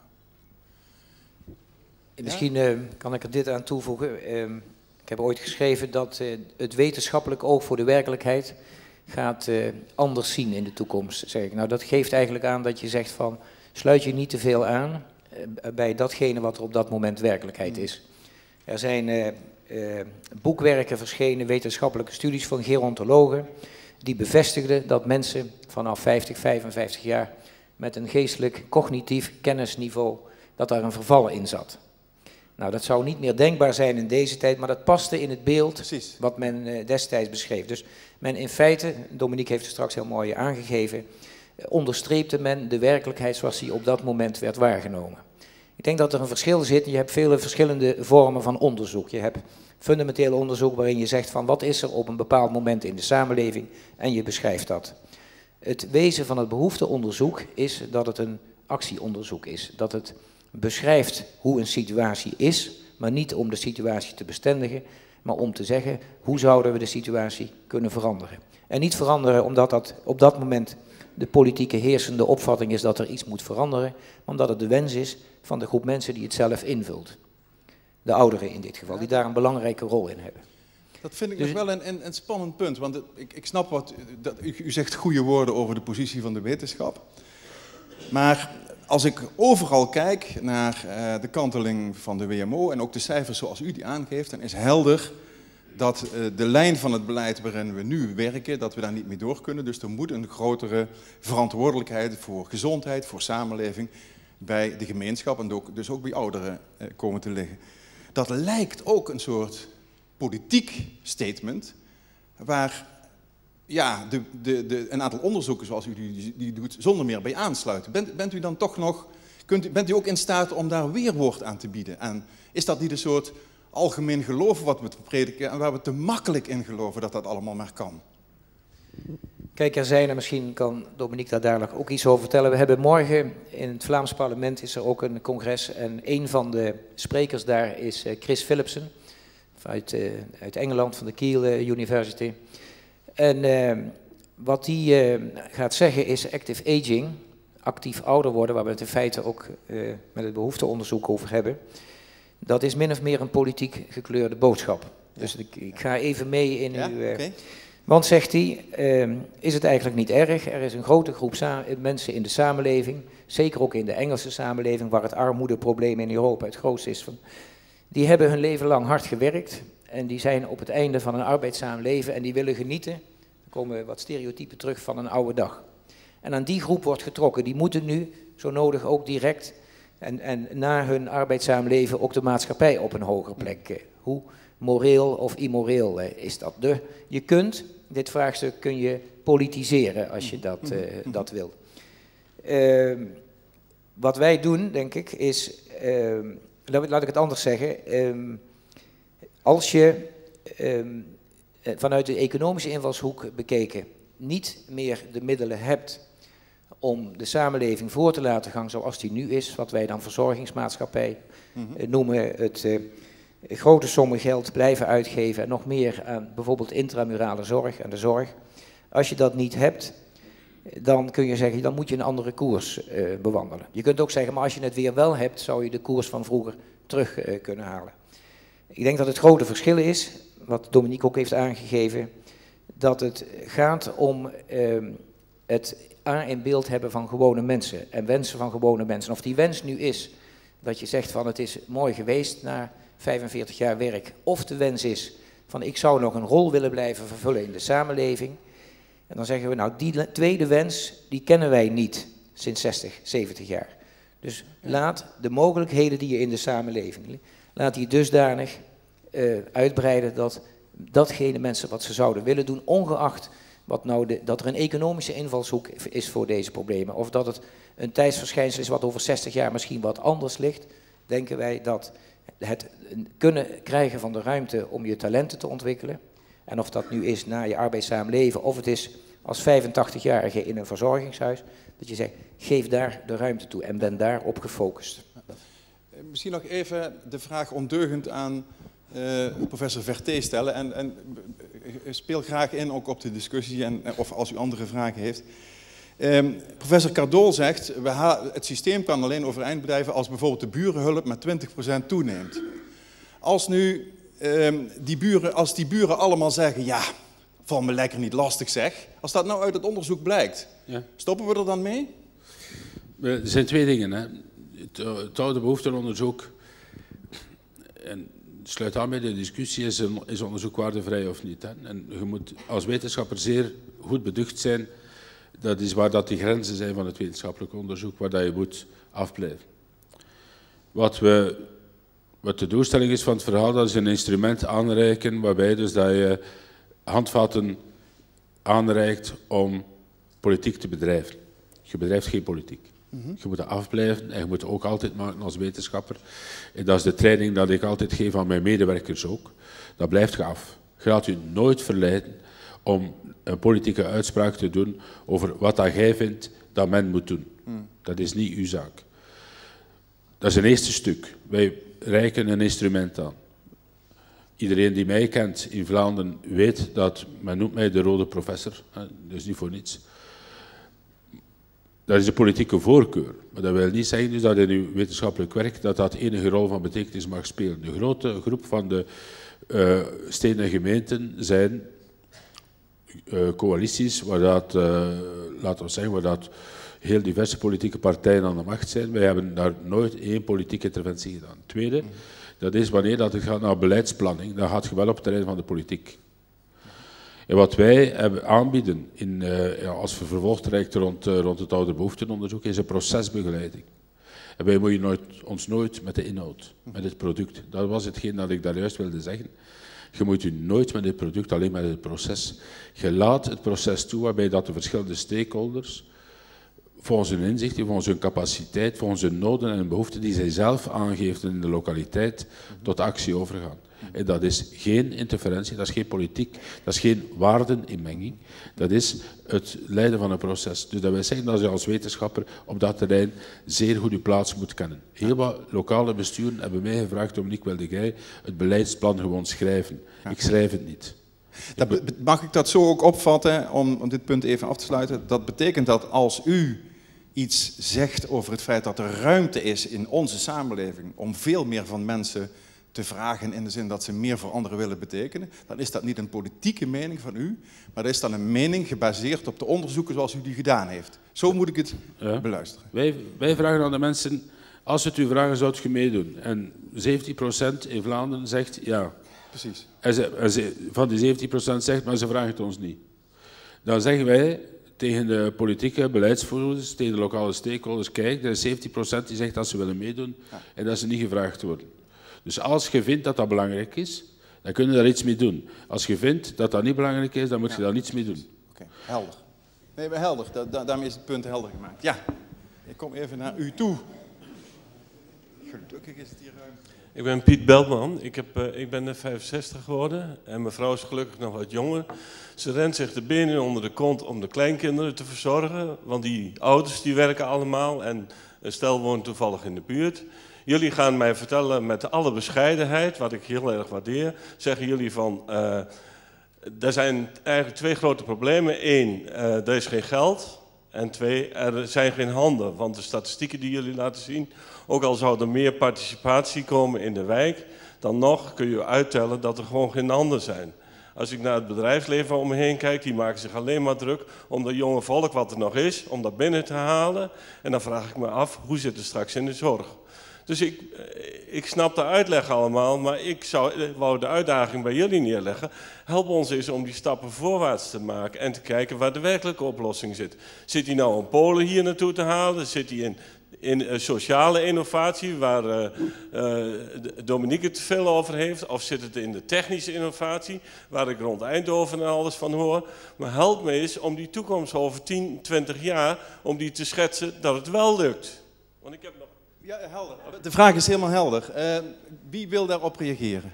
Misschien uh, kan ik er dit aan toevoegen. Uh, ik heb ooit geschreven dat uh, het wetenschappelijk oog voor de werkelijkheid gaat uh, anders zien in de toekomst, zeg ik. Nou, dat geeft eigenlijk aan dat je zegt van, sluit je niet te veel aan uh, bij datgene wat er op dat moment werkelijkheid is. Er zijn uh, uh, boekwerken verschenen, wetenschappelijke studies van gerontologen, die bevestigden dat mensen vanaf vijftig, vijfenvijftig jaar met een geestelijk, cognitief kennisniveau, dat daar een verval in zat. Nou, dat zou niet meer denkbaar zijn in deze tijd, maar dat paste in het beeld Precies. wat men uh, destijds beschreef. Dus men in feite, Dominique heeft het straks heel mooi aangegeven, uh, onderstreepte men de werkelijkheid zoals die op dat moment werd waargenomen. Ik denk dat er een verschil zit. Je hebt vele verschillende vormen van onderzoek. Je hebt fundamenteel onderzoek waarin je zegt van wat is er op een bepaald moment in de samenleving en je beschrijft dat. Het wezen van het behoefteonderzoek is dat het een actieonderzoek is. Dat het beschrijft hoe een situatie is, maar niet om de situatie te bestendigen, maar om te zeggen hoe zouden we de situatie kunnen veranderen. En niet veranderen omdat dat op dat moment de politieke heersende opvatting is dat er iets moet veranderen, maar omdat het de wens is van de groep mensen die het zelf invult. De ouderen in dit geval, die daar een belangrijke rol in hebben. Dat vind ik dus, nog wel een, een, een spannend punt, want het, ik, ik snap wat, dat, u, u zegt goede woorden over de positie van de wetenschap, maar als ik overal kijk naar uh, de kanteling van de W M O en ook de cijfers zoals u die aangeeft, dan is helder dat uh, de lijn van het beleid waarin we nu werken, dat we daar niet mee door kunnen. Dus er moet een grotere verantwoordelijkheid voor gezondheid, voor samenleving, bij de gemeenschap en ook, dus ook bij ouderen uh, komen te liggen. Dat lijkt ook een soort politiek statement, waar ja, de, de, de, een aantal onderzoeken zoals u die, die doet, zonder meer bij aansluiten. Bent, bent u dan toch nog, kunt u, bent u ook in staat om daar weerwoord aan te bieden? En is dat niet een soort algemeen geloof wat we prediken en waar we te makkelijk in geloven dat dat allemaal maar kan? Kijk, er zijn er, misschien kan Dominique daar dadelijk ook iets over vertellen. We hebben morgen in het Vlaams parlement is er ook een congres en een van de sprekers daar is Chris Philipsen uit, uh, uit Engeland van de Kiel University. En uh, wat die uh, gaat zeggen is active aging, actief ouder worden, waar we het in feite ook uh, met het behoefteonderzoek over hebben. Dat is min of meer een politiek gekleurde boodschap. Dus ik, ik ga even mee in ja? uw... Uh, okay. Want, zegt hij, uh, is het eigenlijk niet erg? Er is een grote groep mensen in de samenleving, zeker ook in de Engelse samenleving, waar het armoedeprobleem in Europa het grootste is. Van, die hebben hun leven lang hard gewerkt en die zijn op het einde van een arbeidzaam leven en die willen genieten. Er komen wat stereotypen terug van een oude dag. En aan die groep wordt getrokken. Die moeten nu zo nodig ook direct en, en na hun arbeidzaam leven ook de maatschappij op een hogere plek. Uh, hoe moreel of immoreel uh, is dat? De, je kunt, dit vraagstuk kun je politiseren als je dat, uh, dat wil. Uh, wat wij doen, denk ik, is, uh, laat, laat ik het anders zeggen, uh, als je uh, vanuit de economische invalshoek bekeken niet meer de middelen hebt om de samenleving voor te laten gaan zoals die nu is, wat wij dan verzorgingsmaatschappij uh, noemen, het uh, grote sommen geld blijven uitgeven en nog meer aan bijvoorbeeld intramurale zorg en de zorg. Als je dat niet hebt, dan kun je zeggen, dan moet je een andere koers uh, bewandelen. Je kunt ook zeggen, maar als je het weer wel hebt, zou je de koers van vroeger terug uh, kunnen halen. Ik denk dat het grote verschil is, wat Dominique ook heeft aangegeven, dat het gaat om uh, het aan in beeld hebben van gewone mensen en wensen van gewone mensen. Of die wens nu is dat je zegt van het is mooi geweest na vijfenveertig jaar werk, of de wens is van ik zou nog een rol willen blijven vervullen in de samenleving. En dan zeggen we nou die tweede wens, die kennen wij niet sinds zestig, zeventig jaar. Dus laat de mogelijkheden die je in de samenleving, laat die dusdanig uh, uitbreiden dat datgene mensen wat ze zouden willen doen, ongeacht wat nou de, dat er een economische invalshoek is voor deze problemen. Of dat het een tijdsverschijnsel is wat over zestig jaar misschien wat anders ligt, denken wij dat het kunnen krijgen van de ruimte om je talenten te ontwikkelen, en of dat nu is na je arbeidzaam leven, of het is als vijfentachtigjarige in een verzorgingshuis, dat je zegt, geef daar de ruimte toe en ben daarop gefocust. Misschien nog even de vraag ondeugend aan uh, professor Verté stellen. En, en speel graag in ook op de discussie, en, of als u andere vragen heeft. Um, professor Cardol zegt, we ha het systeem kan alleen overeind blijven als bijvoorbeeld de burenhulp met twintig procent toeneemt. Als nu um, die buren, als die buren allemaal zeggen, ja, val me lekker niet lastig zeg. Als dat nou uit het onderzoek blijkt, ja. Stoppen we er dan mee? Er zijn twee dingen. Hè. Het, het oude behoeftenonderzoek, en sluit aan bij de discussie, is, een, is onderzoek waardevrij of niet. Hè. En je moet als wetenschapper zeer goed beducht zijn. Dat is waar dat die grenzen zijn van het wetenschappelijk onderzoek, waar dat je moet afblijven. Wat, we, wat de doelstelling is van het verhaal, dat is een instrument aanreiken, waarbij dus dat je handvatten aanreikt om politiek te bedrijven. Je bedrijft geen politiek. Mm-hmm. Je moet er afblijven en je moet het ook altijd maken als wetenschapper. En dat is de training dat ik altijd geef aan mijn medewerkers ook. Dat blijft je af. Je laat je nooit verleiden om een politieke uitspraak te doen over wat dat jij vindt dat men moet doen. Mm. Dat is niet uw zaak. Dat is een eerste stuk. Wij reiken een instrument aan. Iedereen die mij kent in Vlaanderen weet dat men noemt mij de rode professor. Dat is niet voor niets. Dat is de politieke voorkeur. Maar dat wil niet zeggen dus dat in uw wetenschappelijk werk dat dat enige rol van betekenis mag spelen. De grote groep van de uh, steden en gemeenten zijn uh, coalities waar dat, uh, laten we zeggen, waar dat heel diverse politieke partijen aan de macht zijn. Wij hebben daar nooit één politieke interventie gedaan. Tweede, dat is wanneer dat het gaat naar beleidsplanning, dan gaat je wel op het terrein van de politiek. En wat wij hebben aanbieden in, uh, ja, als vervolgtraject rond, uh, rond het ouderbehoeftenonderzoek is een procesbegeleiding. En wij moeten nooit, ons nooit met de inhoud, met het product. Dat was hetgeen dat ik daar juist wilde zeggen. Je moet je nooit met het product, alleen met het proces. Je laat het proces toe waarbij dat de verschillende stakeholders volgens hun inzicht, volgens hun capaciteit, volgens hun noden en behoeften die zij zelf aangeven in de lokaliteit, tot actie overgaan. En dat is geen interferentie, dat is geen politiek, dat is geen waardeninmenging. Dat is het leiden van een proces. Dus dat wil zeggen dat je als wetenschapper op dat terrein zeer goed je plaats moet kennen. Heel wat lokale besturen hebben mij gevraagd om niet wilde jij het beleidsplan gewoon schrijven. Ik schrijf het niet. Dat, mag ik dat zo ook opvatten, om, om dit punt even af te sluiten? Dat betekent dat als u iets zegt over het feit dat er ruimte is in onze samenleving om veel meer van mensen te vragen in de zin dat ze meer voor anderen willen betekenen, dan is dat niet een politieke mening van u, maar dat is dan een mening gebaseerd op de onderzoeken zoals u die gedaan heeft. Zo moet ik het ja. beluisteren. Wij, wij vragen aan de mensen, als het u vragen, zou je meedoen? En zeventien procent in Vlaanderen zegt ja. Precies. En ze, en ze, van die zeventien procent zegt, maar ze vragen het ons niet. Dan zeggen wij tegen de politieke beleidsvoerders, tegen de lokale stakeholders, kijk, er is zeventien procent die zegt dat ze willen meedoen ja. en dat ze niet gevraagd worden. Dus als je vindt dat dat belangrijk is, dan kun je daar iets mee doen. Als je vindt dat dat niet belangrijk is, dan moet je ja. daar niets mee doen. Oké, okay. helder. Nee, maar helder. Da da daarmee is het punt helder gemaakt. Ja, ik kom even naar u toe. Gelukkig is het hier ruim. Ik ben Piet Beltman. Ik, heb, uh, ik ben vijfenzestig geworden en mijn vrouw is gelukkig nog wat jonger. Ze rent zich de benen onder de kont om de kleinkinderen te verzorgen, want die ouders die werken allemaal en een stel woont toevallig in de buurt. Jullie gaan mij vertellen met alle bescheidenheid, wat ik heel erg waardeer, zeggen jullie van, uh, er zijn eigenlijk twee grote problemen. Eén, uh, er is geen geld. En twee, er zijn geen handen. Want de statistieken die jullie laten zien, ook al zou er meer participatie komen in de wijk, dan nog kun je uittellen dat er gewoon geen handen zijn. Als ik naar het bedrijfsleven om me heen kijk, die maken zich alleen maar druk om dat jonge volk wat er nog is, om dat binnen te halen. En dan vraag ik me af, hoe zit het straks in de zorg? Dus ik, ik snap de uitleg allemaal, maar ik zou, wou de uitdaging bij jullie neerleggen. Help ons eens om die stappen voorwaarts te maken en te kijken waar de werkelijke oplossing zit. Zit die nou om Polen hier naartoe te halen? Zit die in, in uh, sociale innovatie, waar uh, uh, Dominique het veel over heeft? Of zit het in de technische innovatie, waar ik rond Eindhoven en alles van hoor? Maar help me eens om die toekomst over tien, twintig jaar, om die te schetsen dat het wel lukt. Want ik heb nog... Ja, helder. De vraag is helemaal helder. Uh, wie wil daarop reageren?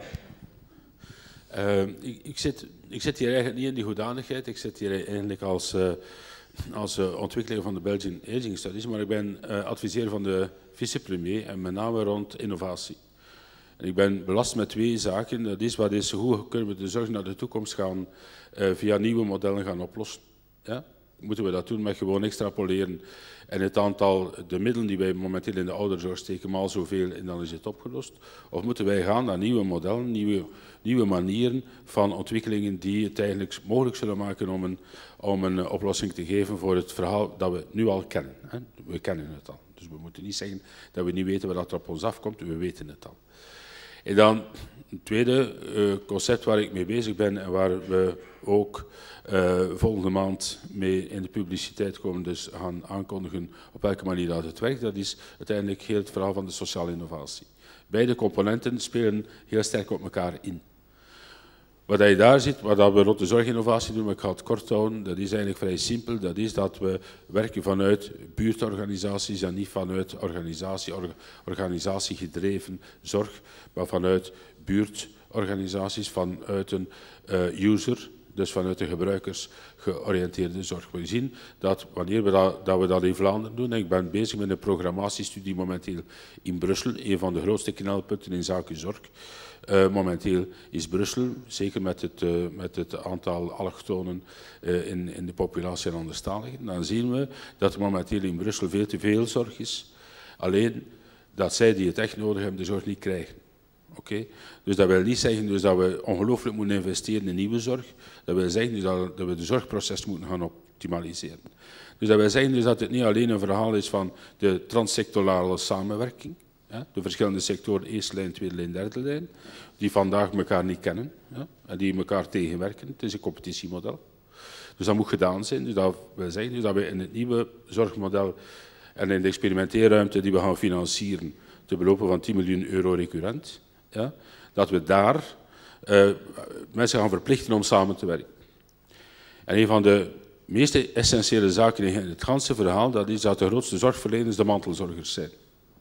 Uh, ik, ik, zit, ik zit hier eigenlijk niet in die hoedanigheid. Ik zit hier eigenlijk als, uh, als uh, ontwikkelaar van de Belgian Aging Studies, maar ik ben uh, adviseur van de vicepremier en met name rond innovatie. En ik ben belast met twee zaken. Dat is wat is, hoe kunnen we de zorg naar de toekomst gaan uh, via nieuwe modellen gaan oplossen. Ja? Moeten we dat doen met gewoon extrapoleren en het aantal, de middelen die wij momenteel in de ouderzorg steken, maal zoveel en dan is het opgelost? Of moeten wij gaan naar nieuwe modellen, nieuwe, nieuwe manieren van ontwikkelingen die het eigenlijk mogelijk zullen maken om een, om een oplossing te geven voor het verhaal dat we nu al kennen. Hè? We kennen het al. Dus we moeten niet zeggen dat we niet weten wat er op ons afkomt, we weten het al. En dan een tweede uh, concept waar ik mee bezig ben en waar we ook uh, volgende maand mee in de publiciteit komen, dus gaan aankondigen op welke manier dat het werkt, dat is uiteindelijk heel het verhaal van de sociale innovatie. Beide componenten spelen heel sterk op elkaar in. Wat je daar ziet, wat we rond de zorginnovatie doen, maar ik ga het kort houden, dat is eigenlijk vrij simpel. Dat is dat we werken vanuit buurtorganisaties en niet vanuit organisatie, or, organisatiegedreven zorg, maar vanuit buurtorganisaties, vanuit een uh, user, dus vanuit de gebruikers georiënteerde zorg. We zien dat wanneer we dat, dat we dat in Vlaanderen doen, en ik ben bezig met een programmatiestudie momenteel in Brussel, een van de grootste knelpunten in zaken zorg. Uh, momenteel is Brussel, zeker met het, uh, met het aantal allochtonen uh, in, in de populatie en anderstaligen, dan zien we dat er momenteel in Brussel veel te veel zorg is. Alleen dat zij die het echt nodig hebben, de zorg niet krijgen. Okay? Dus dat wil niet zeggen dus dat we ongelooflijk moeten investeren in nieuwe zorg. Dat wil zeggen dus dat, dat we de zorgproces moeten gaan optimaliseren. Dus dat wil zeggen dus dat het niet alleen een verhaal is van de transsectorale samenwerking. Ja, de verschillende sectoren, eerste lijn, tweede lijn, derde lijn, die vandaag elkaar niet kennen, ja, en die elkaar tegenwerken. Het is een competitiemodel. Dus dat moet gedaan zijn. Dus dat wil zeggen dus dat we in het nieuwe zorgmodel en in de experimenteerruimte die we gaan financieren, te belopen van tien miljoen euro recurrent, ja, dat we daar uh, mensen gaan verplichten om samen te werken. En een van de meest essentiële zaken in het ganse verhaal, dat is dat de grootste zorgverleners de mantelzorgers zijn.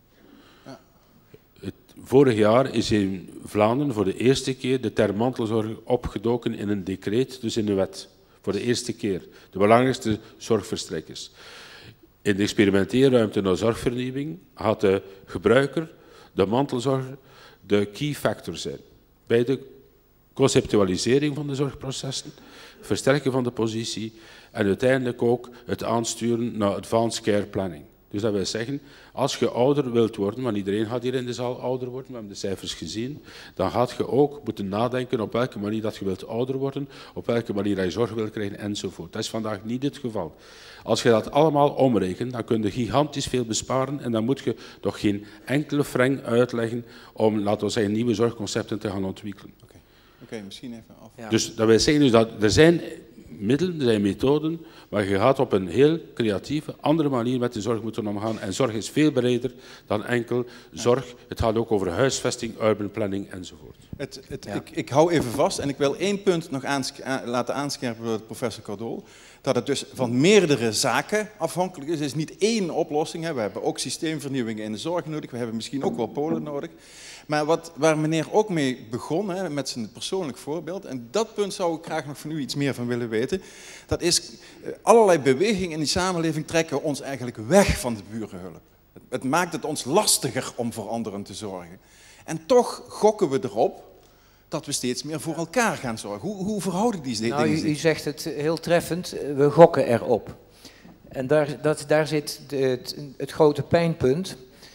Vorig jaar is in Vlaanderen voor de eerste keer de term mantelzorg opgedoken in een decreet, dus in de wet. Voor de eerste keer. De belangrijkste zorgverstrekkers. In de experimenteerruimte naar zorgvernieuwing had de gebruiker, de mantelzorger, de key factor zijn. Bij de conceptualisering van de zorgprocessen, versterken van de positie en uiteindelijk ook het aansturen naar advanced care planning. Dus dat wil zeggen, als je ouder wilt worden, maar iedereen gaat hier in de zaal ouder worden, we hebben de cijfers gezien, dan gaat je ook moeten nadenken op welke manier dat je wilt ouder worden, op welke manier dat je zorg wilt krijgen enzovoort. Dat is vandaag niet het geval. Als je dat allemaal omrekent, dan kun je gigantisch veel besparen en dan moet je toch geen enkele frank uitleggen om, laten we zeggen, nieuwe zorgconcepten te gaan ontwikkelen. Oké, okay. okay, misschien even af. Ja. Dus dat wil zeggen dus dat er zijn middelen, er zijn methoden, maar je gaat op een heel creatieve, andere manier met de zorg moeten omgaan. En zorg is veel breder dan enkel zorg. Het gaat ook over huisvesting, urban planning enzovoort. Het, het, ja. ik, ik hou even vast en ik wil één punt nog aansk laten aanscherpen door professor Cordol. Dat het dus van meerdere zaken afhankelijk is. Het is niet één oplossing. Hè. We hebben ook systeemvernieuwingen in de zorg nodig. We hebben misschien ook wel Polen nodig. Maar wat, waar meneer ook mee begon, hè, met zijn persoonlijk voorbeeld, en dat punt zou ik graag nog van u iets meer van willen weten, dat is uh, allerlei bewegingen in die samenleving trekken ons eigenlijk weg van de burenhulp. Het, het maakt het ons lastiger om voor anderen te zorgen. En toch gokken we erop dat we steeds meer voor elkaar gaan zorgen. Hoe, hoe verhouden die dingen nou, zich? U, u zegt het heel treffend, we gokken erop. En daar, dat, daar zit de, het, het grote pijnpunt.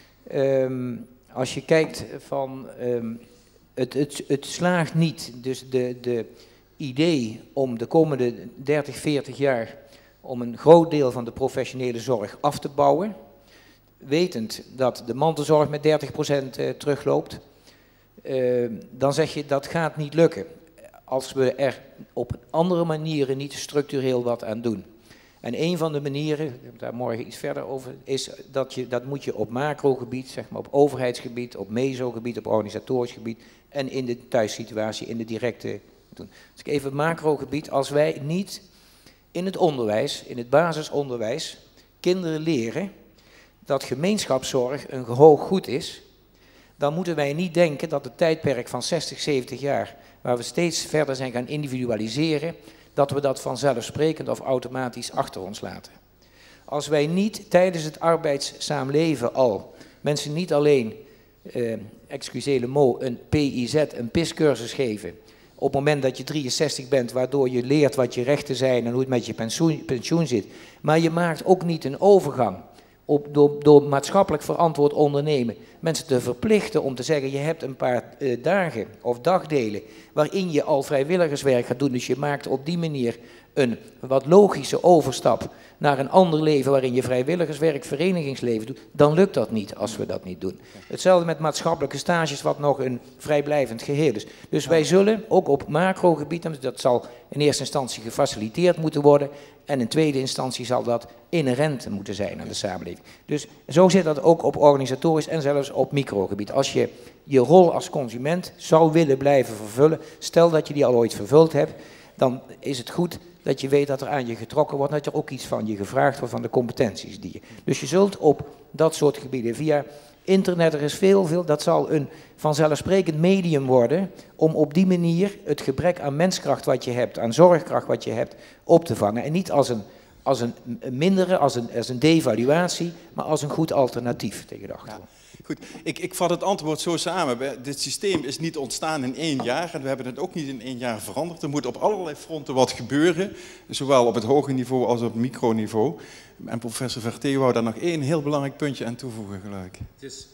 Um, als je kijkt van, um, het, het, het slaagt niet, dus de, de idee om de komende dertig, veertig jaar om een groot deel van de professionele zorg af te bouwen, wetend dat de mantelzorg met dertig procent uh, terugloopt, uh, dan zeg je dat gaat niet lukken als we er op andere manieren niet structureel wat aan doen. En een van de manieren, ik heb daar morgen iets verder over, is dat je, dat moet je op macrogebied, zeg maar op overheidsgebied, op mesogebied, op organisatorisch gebied en in de thuissituatie, in de directe doen. Dus ik even macrogebied, als wij niet in het onderwijs, in het basisonderwijs, kinderen leren dat gemeenschapszorg een hoog goed is, dan moeten wij niet denken dat het tijdperk van zestig, zeventig jaar, waar we steeds verder zijn gaan individualiseren, dat we dat vanzelfsprekend of automatisch achter ons laten. Als wij niet tijdens het arbeidssamenleven al mensen niet alleen, eh, excuseer le mot, een P I Z, een P I S-cursus geven, op het moment dat je drieënzestig bent, waardoor je leert wat je rechten zijn en hoe het met je pensioen, pensioen zit, maar je maakt ook niet een overgang op, door, door maatschappelijk verantwoord ondernemen, mensen te verplichten om te zeggen, je hebt een paar uh, dagen of dagdelen waarin je al vrijwilligerswerk gaat doen, dus je maakt op die manier een wat logische overstap naar een ander leven waarin je vrijwilligerswerk, verenigingsleven doet, dan lukt dat niet als we dat niet doen. Hetzelfde met maatschappelijke stages, wat nog een vrijblijvend geheel is. Dus wij zullen ook op macrogebied, en dat zal in eerste instantie gefaciliteerd moeten worden, en in tweede instantie zal dat inherent moeten zijn aan de samenleving. Dus zo zit dat ook op organisatorisch en zelfs op microgebied. Als je je rol als consument zou willen blijven vervullen, stel dat je die al ooit vervuld hebt, dan is het goed dat je weet dat er aan je getrokken wordt, dat er ook iets van je gevraagd wordt van de competenties die je. Dus je zult op dat soort gebieden via internet, er is veel, veel, dat zal een vanzelfsprekend medium worden om op die manier het gebrek aan menskracht wat je hebt, aan zorgkracht wat je hebt, op te vangen. En niet als een, als een mindere, als een, als een devaluatie, maar als een goed alternatief tegen de achtergrond. Ja. Goed, ik, ik vat het antwoord zo samen. Dit systeem is niet ontstaan in één jaar en we hebben het ook niet in één jaar veranderd. Er moet op allerlei fronten wat gebeuren, zowel op het hoge niveau als op het microniveau. En professor Vertee wou daar nog één heel belangrijk puntje aan toevoegen, geloof ik. Het is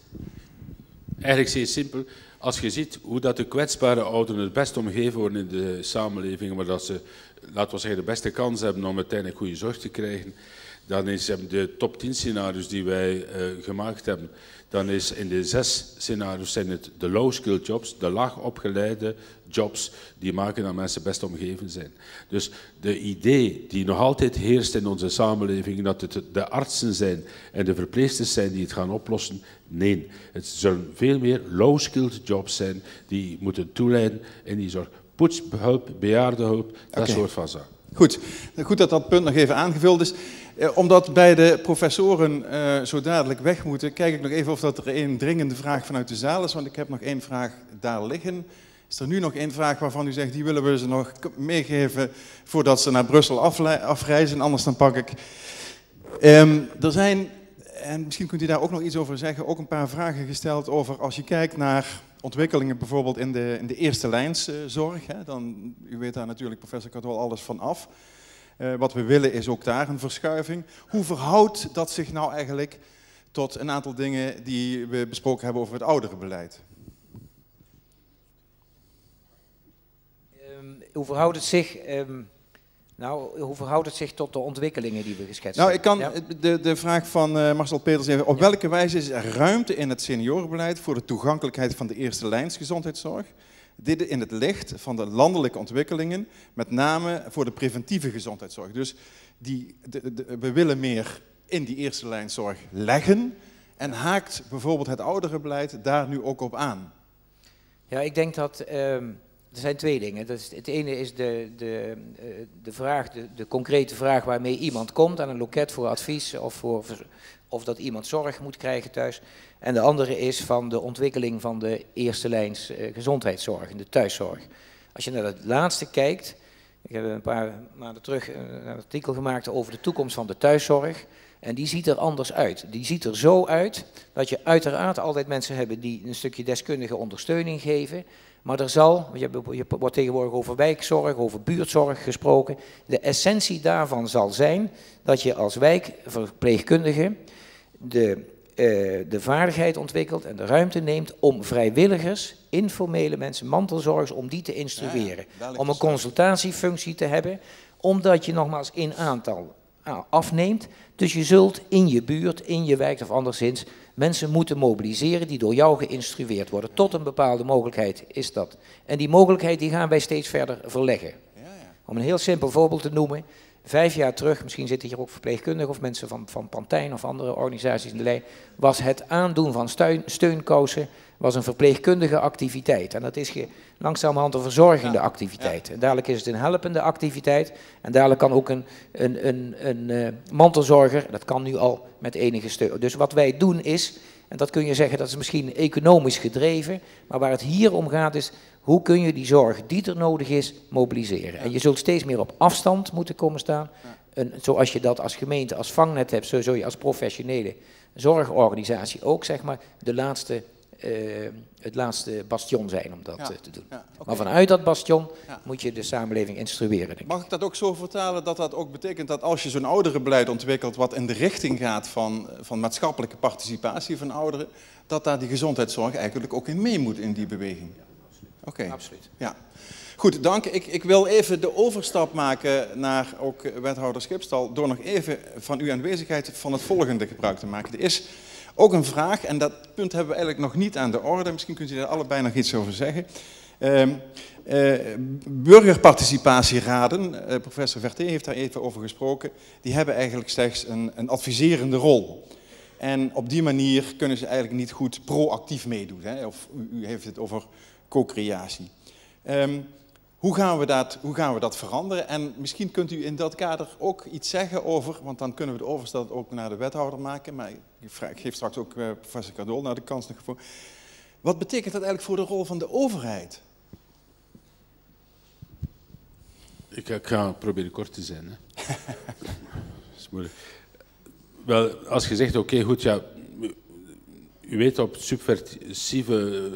eigenlijk zeer simpel. Als je ziet hoe dat de kwetsbare ouderen het best omgeven worden in de samenleving, maar dat ze, laten we zeggen, de beste kans hebben om uiteindelijk goede zorg te krijgen, dan is de top tien scenario's die wij uh, gemaakt hebben, dan is in de zes scenario's zijn het de low-skilled jobs, de laag opgeleide jobs, die maken dat mensen best omgeven zijn. Dus de idee die nog altijd heerst in onze samenleving, dat het de artsen zijn en de verpleegsters zijn die het gaan oplossen, nee. Het zullen veel meer low-skilled jobs zijn die moeten toeleiden in die zorg. Poetshulp, bejaardenhulp, dat okay. soort van zaken. Goed. Goed dat dat punt nog even aangevuld is. Eh, omdat bij de professoren uh, zo dadelijk weg moeten, kijk ik nog even of dat er een dringende vraag vanuit de zaal is, want ik heb nog één vraag daar liggen. Is er nu nog één vraag waarvan u zegt, die willen we ze nog meegeven voordat ze naar Brussel afreizen, anders dan pak ik. Um, er zijn, en misschien kunt u daar ook nog iets over zeggen, ook een paar vragen gesteld over als je kijkt naar ontwikkelingen bijvoorbeeld in de, in de eerste lijnszorg. Hè, dan, u weet daar natuurlijk, professor Cardwell, alles van af. Uh, wat we willen is ook daar een verschuiving. Hoe verhoudt dat zich nou eigenlijk tot een aantal dingen die we besproken hebben over het ouderenbeleid? Um, hoe verhoudt het zich... Um... Nou, hoe verhoudt het zich tot de ontwikkelingen die we geschetst nou, hebben? Nou, ik kan ja. de, de vraag van uh, Marcel Peters even. Op ja. welke wijze is er ruimte in het seniorenbeleid voor de toegankelijkheid van de eerste lijns gezondheidszorg? Dit in het licht van de landelijke ontwikkelingen, met name voor de preventieve gezondheidszorg. Dus die, de, de, we willen meer in die eerste lijnszorg leggen en haakt bijvoorbeeld het ouderenbeleid daar nu ook op aan? Ja, ik denk dat... Um... Er zijn twee dingen. Dat is, het ene is de, de, de, vraag, de, de concrete vraag waarmee iemand komt aan een loket voor advies of, voor, of dat iemand zorg moet krijgen thuis. En de andere is van de ontwikkeling van de eerste lijns uh, gezondheidszorg, de thuiszorg. Als je naar het laatste kijkt, ik heb een paar maanden terug een artikel gemaakt over de toekomst van de thuiszorg. En die ziet er anders uit. Die ziet er zo uit dat je uiteraard altijd mensen hebben die een stukje deskundige ondersteuning geven. Maar er zal, je wordt tegenwoordig over wijkzorg, over buurtzorg gesproken. De essentie daarvan zal zijn dat je als wijkverpleegkundige de, uh, de vaardigheid ontwikkelt en de ruimte neemt om vrijwilligers, informele mensen, mantelzorgers, om die te instrueren. Ja, om een consultatiefunctie te hebben, omdat je nogmaals in aantal afneemt. Dus je zult in je buurt, in je wijk of anderszins mensen moeten mobiliseren die door jou geïnstrueerd worden. Tot een bepaalde mogelijkheid is dat. En die mogelijkheid die gaan wij steeds verder verleggen. Om een heel simpel voorbeeld te noemen. Vijf jaar terug, misschien zitten hier ook verpleegkundigen of mensen van, van Pantijn of andere organisaties in de lijn, was het aandoen van steun, steunkousen was een verpleegkundige activiteit. En dat is ge, langzamerhand een verzorgende ja. activiteit. Ja. En dadelijk is het een helpende activiteit. En dadelijk kan ook een, een, een, een uh, mantelzorger, dat kan nu al met enige steun. Dus wat wij doen is, en dat kun je zeggen, dat is misschien economisch gedreven, maar waar het hier om gaat is, hoe kun je die zorg die er nodig is, mobiliseren? Ja. En je zult steeds meer op afstand moeten komen staan. Ja. En zoals je dat als gemeente, als vangnet hebt, zo zul je als professionele zorgorganisatie ook, zeg maar, de laatste, uh, het laatste bastion zijn om dat ja. uh, te doen. Ja, okay. Maar vanuit dat bastion ja. moet je de samenleving instrueren. Denk ik. Mag ik dat ook zo vertalen dat dat ook betekent dat als je zo'n ouderenbeleid ontwikkelt wat in de richting gaat van, van maatschappelijke participatie van ouderen, dat daar die gezondheidszorg eigenlijk ook in mee moet in die beweging? Oké. Okay. Absoluut. Ja. Goed, dank. Ik, ik wil even de overstap maken naar ook wethouder Schipstal door nog even van uw aanwezigheid van het volgende gebruik te maken. Er is ook een vraag, en dat punt hebben we eigenlijk nog niet aan de orde. Misschien kunt u daar allebei nog iets over zeggen. Uh, uh, burgerparticipatieraden, uh, professor Verté heeft daar even over gesproken, die hebben eigenlijk slechts een, een adviserende rol. En op die manier kunnen ze eigenlijk niet goed proactief meedoen. Hè? Of u, u heeft het over co-creatie. Um, hoe, gaan we dat, hoe gaan we dat veranderen? En misschien kunt u in dat kader ook iets zeggen over, want dan kunnen we de overstap ook naar de wethouder maken, maar ik, vraag, ik geef straks ook uh, professor Cardol naar de kans nog voor. Wat betekent dat eigenlijk voor de rol van de overheid? Ik, ik ga proberen kort te zijn. Hè. Dat is moeilijk. Wel, als je zegt, oké, okay, goed, ja, u weet op subversieve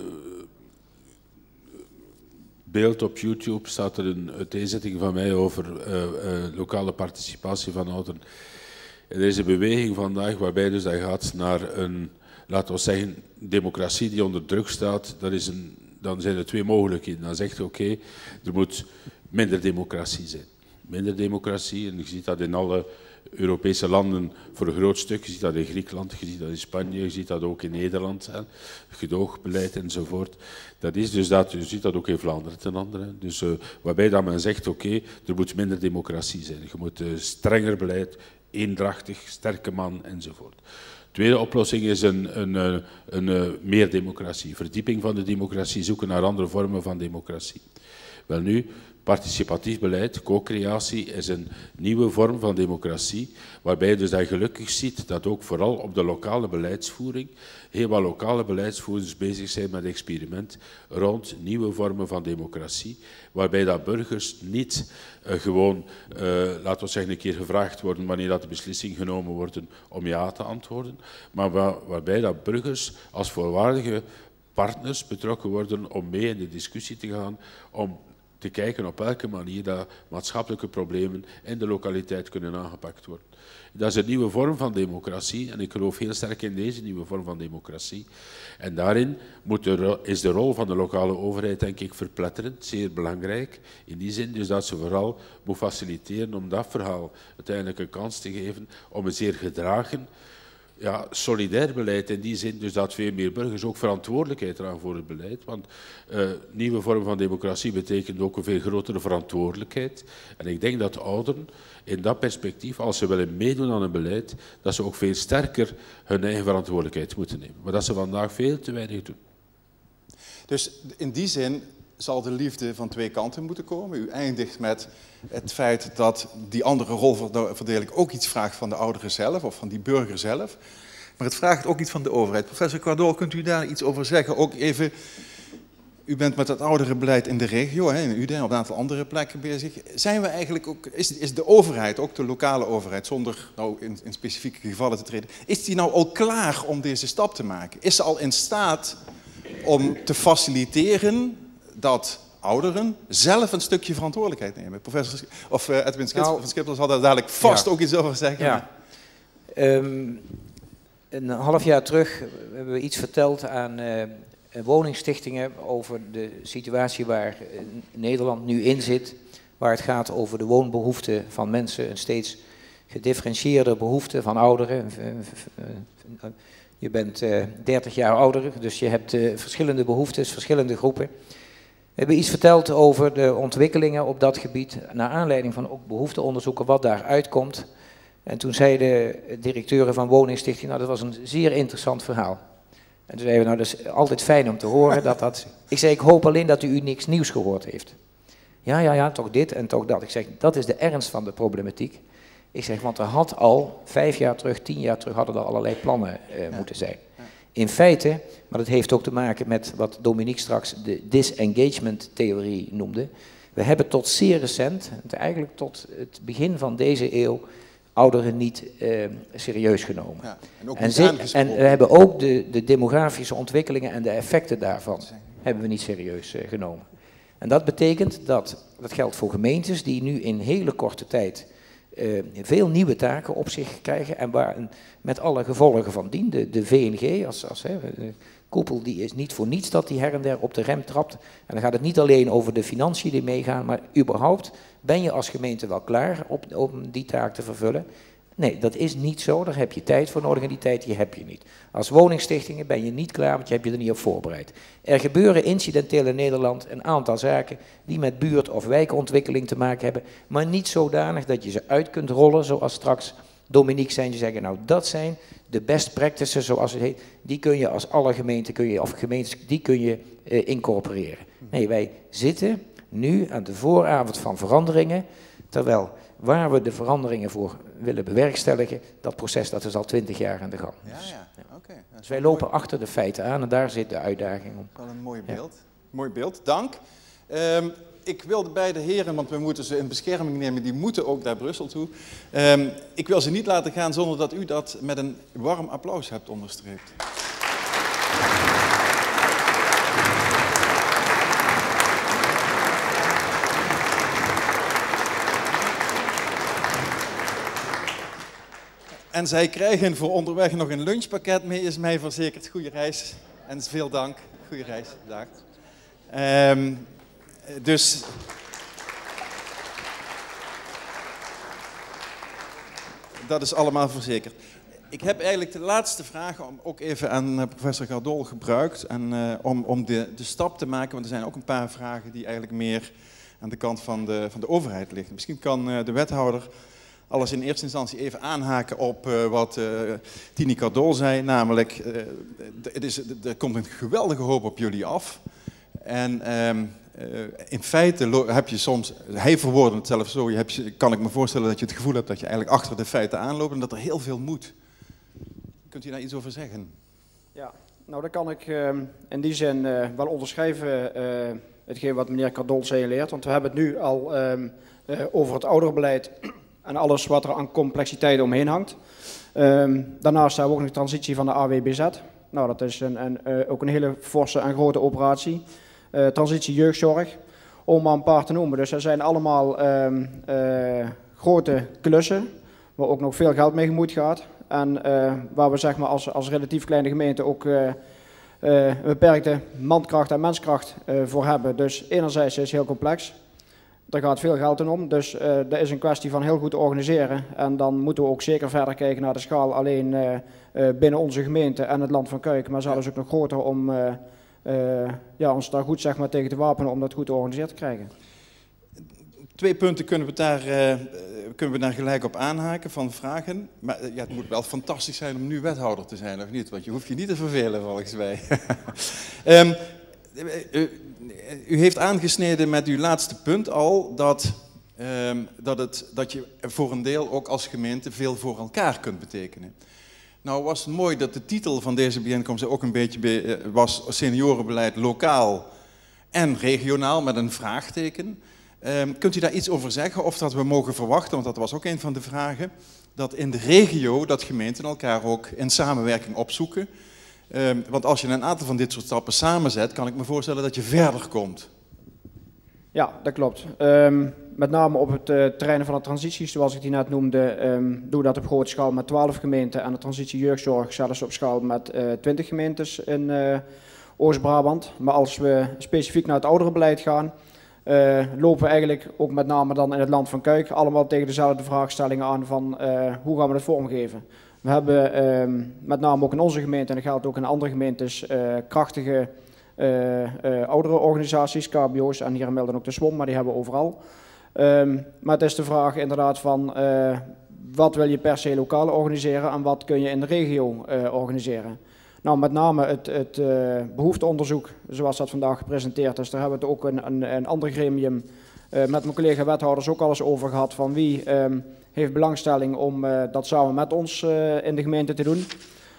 beeld op YouTube staat er een uiteenzetting van mij over uh, uh, lokale participatie van ouderen. Er is een beweging vandaag waarbij dus dat gaat naar een, laten we zeggen, democratie die onder druk staat. Dat is een, dan zijn er twee mogelijkheden. Dan zegt je, oké, okay, er moet minder democratie zijn. Minder democratie, en je ziet dat in alle Europese landen voor een groot stuk. Je ziet dat in Griekenland, je ziet dat in Spanje, je ziet dat ook in Nederland. Hè. Gedoogbeleid enzovoort. Dat is dus dat, je ziet dat ook in Vlaanderen ten andere. Dus uh, waarbij dat men zegt, oké, okay, er moet minder democratie zijn. Je moet uh, strenger beleid, eendrachtig, sterke man enzovoort. Tweede oplossing is een, een, een, een, een meer democratie. Verdieping van de democratie, zoeken naar andere vormen van democratie. Wel nu, participatief beleid, co-creatie, is een nieuwe vorm van democratie, waarbij je dus dat gelukkig ziet dat ook vooral op de lokale beleidsvoering heel wat lokale beleidsvoerders bezig zijn met experiment rond nieuwe vormen van democratie, waarbij dat burgers niet uh, gewoon, uh, laten we zeggen, een keer gevraagd worden wanneer dat de beslissing genomen wordt om ja te antwoorden, maar waar, waarbij dat burgers als volwaardige partners betrokken worden om mee in de discussie te gaan, om te kijken op welke manier dat maatschappelijke problemen in de lokaliteit kunnen aangepakt worden. Dat is een nieuwe vorm van democratie en ik geloof heel sterk in deze nieuwe vorm van democratie. En daarin moet de, is de rol van de lokale overheid denk ik verpletterend, zeer belangrijk. In die zin dus dat ze vooral moet faciliteren om dat verhaal uiteindelijk een kans te geven om een zeer gedragen, ja, solidair beleid in die zin, dus dat veel meer burgers ook verantwoordelijkheid dragen voor het beleid. Want uh, nieuwe vorm van democratie betekent ook een veel grotere verantwoordelijkheid. En ik denk dat de ouderen in dat perspectief, als ze willen meedoen aan een beleid, dat ze ook veel sterker hun eigen verantwoordelijkheid moeten nemen. Maar dat ze vandaag veel te weinig doen. Dus in die zin zal de liefde van twee kanten moeten komen. U eindigt met het feit dat die andere rolverdeling ook iets vraagt van de ouderen zelf of van die burger zelf. Maar het vraagt ook iets van de overheid. Professor Cardol, kunt u daar iets over zeggen? Ook even, u bent met het ouderenbeleid in de regio, hè, in Uden en op een aantal andere plekken bezig. Zijn we eigenlijk ook, is, is de overheid, ook de lokale overheid, zonder nou in, in specifieke gevallen te treden, is die nou al klaar om deze stap te maken? Is ze al in staat om te faciliteren dat ouderen zelf een stukje verantwoordelijkheid nemen? Professor of uh, Edwin Schipsel, nou, van Schipsel zal daar dadelijk vast ja. ook iets over zeggen. Ja. Um, een half jaar terug hebben we iets verteld aan uh, woningstichtingen over de situatie waar uh, Nederland nu in zit, waar het gaat over de woonbehoeften van mensen, een steeds gedifferentieerde behoefte van ouderen. Je bent uh, dertig jaar ouder, dus je hebt uh, verschillende behoeftes, verschillende groepen. We hebben iets verteld over de ontwikkelingen op dat gebied, naar aanleiding van ook behoefteonderzoeken, wat daar uitkomt. En toen zei de directeur van Woningstichting, nou dat was een zeer interessant verhaal. En toen zeiden we, nou dat is altijd fijn om te horen dat dat... Ik zei, ik hoop alleen dat u niks nieuws gehoord heeft. Ja, ja, ja, toch dit en toch dat. Ik zeg, dat is de ernst van de problematiek. Ik zeg, want er had al vijf jaar terug, tien jaar terug, hadden er allerlei plannen uh, ja. moeten zijn. Ja. In feite, maar dat heeft ook te maken met wat Dominique straks de disengagement-theorie noemde. We hebben tot zeer recent, eigenlijk tot het begin van deze eeuw, ouderen niet uh, serieus genomen. Ja, en, ook en, zit, en we hebben ook de, de demografische ontwikkelingen en de effecten daarvan hebben we niet serieus uh, genomen. En dat betekent dat, dat geldt voor gemeentes die nu in hele korte tijd uh, veel nieuwe taken op zich krijgen en waar een, met alle gevolgen van dien, de, de V N G, als, als, hè, de koepel die is niet voor niets dat die her en der op de rem trapt. En dan gaat het niet alleen over de financiën die meegaan, maar überhaupt ben je als gemeente wel klaar op, om die taak te vervullen. Nee, dat is niet zo, daar heb je tijd voor nodig en die tijd die heb je niet. Als woningstichtingen ben je niet klaar, want je hebt je er niet op voorbereid. Er gebeuren incidenteel in Nederland een aantal zaken die met buurt- of wijkontwikkeling te maken hebben, maar niet zodanig dat je ze uit kunt rollen, zoals straks Dominique zijn, die zeggen, nou dat zijn de best practices, zoals het heet, die kun je als alle gemeenten, kun je, of gemeentes, die kun je uh, incorporeren. Nee, wij zitten nu aan de vooravond van veranderingen, terwijl waar we de veranderingen voor willen bewerkstelligen, dat proces dat is al twintig jaar aan de gang. Ja, Dus, ja. ja. Okay. Dus wij lopen mooi achter de feiten aan en daar zit de uitdaging om. Wel een mooi beeld. Ja. Mooi beeld, dank. Um, ik wil de beide heren, want we moeten ze in bescherming nemen, die moeten ook naar Brussel toe. Um, ik wil ze niet laten gaan zonder dat u dat met een warm applaus hebt onderstreept. En zij krijgen voor onderweg nog een lunchpakket mee, is mij verzekerd. Goeie reis en veel dank. Goeie reis, dag. Um, dus... Dat is allemaal verzekerd. Ik heb eigenlijk de laatste vraag om, ook even aan uh, professor Gardol gebruikt. En, uh, om om de, de stap te maken, want er zijn ook een paar vragen die eigenlijk meer aan de kant van de, van de overheid liggen. Misschien kan uh, de wethouder alles in eerste instantie even aanhaken op uh, wat uh, Tini Gardol zei. Namelijk, uh, het is, er komt een geweldige hoop op jullie af. En um, uh, in feite heb je soms, hij verwoordde het zelf zo, je hebt, kan ik me voorstellen dat je het gevoel hebt dat je eigenlijk achter de feiten aanloopt en dat er heel veel moet. Kunt u daar iets over zeggen? Ja, nou dat kan ik uh, in die zin uh, wel onderschrijven, uh, hetgeen wat meneer Gardol signaleert. Want we hebben het nu al uh, uh, over het ouderenbeleid en alles wat er aan complexiteit omheen hangt. Um, daarnaast hebben we ook nog de transitie van de A W B Z. Nou, dat is een, een, uh, ook een hele forse en grote operatie. Uh, transitie jeugdzorg, om maar een paar te noemen. Dus er zijn allemaal um, uh, grote klussen, waar ook nog veel geld mee gemoeid gaat. En uh, waar we zeg maar, als, als relatief kleine gemeente ook uh, uh, een beperkte mankracht en menskracht uh, voor hebben. Dus enerzijds is het heel complex. Er gaat veel geld in om, dus uh, dat is een kwestie van heel goed organiseren. En dan moeten we ook zeker verder kijken naar de schaal alleen uh, uh, binnen onze gemeente en het land van Kuik. Maar zelfs ook nog groter om uh, uh, ja, ons daar goed zeg maar, tegen te wapenen om dat goed georganiseerd te krijgen. Twee punten kunnen we daar, uh, kunnen we daar gelijk op aanhaken van vragen. Maar uh, ja, het moet wel fantastisch zijn om nu wethouder te zijn, of niet? Want je hoeft je niet te vervelen volgens mij. um, uh, U heeft aangesneden met uw laatste punt al dat, um, dat, het, dat je voor een deel ook als gemeente veel voor elkaar kunt betekenen. Nou was het mooi dat de titel van deze bijeenkomst ook een beetje was seniorenbeleid lokaal en regionaal met een vraagteken. Um, kunt u daar iets over zeggen of dat we mogen verwachten, want dat was ook een van de vragen, dat in de regio dat gemeenten elkaar ook in samenwerking opzoeken. Um, want als je een aantal van dit soort stappen samenzet, kan ik me voorstellen dat je verder komt. Ja, dat klopt. Um, met name op het uh, terrein van de transitie, zoals ik die net noemde, um, doen we dat op grote schaal met twaalf gemeenten en de transitie jeugdzorg zelfs op schaal met uh, twintig gemeentes in uh, Oost-Brabant. Maar als we specifiek naar het ouderenbeleid gaan, uh, lopen we eigenlijk ook met name dan in het land van Kuik allemaal tegen dezelfde vraagstellingen aan van uh, hoe gaan we dat vormgeven. We hebben um, met name ook in onze gemeente, en dat geldt ook in andere gemeentes, uh, krachtige uh, uh, oudere organisaties, K B O's en hier in Milden ook de S W O M, maar die hebben we overal. Um, maar het is de vraag inderdaad van uh, wat wil je per se lokaal organiseren en wat kun je in de regio uh, organiseren. Nou, met name het, het uh, behoefteonderzoek, zoals dat vandaag gepresenteerd is, daar hebben we het ook een, een, een ander gremium uh, met mijn collega wethouders ook al eens over gehad van wie um, heeft belangstelling om uh, dat samen met ons uh, in de gemeente te doen.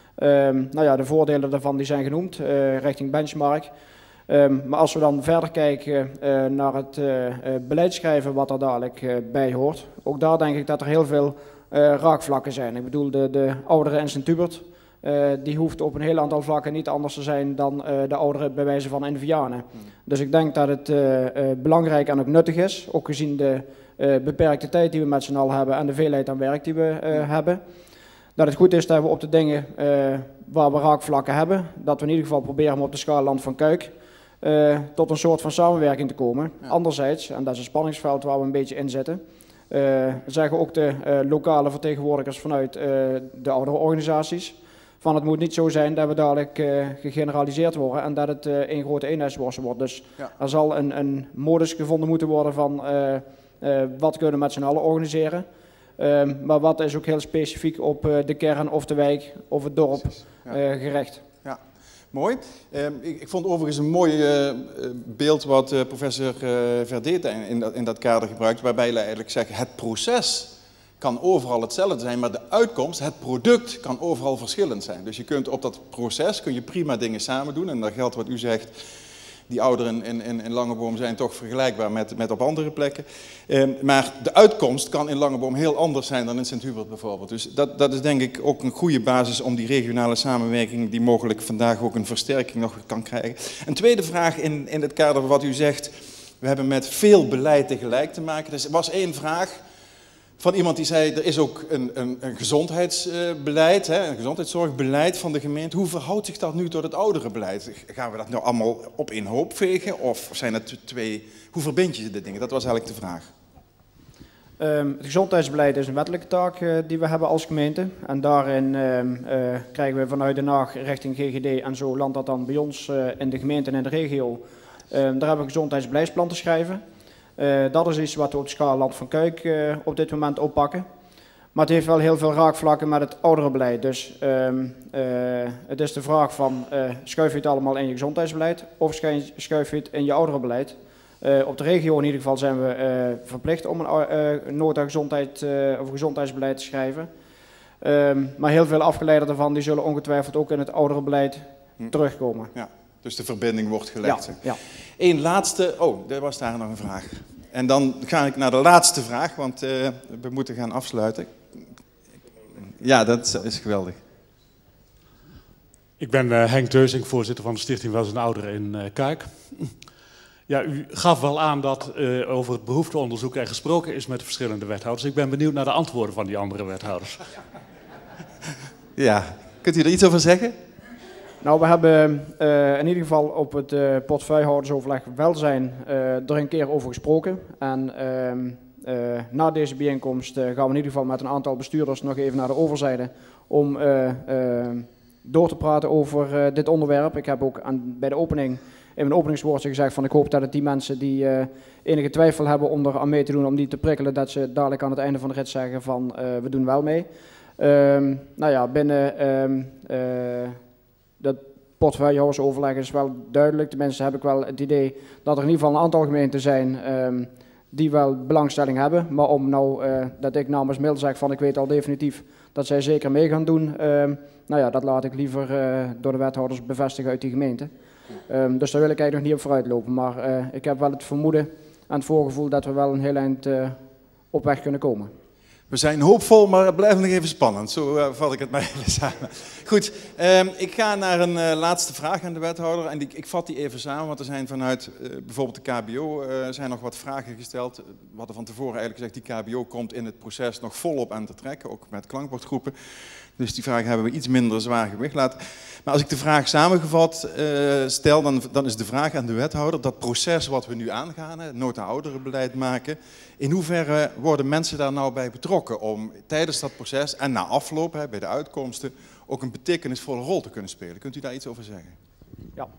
Um, nou ja, de voordelen daarvan die zijn genoemd, uh, richting benchmark. Um, maar als we dan verder kijken uh, naar het uh, uh, beleid schrijven wat er dadelijk uh, bij hoort, ook daar denk ik dat er heel veel uh, raakvlakken zijn. Ik bedoel, de, de ouderen in Sint-Hubert, uh, die hoeft op een heel aantal vlakken niet anders te zijn dan uh, de ouderen bij wijze van in Vianen. Hmm. Dus ik denk dat het uh, uh, belangrijk en ook nuttig is, ook gezien de uh, beperkte tijd die we met z'n allen hebben en de veelheid aan werk die we uh, hebben. Dat het goed is dat we op de dingen uh, waar we raakvlakken hebben, dat we in ieder geval proberen om op de schaal Land van Kuik uh, tot een soort van samenwerking te komen. Ja. Anderzijds, en dat is een spanningsveld waar we een beetje in zitten, uh, zeggen ook de uh, lokale vertegenwoordigers vanuit uh, de oudere organisaties, van het moet niet zo zijn dat we dadelijk uh, gegeneraliseerd worden en dat het uh, één grote eenheidsworst wordt. Dus ja. Er zal een, een modus gevonden moeten worden van uh, uh, wat kunnen we met z'n allen organiseren. Um, maar wat is ook heel specifiek op uh, de kern of de wijk of het dorp ja. uh, gericht. Ja, mooi. Um, ik, ik vond overigens een mooi uh, beeld wat uh, professor uh, Verdete in, in, dat, in dat kader gebruikt, waarbij hij eigenlijk zegt het proces kan overal hetzelfde zijn, maar de uitkomst, het product, kan overal verschillend zijn. Dus je kunt op dat proces kun je prima dingen samen doen en dat geldt wat u zegt. Die ouderen in, in, in Langeboom zijn toch vergelijkbaar met, met op andere plekken. Eh, maar de uitkomst kan in Langeboom heel anders zijn dan in Sint-Hubert bijvoorbeeld. Dus dat, dat is denk ik ook een goede basis om die regionale samenwerking, die mogelijk vandaag ook een versterking nog kan krijgen. Een tweede vraag in, in het kader van wat u zegt. We hebben met veel beleid tegelijk te maken. Dus er was één vraag van iemand die zei, er is ook een, een, een gezondheidsbeleid, hè, een gezondheidszorgbeleid van de gemeente. Hoe verhoudt zich dat nu tot het ouderenbeleid? Gaan we dat nou allemaal op één hoop vegen? Of zijn het twee, hoe verbind je de dingen? Dat was eigenlijk de vraag. Um, het gezondheidsbeleid is een wettelijke taak uh, die we hebben als gemeente. En daarin uh, uh, krijgen we vanuit Den Haag richting G G D en zo landt dat dan bij ons uh, in de gemeente en in de regio. Uh, daar hebben we een gezondheidsbeleidsplan te schrijven. Uh, dat is iets wat we op de schaal Land van Kuik uh, op dit moment oppakken. Maar het heeft wel heel veel raakvlakken met het ouderenbeleid. Dus um, uh, het is de vraag van, uh, schuif je het allemaal in je gezondheidsbeleid of schuif je het in je ouderenbeleid? Uh, op de regio in ieder geval zijn we uh, verplicht om een uh, nota gezondheid, uh, of gezondheidsbeleid te schrijven. Um, maar heel veel afgeleiden daarvan die zullen ongetwijfeld ook in het ouderenbeleid hm. terugkomen. Ja. Dus de verbinding wordt gelegd. Ja, ja. Eén laatste, oh, er was daar nog een vraag. En dan ga ik naar de laatste vraag, want uh, we moeten gaan afsluiten. Ja, dat is geweldig. Ik ben uh, Henk Deusink, voorzitter van de Stichting Welzijn en Ouderen in uh, Kuik. Ja, u gaf wel aan dat uh, over het behoefteonderzoek er gesproken is met de verschillende wethouders. Ik ben benieuwd naar de antwoorden van die andere wethouders. Ja, kunt u er iets over zeggen? Nou, we hebben uh, in ieder geval op het uh, portefeuillehoudersoverleg welzijn uh, er een keer over gesproken. En uh, uh, na deze bijeenkomst uh, gaan we in ieder geval met een aantal bestuurders nog even naar de overzijde om uh, uh, door te praten over uh, dit onderwerp. Ik heb ook aan, bij de opening in mijn openingswoordje gezegd van ik hoop dat het die mensen die uh, enige twijfel hebben om er aan mee te doen, om die te prikkelen, dat ze dadelijk aan het einde van de rit zeggen van uh, we doen wel mee. Uh, nou ja, binnen um, uh, dat portefeuillehoudersoverleg is wel duidelijk. Tenminste heb ik wel het idee dat er in ieder geval een aantal gemeenten zijn um, die wel belangstelling hebben. Maar om nou uh, dat ik namens Mil zeg van ik weet al definitief dat zij zeker mee gaan doen. Um, nou ja, dat laat ik liever uh, door de wethouders bevestigen uit die gemeente. Um, dus daar wil ik eigenlijk nog niet op vooruit lopen. Maar uh, ik heb wel het vermoeden en het voorgevoel dat we wel een heel eind uh, op weg kunnen komen. We zijn hoopvol, maar het blijft nog even spannend. Zo uh, vat ik het maar even samen. Goed, um, ik ga naar een uh, laatste vraag aan de wethouder. En die, ik vat die even samen, want er zijn vanuit uh, bijvoorbeeld de K B O uh, zijn nog wat vragen gesteld. We hadden van tevoren eigenlijk gezegd, die K B O komt in het proces nog volop aan te trekken, ook met klankbordgroepen. Dus die vragen hebben we iets minder zwaar gewicht laten. Maar als ik de vraag samengevat uh, stel, dan, dan is de vraag aan de wethouder, dat proces wat we nu aangaan, het nota-ouderenbeleid maken, in hoeverre worden mensen daar nou bij betrokken om tijdens dat proces en na afloop, hè, bij de uitkomsten, ook een betekenisvolle rol te kunnen spelen? Kunt u daar iets over zeggen? Ja.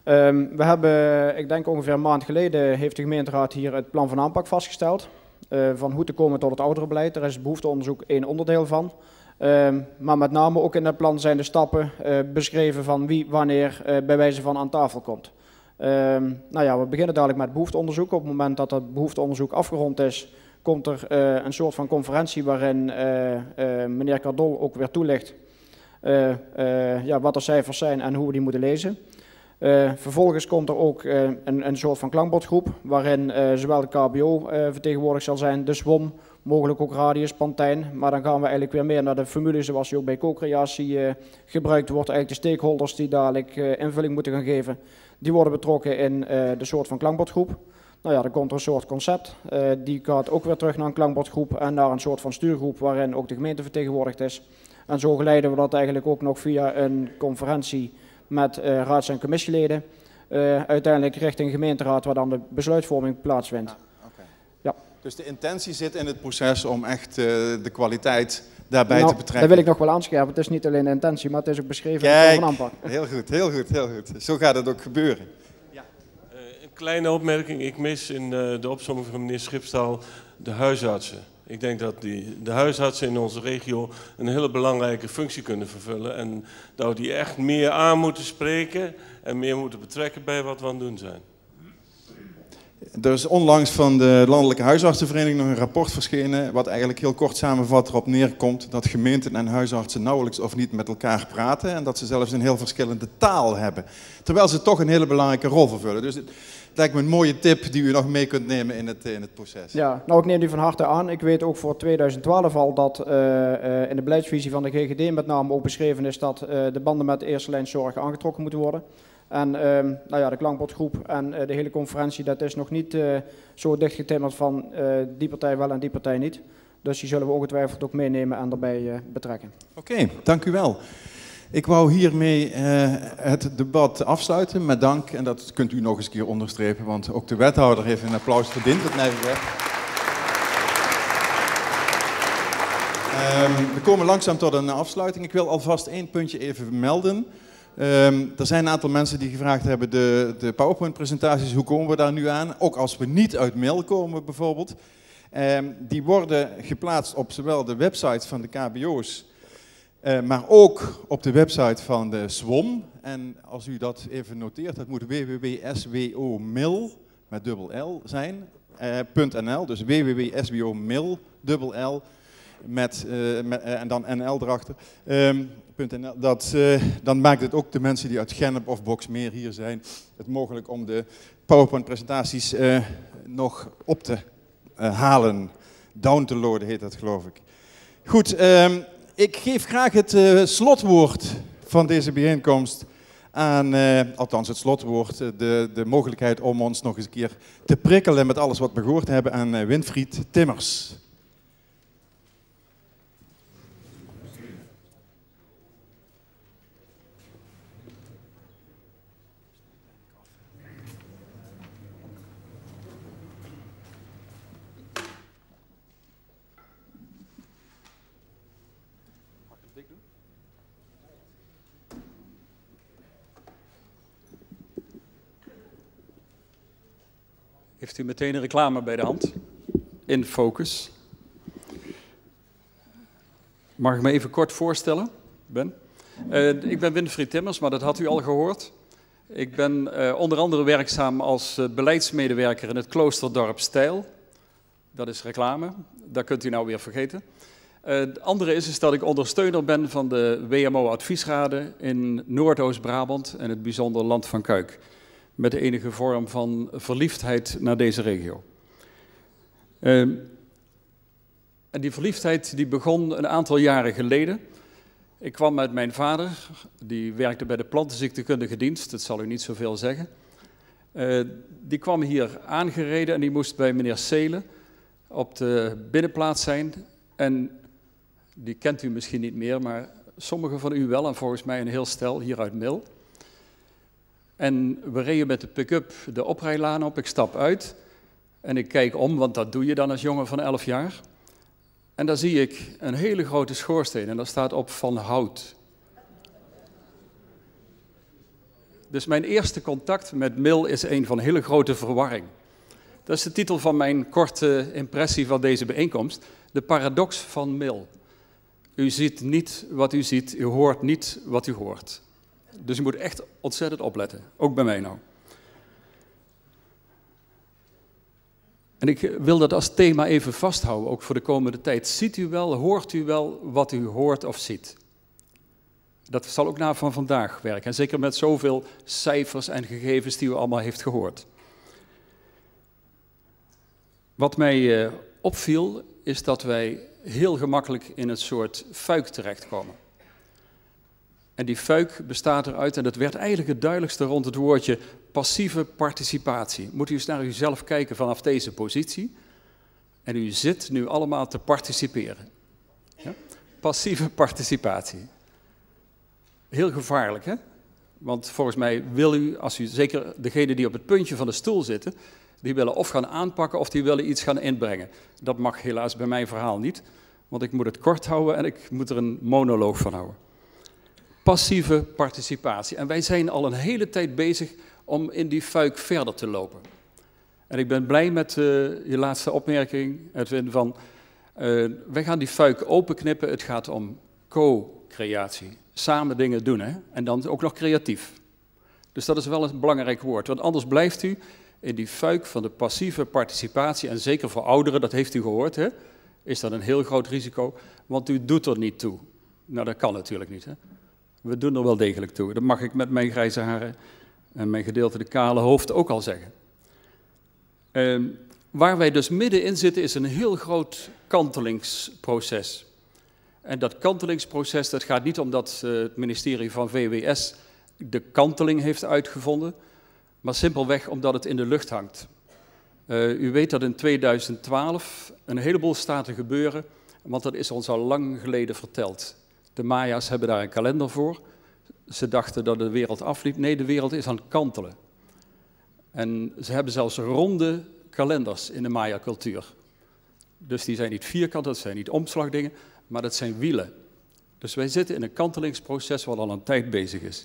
Um, we hebben, ik denk ongeveer een maand geleden, heeft de gemeenteraad hier het plan van aanpak vastgesteld. Uh, van hoe te komen tot het ouderenbeleid. Daar is het behoefteonderzoek één onderdeel van. Um, maar met name ook in dat plan zijn de stappen uh, beschreven van wie wanneer uh, bij wijze van aan tafel komt. Um, nou ja, we beginnen dadelijk met het behoefteonderzoek. Op het moment dat het behoefteonderzoek afgerond is, komt er uh, een soort van conferentie waarin uh, uh, meneer Cardol ook weer toelicht uh, uh, ja, wat de cijfers zijn en hoe we die moeten lezen. Uh, vervolgens komt er ook uh, een, een soort van klankbordgroep waarin uh, zowel de K B O uh, vertegenwoordigd zal zijn, de S W O M, mogelijk ook Radius, Pantijn. Maar dan gaan we eigenlijk weer meer naar de formule zoals die ook bij co-creatie uh, gebruikt wordt. Eigenlijk de stakeholders die dadelijk uh, invulling moeten gaan geven, die worden betrokken in uh, de soort van klankbordgroep. Nou ja, dan komt er een soort concept. Uh, die gaat ook weer terug naar een klankbordgroep en naar een soort van stuurgroep waarin ook de gemeente vertegenwoordigd is. En zo geleiden we dat eigenlijk ook nog via een conferentie met uh, raads- en commissieleden, uh, uiteindelijk richting gemeenteraad waar dan de besluitvorming plaatsvindt. Ah, okay. Ja. Dus de intentie zit in het proces om echt uh, de kwaliteit daarbij nou, te betrekken. Dat wil ik nog wel aanscherpen. Het is niet alleen de intentie, maar het is ook beschreven Kijk, in het plan van aanpak. Heel goed, heel goed, heel goed. Zo gaat het ook gebeuren. Ja. Uh, een kleine opmerking. Ik mis in uh, de opsomming van meneer Schipstal de huisartsen. Ik denk dat die, de huisartsen in onze regio een hele belangrijke functie kunnen vervullen. En dat we die echt meer aan moeten spreken en meer moeten betrekken bij wat we aan het doen zijn. Er is onlangs van de Landelijke Huisartsenvereniging nog een rapport verschenen, wat eigenlijk heel kort samenvat erop neerkomt dat gemeenten en huisartsen nauwelijks of niet met elkaar praten en dat ze zelfs een heel verschillende taal hebben. Terwijl ze toch een hele belangrijke rol vervullen. Dus het lijkt me een mooie tip die u nog mee kunt nemen in het, in het proces. Ja, nou ik neem die van harte aan. Ik weet ook voor twintig twaalf al dat uh, uh, in de beleidsvisie van de G G D met name ook beschreven is dat uh, de banden met de eerste lijn zorg aangetrokken moeten worden. En uh, nou ja, de klankbordgroep en uh, de hele conferentie, dat is nog niet uh, zo dichtgetimmerd van uh, die partij wel en die partij niet. Dus die zullen we ongetwijfeld ook meenemen en daarbij uh, betrekken. Oké, okay, dank u wel. Ik wou hiermee uh, het debat afsluiten met dank. En dat kunt u nog eens een keer onderstrepen, want ook de wethouder heeft een applaus verdiend op Nijverweg. Um, we komen langzaam tot een afsluiting. Ik wil alvast één puntje even melden. Um, er zijn een aantal mensen die gevraagd hebben de, de PowerPoint-presentaties, hoe komen we daar nu aan? Ook als we niet uit mail komen bijvoorbeeld. Um, die worden geplaatst op zowel de website van de K B O's, uh, maar ook op de website van de S W O M. En als u dat even noteert, dat moet w w w punt s w o mail met dubbel L zijn, uh, .nl, dus w w w punt s w o mail, dubbel L, met, uh, met, uh, en dan N L erachter. Um, Dat, uh, dan maakt het ook de mensen die uit Gennep of Boxmeer hier zijn, het mogelijk om de PowerPoint-presentaties uh, nog op te uh, halen. Down te loaden heet dat, geloof ik. Goed, um, ik geef graag het uh, slotwoord van deze bijeenkomst aan, uh, althans het slotwoord, uh, de, de mogelijkheid om ons nog eens een keer te prikkelen met alles wat we gehoord hebben aan uh, Winfried Timmers. Heeft u meteen een reclame bij de hand? In focus. Mag ik me even kort voorstellen, Ben? Uh, ik ben Winfried Timmers, maar dat had u al gehoord. Ik ben uh, onder andere werkzaam als uh, beleidsmedewerker in het kloosterdorp Stijl. Dat is reclame, dat kunt u nou weer vergeten. Uh, het andere is, is dat ik ondersteuner ben van de W M O-adviesraden in Noordoost-Brabant en het bijzonder Land van Kuik. Met de enige vorm van verliefdheid naar deze regio. Uh, en die verliefdheid die begon een aantal jaren geleden. Ik kwam met mijn vader, die werkte bij de plantenziektekundige dienst, dat zal u niet zoveel zeggen. Uh, die kwam hier aangereden en die moest bij meneer Seelen op de binnenplaats zijn. En die kent u misschien niet meer, maar sommigen van u wel en volgens mij een heel stel hier uit Mil. En we reden met de pick-up de oprijlaan op, ik stap uit en ik kijk om, want dat doe je dan als jongen van elf jaar. En daar zie ik een hele grote schoorsteen en daar staat op van hout. Dus mijn eerste contact met mil is een van hele grote verwarring. Dat is de titel van mijn korte impressie van deze bijeenkomst. De paradox van mil. U ziet niet wat u ziet, u hoort niet wat u hoort. Dus u moet echt ontzettend opletten, ook bij mij nou. En ik wil dat als thema even vasthouden, ook voor de komende tijd. Ziet u wel, hoort u wel wat u hoort of ziet? Dat zal ook na van vandaag werken. En zeker met zoveel cijfers en gegevens die u allemaal heeft gehoord. Wat mij uh, opviel, is dat wij heel gemakkelijk in een soort fuik terechtkomen. En die fuik bestaat eruit, en dat werd eigenlijk het duidelijkste rond het woordje passieve participatie. Moet u eens naar uzelf kijken vanaf deze positie. En u zit nu allemaal te participeren. Ja? Passieve participatie. Heel gevaarlijk, hè? Want volgens mij wil u, als u, zeker degenen die op het puntje van de stoel zitten, die willen of gaan aanpakken of die willen iets gaan inbrengen. Dat mag helaas bij mijn verhaal niet, want ik moet het kort houden en ik moet er een monoloog van houden. Passieve participatie. En wij zijn al een hele tijd bezig om in die fuik verder te lopen. En ik ben blij met uh, je laatste opmerking, Edwin, van uh, wij gaan die fuik openknippen. Het gaat om co-creatie. Samen dingen doen, hè? En dan ook nog creatief. Dus dat is wel een belangrijk woord, want anders blijft u in die fuik van de passieve participatie, en zeker voor ouderen, dat heeft u gehoord, hè, is dat een heel groot risico, want u doet er niet toe. Nou, dat kan natuurlijk niet, hè. We doen er wel degelijk toe. Dat mag ik met mijn grijze haren en mijn gedeelte de kale hoofd ook al zeggen. Uh, waar wij dus middenin zitten is een heel groot kantelingsproces. En dat kantelingsproces, dat gaat niet omdat uh, het ministerie van V W S de kanteling heeft uitgevonden, maar simpelweg omdat het in de lucht hangt. Uh, u weet dat in tweeduizend twaalf een heleboel staat te gebeuren, want dat is ons al lang geleden verteld. De Maya's hebben daar een kalender voor. Ze dachten dat de wereld afliep. Nee, de wereld is aan het kantelen. En ze hebben zelfs ronde kalenders in de Maya-cultuur. Dus die zijn niet vierkant, dat zijn niet omslagdingen, maar dat zijn wielen. Dus wij zitten in een kantelingsproces wat al een tijd bezig is.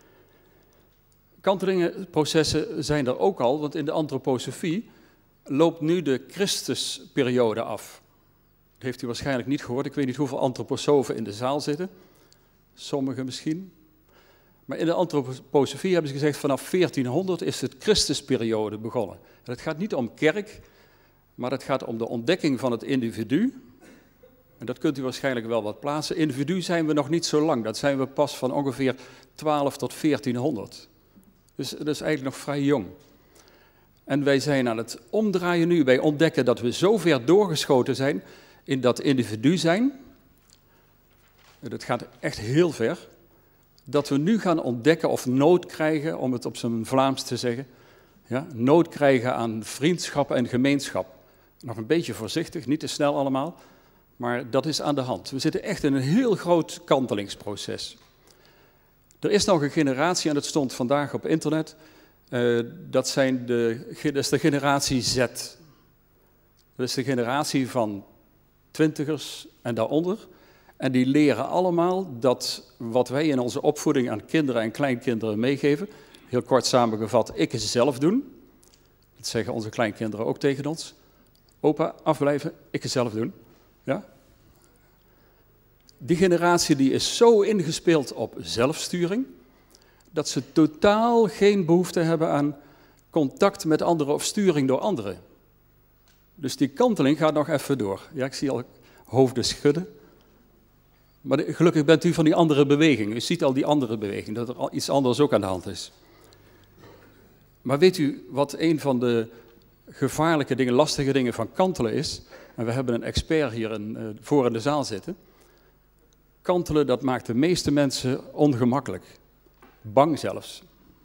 Kantelingenprocessen zijn er ook al, want in de antroposofie loopt nu de Christusperiode af. Dat heeft u waarschijnlijk niet gehoord. Ik weet niet hoeveel antroposofen in de zaal zitten. Sommigen misschien. Maar in de antroposofie hebben ze gezegd, vanaf veertienhonderd is het Christusperiode begonnen. En het gaat niet om kerk, maar het gaat om de ontdekking van het individu. En dat kunt u waarschijnlijk wel wat plaatsen. Individu zijn we nog niet zo lang. Dat zijn we pas van ongeveer twaalf tot veertienhonderd. Dus dat is eigenlijk nog vrij jong. En wij zijn aan het omdraaien nu. Wij ontdekken dat we zo ver doorgeschoten zijn in dat individu zijn. Dat gaat echt heel ver. Dat we nu gaan ontdekken of nood krijgen, om het op zijn Vlaams te zeggen. Ja, nood krijgen aan vriendschap en gemeenschap. Nog een beetje voorzichtig, niet te snel allemaal. Maar dat is aan de hand. We zitten echt in een heel groot kantelingsproces. Er is nog een generatie, en dat stond vandaag op internet, uh, dat, zijn de, dat is de generatie Z. Dat is de generatie van twintigers en daaronder. En die leren allemaal dat wat wij in onze opvoeding aan kinderen en kleinkinderen meegeven, heel kort samengevat, ik het zelf doen. Dat zeggen onze kleinkinderen ook tegen ons. Opa, afblijven, ik het zelf doen. Ja? Die generatie die is zo ingespeeld op zelfsturing, dat ze totaal geen behoefte hebben aan contact met anderen of sturing door anderen. Dus die kanteling gaat nog even door. Ja, ik zie al hoofden schudden. Maar gelukkig bent u van die andere beweging. U ziet al die andere beweging, dat er al iets anders ook aan de hand is. Maar weet u wat een van de gevaarlijke dingen, lastige dingen van kantelen is? En we hebben een expert hier in, uh, voor in de zaal zitten. Kantelen, dat maakt de meeste mensen ongemakkelijk. Bang zelfs.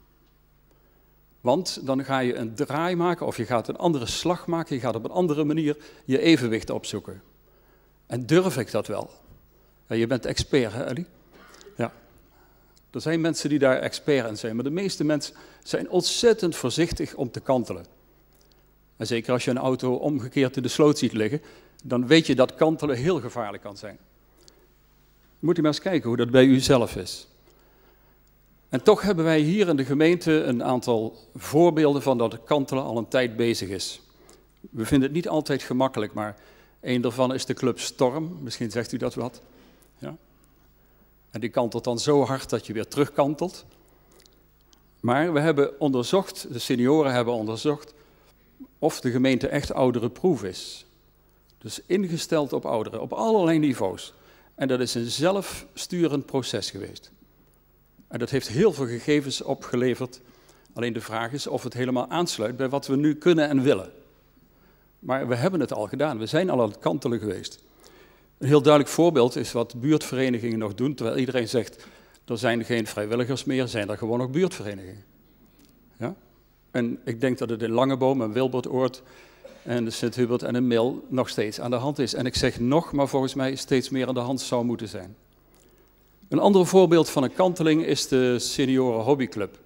Want dan ga je een draai maken of je gaat een andere slag maken. Je gaat op een andere manier je evenwicht opzoeken. En durf ik dat wel? Ja, je bent expert, hè, Ellie? Ja. Er zijn mensen die daar expert in zijn. Maar de meeste mensen zijn ontzettend voorzichtig om te kantelen. En zeker als je een auto omgekeerd in de sloot ziet liggen, dan weet je dat kantelen heel gevaarlijk kan zijn. Moet u maar eens kijken hoe dat bij u zelf is. En toch hebben wij hier in de gemeente een aantal voorbeelden van dat het kantelen al een tijd bezig is. We vinden het niet altijd gemakkelijk, maar een daarvan is de Club Storm. Misschien zegt u dat wat. Ja. En die kantelt dan zo hard dat je weer terugkantelt. Maar we hebben onderzocht, de senioren hebben onderzocht, of de gemeente echt ouderenproof is. Dus ingesteld op ouderen, op allerlei niveaus. En dat is een zelfsturend proces geweest. En dat heeft heel veel gegevens opgeleverd. Alleen de vraag is of het helemaal aansluit bij wat we nu kunnen en willen. Maar we hebben het al gedaan, we zijn al aan het kantelen geweest. Een heel duidelijk voorbeeld is wat buurtverenigingen nog doen, terwijl iedereen zegt, er zijn geen vrijwilligers meer, zijn er gewoon nog buurtverenigingen. Ja? En ik denk dat het in Langeboom en Wilbertoord en de Sint-Hubert en in Mil nog steeds aan de hand is. En ik zeg nog, maar volgens mij steeds meer aan de hand zou moeten zijn. Een ander voorbeeld van een kanteling is de Senioren Hobbyclub.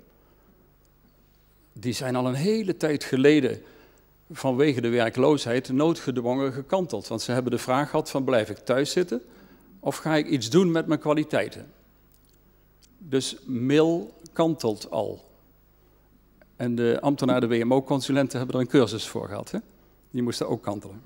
Die zijn al een hele tijd geleden vanwege de werkloosheid noodgedwongen gekanteld. Want ze hebben de vraag gehad van blijf ik thuis zitten of ga ik iets doen met mijn kwaliteiten. Dus Mil kantelt al. En de ambtenaren, de W M O-consulenten hebben er een cursus voor gehad. Hè? Die moesten ook kantelen.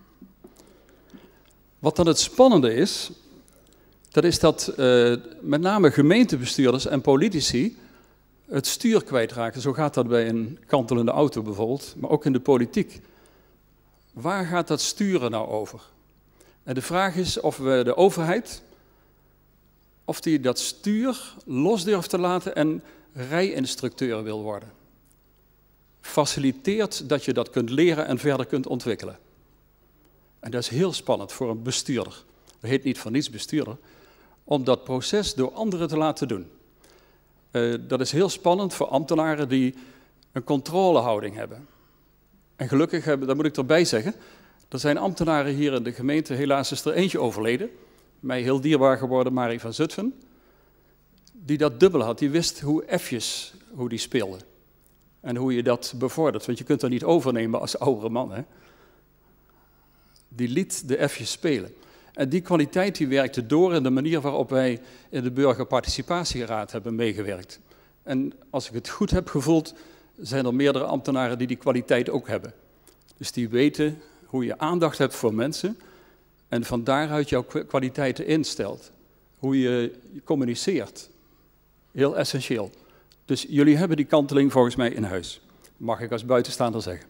Wat dan het spannende is, dat is dat uh, met name gemeentebestuurders en politici het stuur kwijtraken. Zo gaat dat bij een kantelende auto bijvoorbeeld, maar ook in de politiek. Waar gaat dat sturen nou over? En de vraag is of we de overheid, of die dat stuur los durft te laten en rijinstructeur wil worden. Faciliteert dat je dat kunt leren en verder kunt ontwikkelen. En dat is heel spannend voor een bestuurder. Dat heet niet voor niets bestuurder. Om dat proces door anderen te laten doen. Uh, dat is heel spannend voor ambtenaren die een controlehouding hebben. En gelukkig hebben, dat moet ik erbij zeggen, er zijn ambtenaren hier in de gemeente, helaas is er eentje overleden, mij heel dierbaar geworden, Marie van Zutphen, die dat dubbel had. Die wist hoe F'jes, hoe die speelden. En hoe je dat bevordert, want je kunt dat niet overnemen als oudere man. Hè? Die liet de F'jes spelen. En die kwaliteit die werkte door in de manier waarop wij in de Burgerparticipatieraad hebben meegewerkt. En als ik het goed heb gevoeld, zijn er meerdere ambtenaren die die kwaliteit ook hebben. Dus die weten hoe je aandacht hebt voor mensen en van daaruit jouw kwaliteiten instelt. Hoe je communiceert. Heel essentieel. Dus jullie hebben die kanteling volgens mij in huis. Mag ik als buitenstaander zeggen.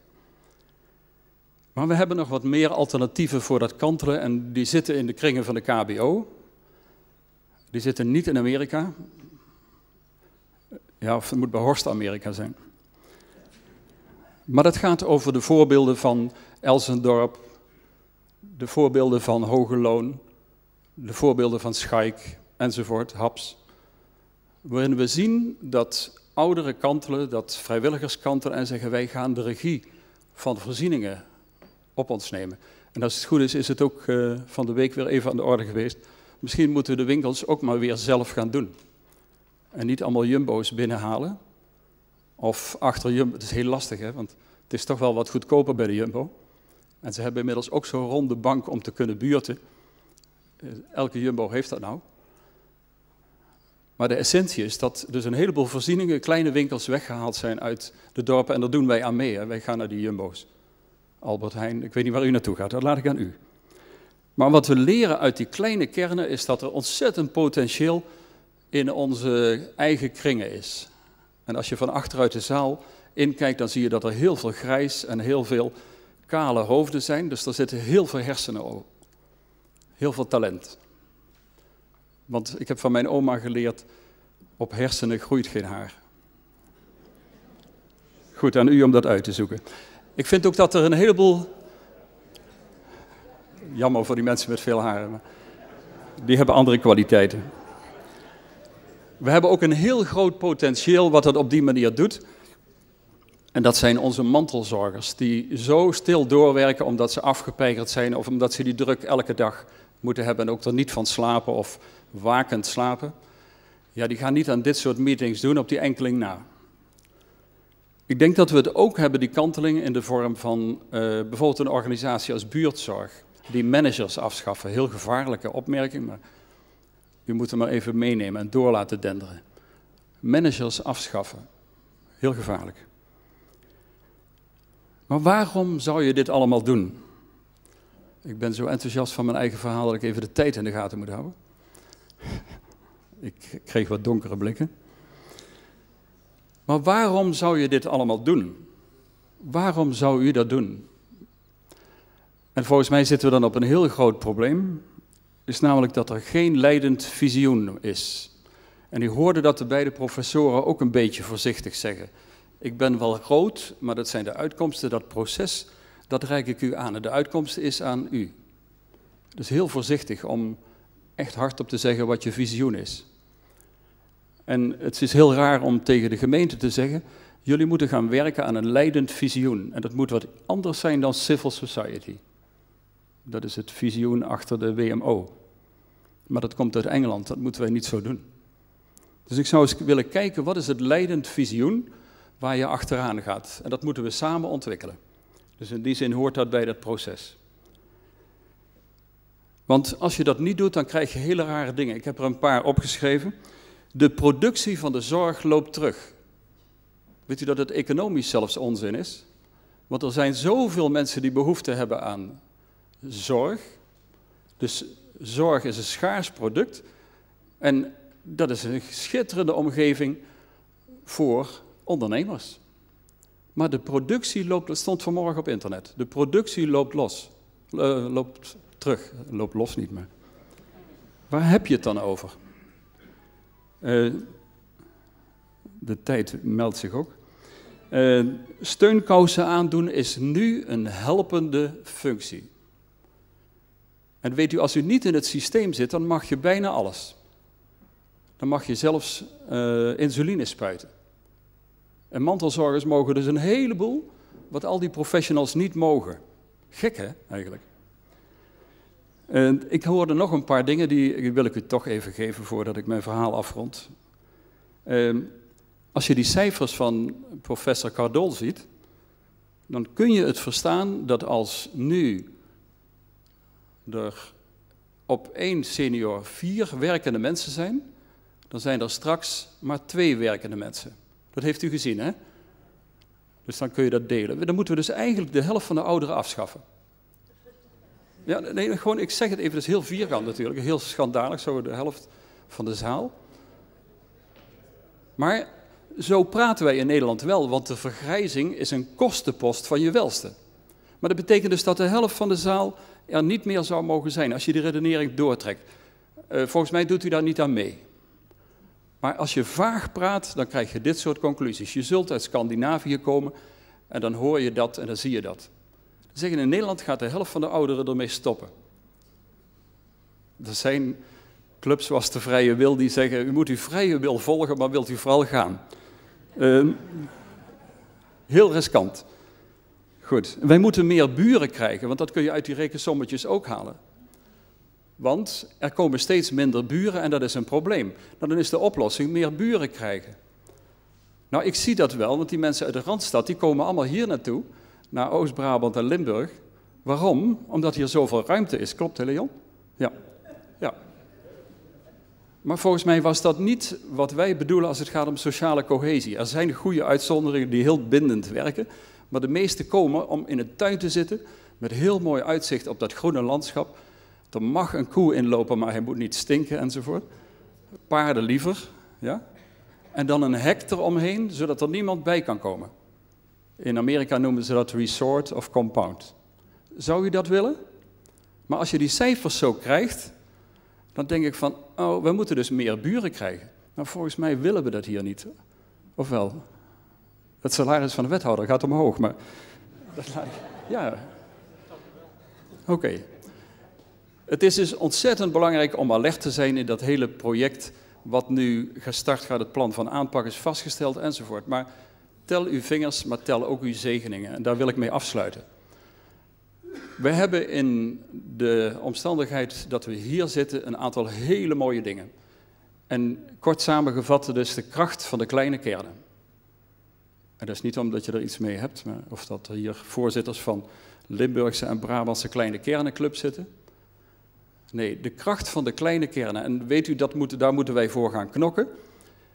Maar we hebben nog wat meer alternatieven voor dat kantelen en die zitten in de kringen van de K B O. Die zitten niet in Amerika. Ja, of het moet bij Horst Amerika zijn. Maar dat gaat over de voorbeelden van Elsendorp, de voorbeelden van Hoge Loon, de voorbeelden van Schaik enzovoort, Haps. Waarin we zien dat ouderen kantelen, dat vrijwilligers kantelen en zeggen wij gaan de regie van de voorzieningen op ons nemen. En als het goed is, is het ook uh, van de week weer even aan de orde geweest. Misschien moeten we de winkels ook maar weer zelf gaan doen. En niet allemaal jumbo's binnenhalen. Of achter jumbo, het is heel lastig hè, want het is toch wel wat goedkoper bij de jumbo. En ze hebben inmiddels ook zo'n ronde bank om te kunnen buurten. Uh, elke jumbo heeft dat nou. Maar de essentie is dat dus een heleboel voorzieningen, kleine winkels weggehaald zijn uit de dorpen. En daar doen wij aan mee, hè. Wij gaan naar die jumbo's. Albert Heijn, ik weet niet waar u naartoe gaat, dat laat ik aan u. Maar wat we leren uit die kleine kernen is dat er ontzettend potentieel in onze eigen kringen is. En als je van achteruit de zaal inkijkt, dan zie je dat er heel veel grijs en heel veel kale hoofden zijn. Dus er zitten heel veel hersenen op. Heel veel talent. Want ik heb van mijn oma geleerd, op hersenen groeit geen haar. Goed, aan u om dat uit te zoeken. Ik vind ook dat er een heleboel... Jammer voor die mensen met veel haren, maar die hebben andere kwaliteiten. We hebben ook een heel groot potentieel wat het op die manier doet. En dat zijn onze mantelzorgers, die zo stil doorwerken omdat ze afgepeigerd zijn of omdat ze die druk elke dag moeten hebben en ook er niet van slapen of wakend slapen. Ja, die gaan niet aan dit soort meetings doen op die enkeling na. Ik denk dat we het ook hebben, die kanteling, in de vorm van uh, bijvoorbeeld een organisatie als buurtzorg, die managers afschaffen. Heel gevaarlijke opmerking, maar u moet hem maar even meenemen en door laten denderen. managers afschaffen. Heel gevaarlijk. Maar waarom zou je dit allemaal doen? Ik ben zo enthousiast van mijn eigen verhaal dat ik even de tijd in de gaten moet houden. Ik kreeg wat donkere blikken. Maar waarom zou je dit allemaal doen? Waarom zou u dat doen? En volgens mij zitten we dan op een heel groot probleem. Is namelijk dat er geen leidend visioen is. En u hoorde dat de beide professoren ook een beetje voorzichtig zeggen. Ik ben wel groot, maar dat zijn de uitkomsten, dat proces, dat reik ik u aan. En de uitkomst is aan u. Dus heel voorzichtig om echt hardop te zeggen wat je visioen is. En het is heel raar om tegen de gemeente te zeggen, jullie moeten gaan werken aan een leidend visioen. En dat moet wat anders zijn dan civil society. Dat is het visioen achter de W M O. Maar dat komt uit Engeland, dat moeten wij niet zo doen. Dus ik zou eens willen kijken, wat is het leidend visioen waar je achteraan gaat? En dat moeten we samen ontwikkelen. Dus in die zin hoort dat bij dat proces. Want als je dat niet doet, dan krijg je hele rare dingen. Ik heb er een paar opgeschreven. De productie van de zorg loopt terug. Weet u dat het economisch zelfs onzin is? Want er zijn zoveel mensen die behoefte hebben aan zorg. Dus zorg is een schaars product. En dat is een schitterende omgeving voor ondernemers. Maar de productie loopt, dat stond vanmorgen op internet, de productie loopt los. Uh, loopt terug, loopt los niet meer. Waar heb je het dan over? Uh, de tijd meldt zich ook. Uh, steunkousen aandoen is nu een helpende functie. En weet u, als u niet in het systeem zit, dan mag je bijna alles. Dan mag je zelfs uh, insuline spuiten. En mantelzorgers mogen dus een heleboel, wat al die professionals niet mogen. Gek, hè, eigenlijk. Uh, ik hoorde nog een paar dingen, die, die wil ik u toch even geven voordat ik mijn verhaal afrond. Uh, als je die cijfers van professor Cardol ziet, dan kun je het verstaan dat als nu er op één senior vier werkende mensen zijn, dan zijn er straks maar twee werkende mensen. Dat heeft u gezien, hè? Dus dan kun je dat delen. Dan moeten we dus eigenlijk de helft van de ouderen afschaffen. Ja, nee, gewoon, ik zeg het even, dat is heel vierkant natuurlijk, heel schandalig, zo de helft van de zaal. Maar zo praten wij in Nederland wel, want de vergrijzing is een kostenpost van je welste. Maar dat betekent dus dat de helft van de zaal er niet meer zou mogen zijn, als je die redenering doortrekt. Uh, volgens mij doet u daar niet aan mee. Maar als je vaag praat, dan krijg je dit soort conclusies. Je zult uit Scandinavië komen en dan hoor je dat en dan zie je dat. Dan zeggen in Nederland gaat de helft van de ouderen ermee stoppen. Er zijn clubs zoals de Vrije Wil die zeggen, u moet uw vrije wil volgen, maar wilt u vooral gaan. Uh, heel riskant. Goed, wij moeten meer buren krijgen, want dat kun je uit die rekensommetjes ook halen. Want er komen steeds minder buren en dat is een probleem. Nou, dan is de oplossing meer buren krijgen. Nou, ik zie dat wel, want die mensen uit de Randstad, die komen allemaal hier naartoe, naar Oost-Brabant en Limburg. Waarom? Omdat hier zoveel ruimte is. Klopt, hè, Leon? Ja. Ja. Maar volgens mij was dat niet wat wij bedoelen als het gaat om sociale cohesie. Er zijn goede uitzonderingen die heel bindend werken, maar de meeste komen om in een tuin te zitten met heel mooi uitzicht op dat groene landschap. Er mag een koe inlopen, maar hij moet niet stinken enzovoort. Paarden liever, ja. En dan een hek eromheen, zodat er niemand bij kan komen. In Amerika noemen ze dat resort of compound. Zou je dat willen? Maar als je die cijfers zo krijgt, dan denk ik van, oh, we moeten dus meer buren krijgen. Nou, volgens mij willen we dat hier niet. Of wel? Het salaris van de wethouder gaat omhoog, maar... Ja. Oké. Okay. Het is dus ontzettend belangrijk om alert te zijn in dat hele project wat nu gestart gaat. Het plan van aanpak is vastgesteld enzovoort. Maar tel uw vingers, maar tel ook uw zegeningen. En daar wil ik mee afsluiten. We hebben in de omstandigheid dat we hier zitten een aantal hele mooie dingen. En kort samengevat, dus de kracht van de kleine kernen. En dat is niet omdat je er iets mee hebt, maar of dat er hier voorzitters van Limburgse en Brabantse kleine kernenclub zitten. Nee, de kracht van de kleine kernen. En weet u, dat moet, daar moeten wij voor gaan knokken.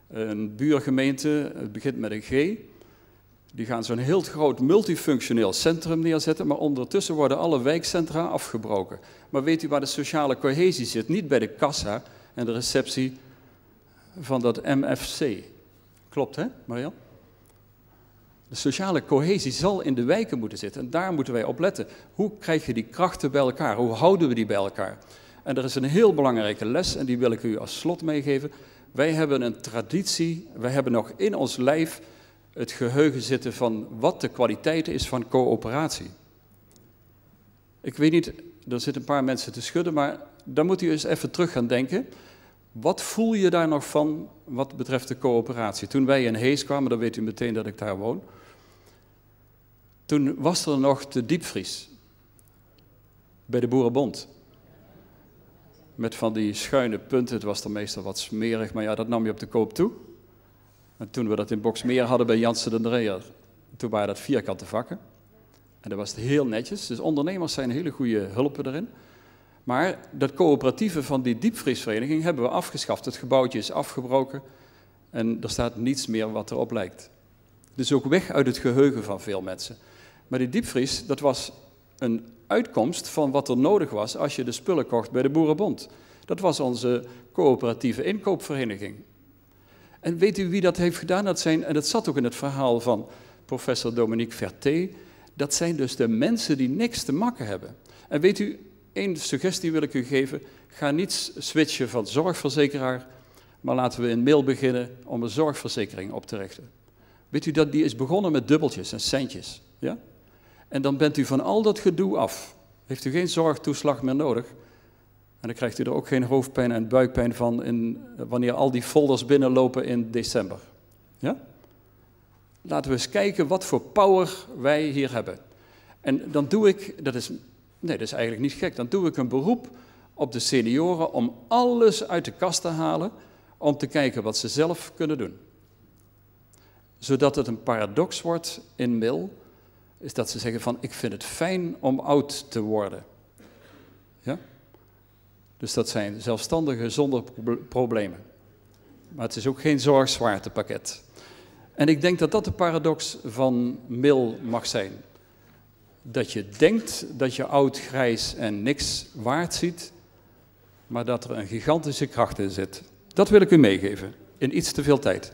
Een buurgemeente, het begint met een G, die gaan zo'n heel groot multifunctioneel centrum neerzetten, maar ondertussen worden alle wijkcentra afgebroken. Maar weet u waar de sociale cohesie zit? Niet bij de kassa en de receptie van dat M F C. Klopt, hè, Marian? De sociale cohesie zal in de wijken moeten zitten en daar moeten wij op letten. Hoe krijg je die krachten bij elkaar? Hoe houden we die bij elkaar? En er is een heel belangrijke les en die wil ik u als slot meegeven. Wij hebben een traditie, wij hebben nog in ons lijf het geheugen zitten van wat de kwaliteit is van coöperatie. Ik weet niet, er zitten een paar mensen te schudden, maar dan moet u eens even terug gaan denken. Wat voel je daar nog van wat betreft de coöperatie? Toen wij in Hees kwamen, dan weet u meteen dat ik daar woon. Toen was er nog de diepvries bij de Boerenbond. Met van die schuine punten, het was dan meestal wat smerig, maar ja, dat nam je op de koop toe. En toen we dat in Boxmeer hadden bij Jansen de Dreyer, toen waren dat vierkante vakken. En dat was het heel netjes, dus ondernemers zijn hele goede hulpen erin. Maar dat coöperatieve van die diepvriesvereniging hebben we afgeschaft. Het gebouwtje is afgebroken en er staat niets meer wat erop lijkt. Dus ook weg uit het geheugen van veel mensen. Maar die diepvries, dat was een uitkomst van wat er nodig was als je de spullen kocht bij de Boerenbond. Dat was onze coöperatieve inkoopvereniging. En weet u wie dat heeft gedaan? Dat zijn, en dat zat ook in het verhaal van professor Dominique Verté, dat zijn dus de mensen die niks te makken hebben. En weet u, één suggestie wil ik u geven, ga niet switchen van zorgverzekeraar, maar laten we in mail beginnen om een zorgverzekering op te richten. Weet u dat die is begonnen met dubbeltjes en centjes, ja? En dan bent u van al dat gedoe af. Heeft u geen zorgtoeslag meer nodig. En dan krijgt u er ook geen hoofdpijn en buikpijn van in, wanneer al die folders binnenlopen in december. Ja? Laten we eens kijken wat voor power wij hier hebben. En dan doe ik, dat is, nee, dat is eigenlijk niet gek, dan doe ik een beroep op de senioren om alles uit de kast te halen, om te kijken wat ze zelf kunnen doen. Zodat het een paradox wordt in Mil, is dat ze zeggen van, ik vind het fijn om oud te worden. Ja? Dus dat zijn zelfstandigen zonder problemen. Maar het is ook geen zorgzwaartepakket. En ik denk dat dat de paradox van Mil mag zijn. Dat je denkt dat je oud, grijs en niks waard ziet, maar dat er een gigantische kracht in zit. Dat wil ik u meegeven, in iets te veel tijd.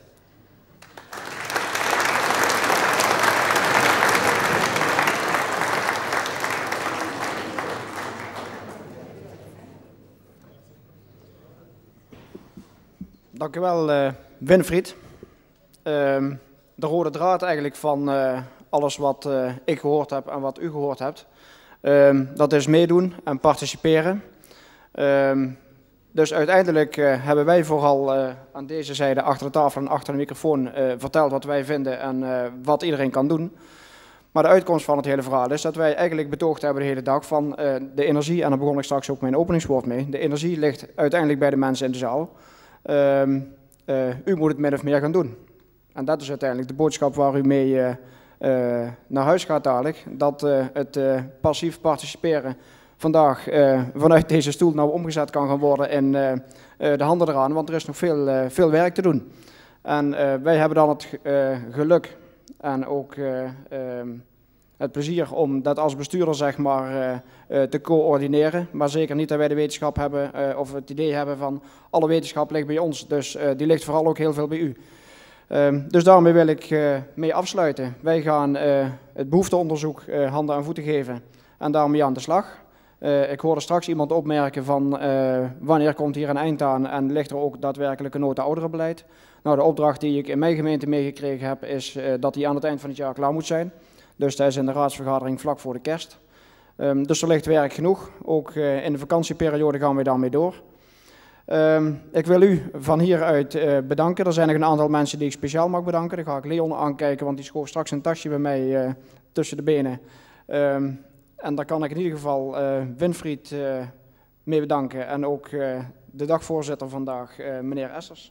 Dank u wel, uh, Winfried. Uh, de rode draad eigenlijk van uh, alles wat uh, ik gehoord heb en wat u gehoord hebt, uh, dat is meedoen en participeren. Uh, dus uiteindelijk uh, hebben wij vooral uh, aan deze zijde achter de tafel en achter de microfoon uh, verteld wat wij vinden en uh, wat iedereen kan doen. Maar de uitkomst van het hele verhaal is dat wij eigenlijk betoogd hebben de hele dag van uh, de energie, en daar begon ik straks ook mijn openingswoord mee, de energie ligt uiteindelijk bij de mensen in de zaal. Uh, uh, u moet het min of meer gaan doen. En dat is uiteindelijk de boodschap waar u mee uh, uh, naar huis gaat dadelijk. Dat uh, het uh, passief participeren vandaag uh, vanuit deze stoel nou omgezet kan gaan worden in uh, uh, de handen eraan. Want er is nog veel, uh, veel werk te doen. En uh, wij hebben dan het uh, geluk en ook uh, uh, het plezier om dat als bestuurder zeg maar, uh, uh, te coördineren. Maar zeker niet dat wij de wetenschap hebben uh, of het idee hebben van alle wetenschap ligt bij ons. Dus uh, die ligt vooral ook heel veel bij u. Uh, dus daarmee wil ik uh, mee afsluiten. Wij gaan uh, het behoefteonderzoek uh, handen en voeten geven en daarmee aan de slag. Uh, ik hoorde straks iemand opmerken van uh, wanneer komt hier een eind aan en ligt er ook daadwerkelijk een nota-ouderenbeleid. Nou, de opdracht die ik in mijn gemeente meegekregen heb is uh, dat die aan het eind van het jaar klaar moet zijn. Dus dat is in de raadsvergadering vlak voor de kerst. Um, dus er ligt werk genoeg. Ook uh, in de vakantieperiode gaan we daarmee door. Um, ik wil u van hieruit uh, bedanken. Er zijn nog een aantal mensen die ik speciaal mag bedanken. Dan ga ik Leon aankijken, want die schoof straks een tasje bij mij uh, tussen de benen. Um, en daar kan ik in ieder geval uh, Winfried uh, mee bedanken. En ook uh, de dagvoorzitter vandaag, uh, meneer Essers.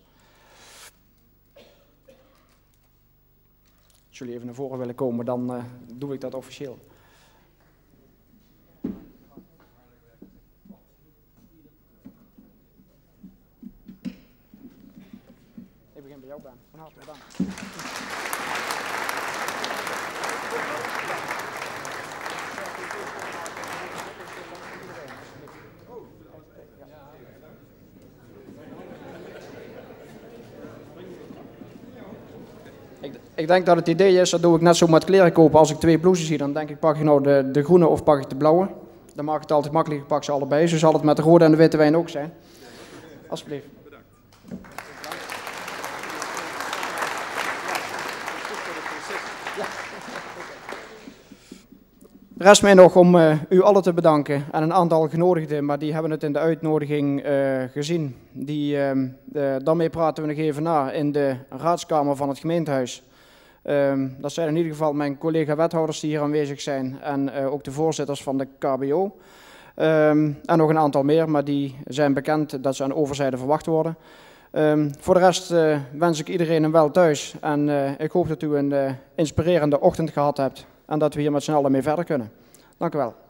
Als jullie even naar voren willen komen, dan uh, doe ik dat officieel. Ik begin bij jou, Ben. Van harte bedankt. Ik, ik denk dat het idee is, dat doe ik net zo met kleren kopen. Als ik twee blouses zie, dan denk ik, pak je nou de, de groene of pak ik de blauwe. Dan maak ik het altijd makkelijk, ik pak ze allebei. Zo zal het met de rode en de witte wijn ook zijn. Alsjeblieft. Bedankt. Rest mij nog om uh, u allen te bedanken en een aantal genodigden, maar die hebben het in de uitnodiging uh, gezien. Die, uh, uh, daarmee praten we nog even na in de raadskamer van het gemeentehuis. Uh, dat zijn in ieder geval mijn collega-wethouders die hier aanwezig zijn en uh, ook de voorzitters van de K B O. Um, en nog een aantal meer, maar die zijn bekend dat ze aan overzijde verwacht worden. Um, voor de rest uh, wens ik iedereen een wel thuis en uh, ik hoop dat u een uh, inspirerende ochtend gehad hebt en dat we hier met z'n allen mee verder kunnen. Dank u wel.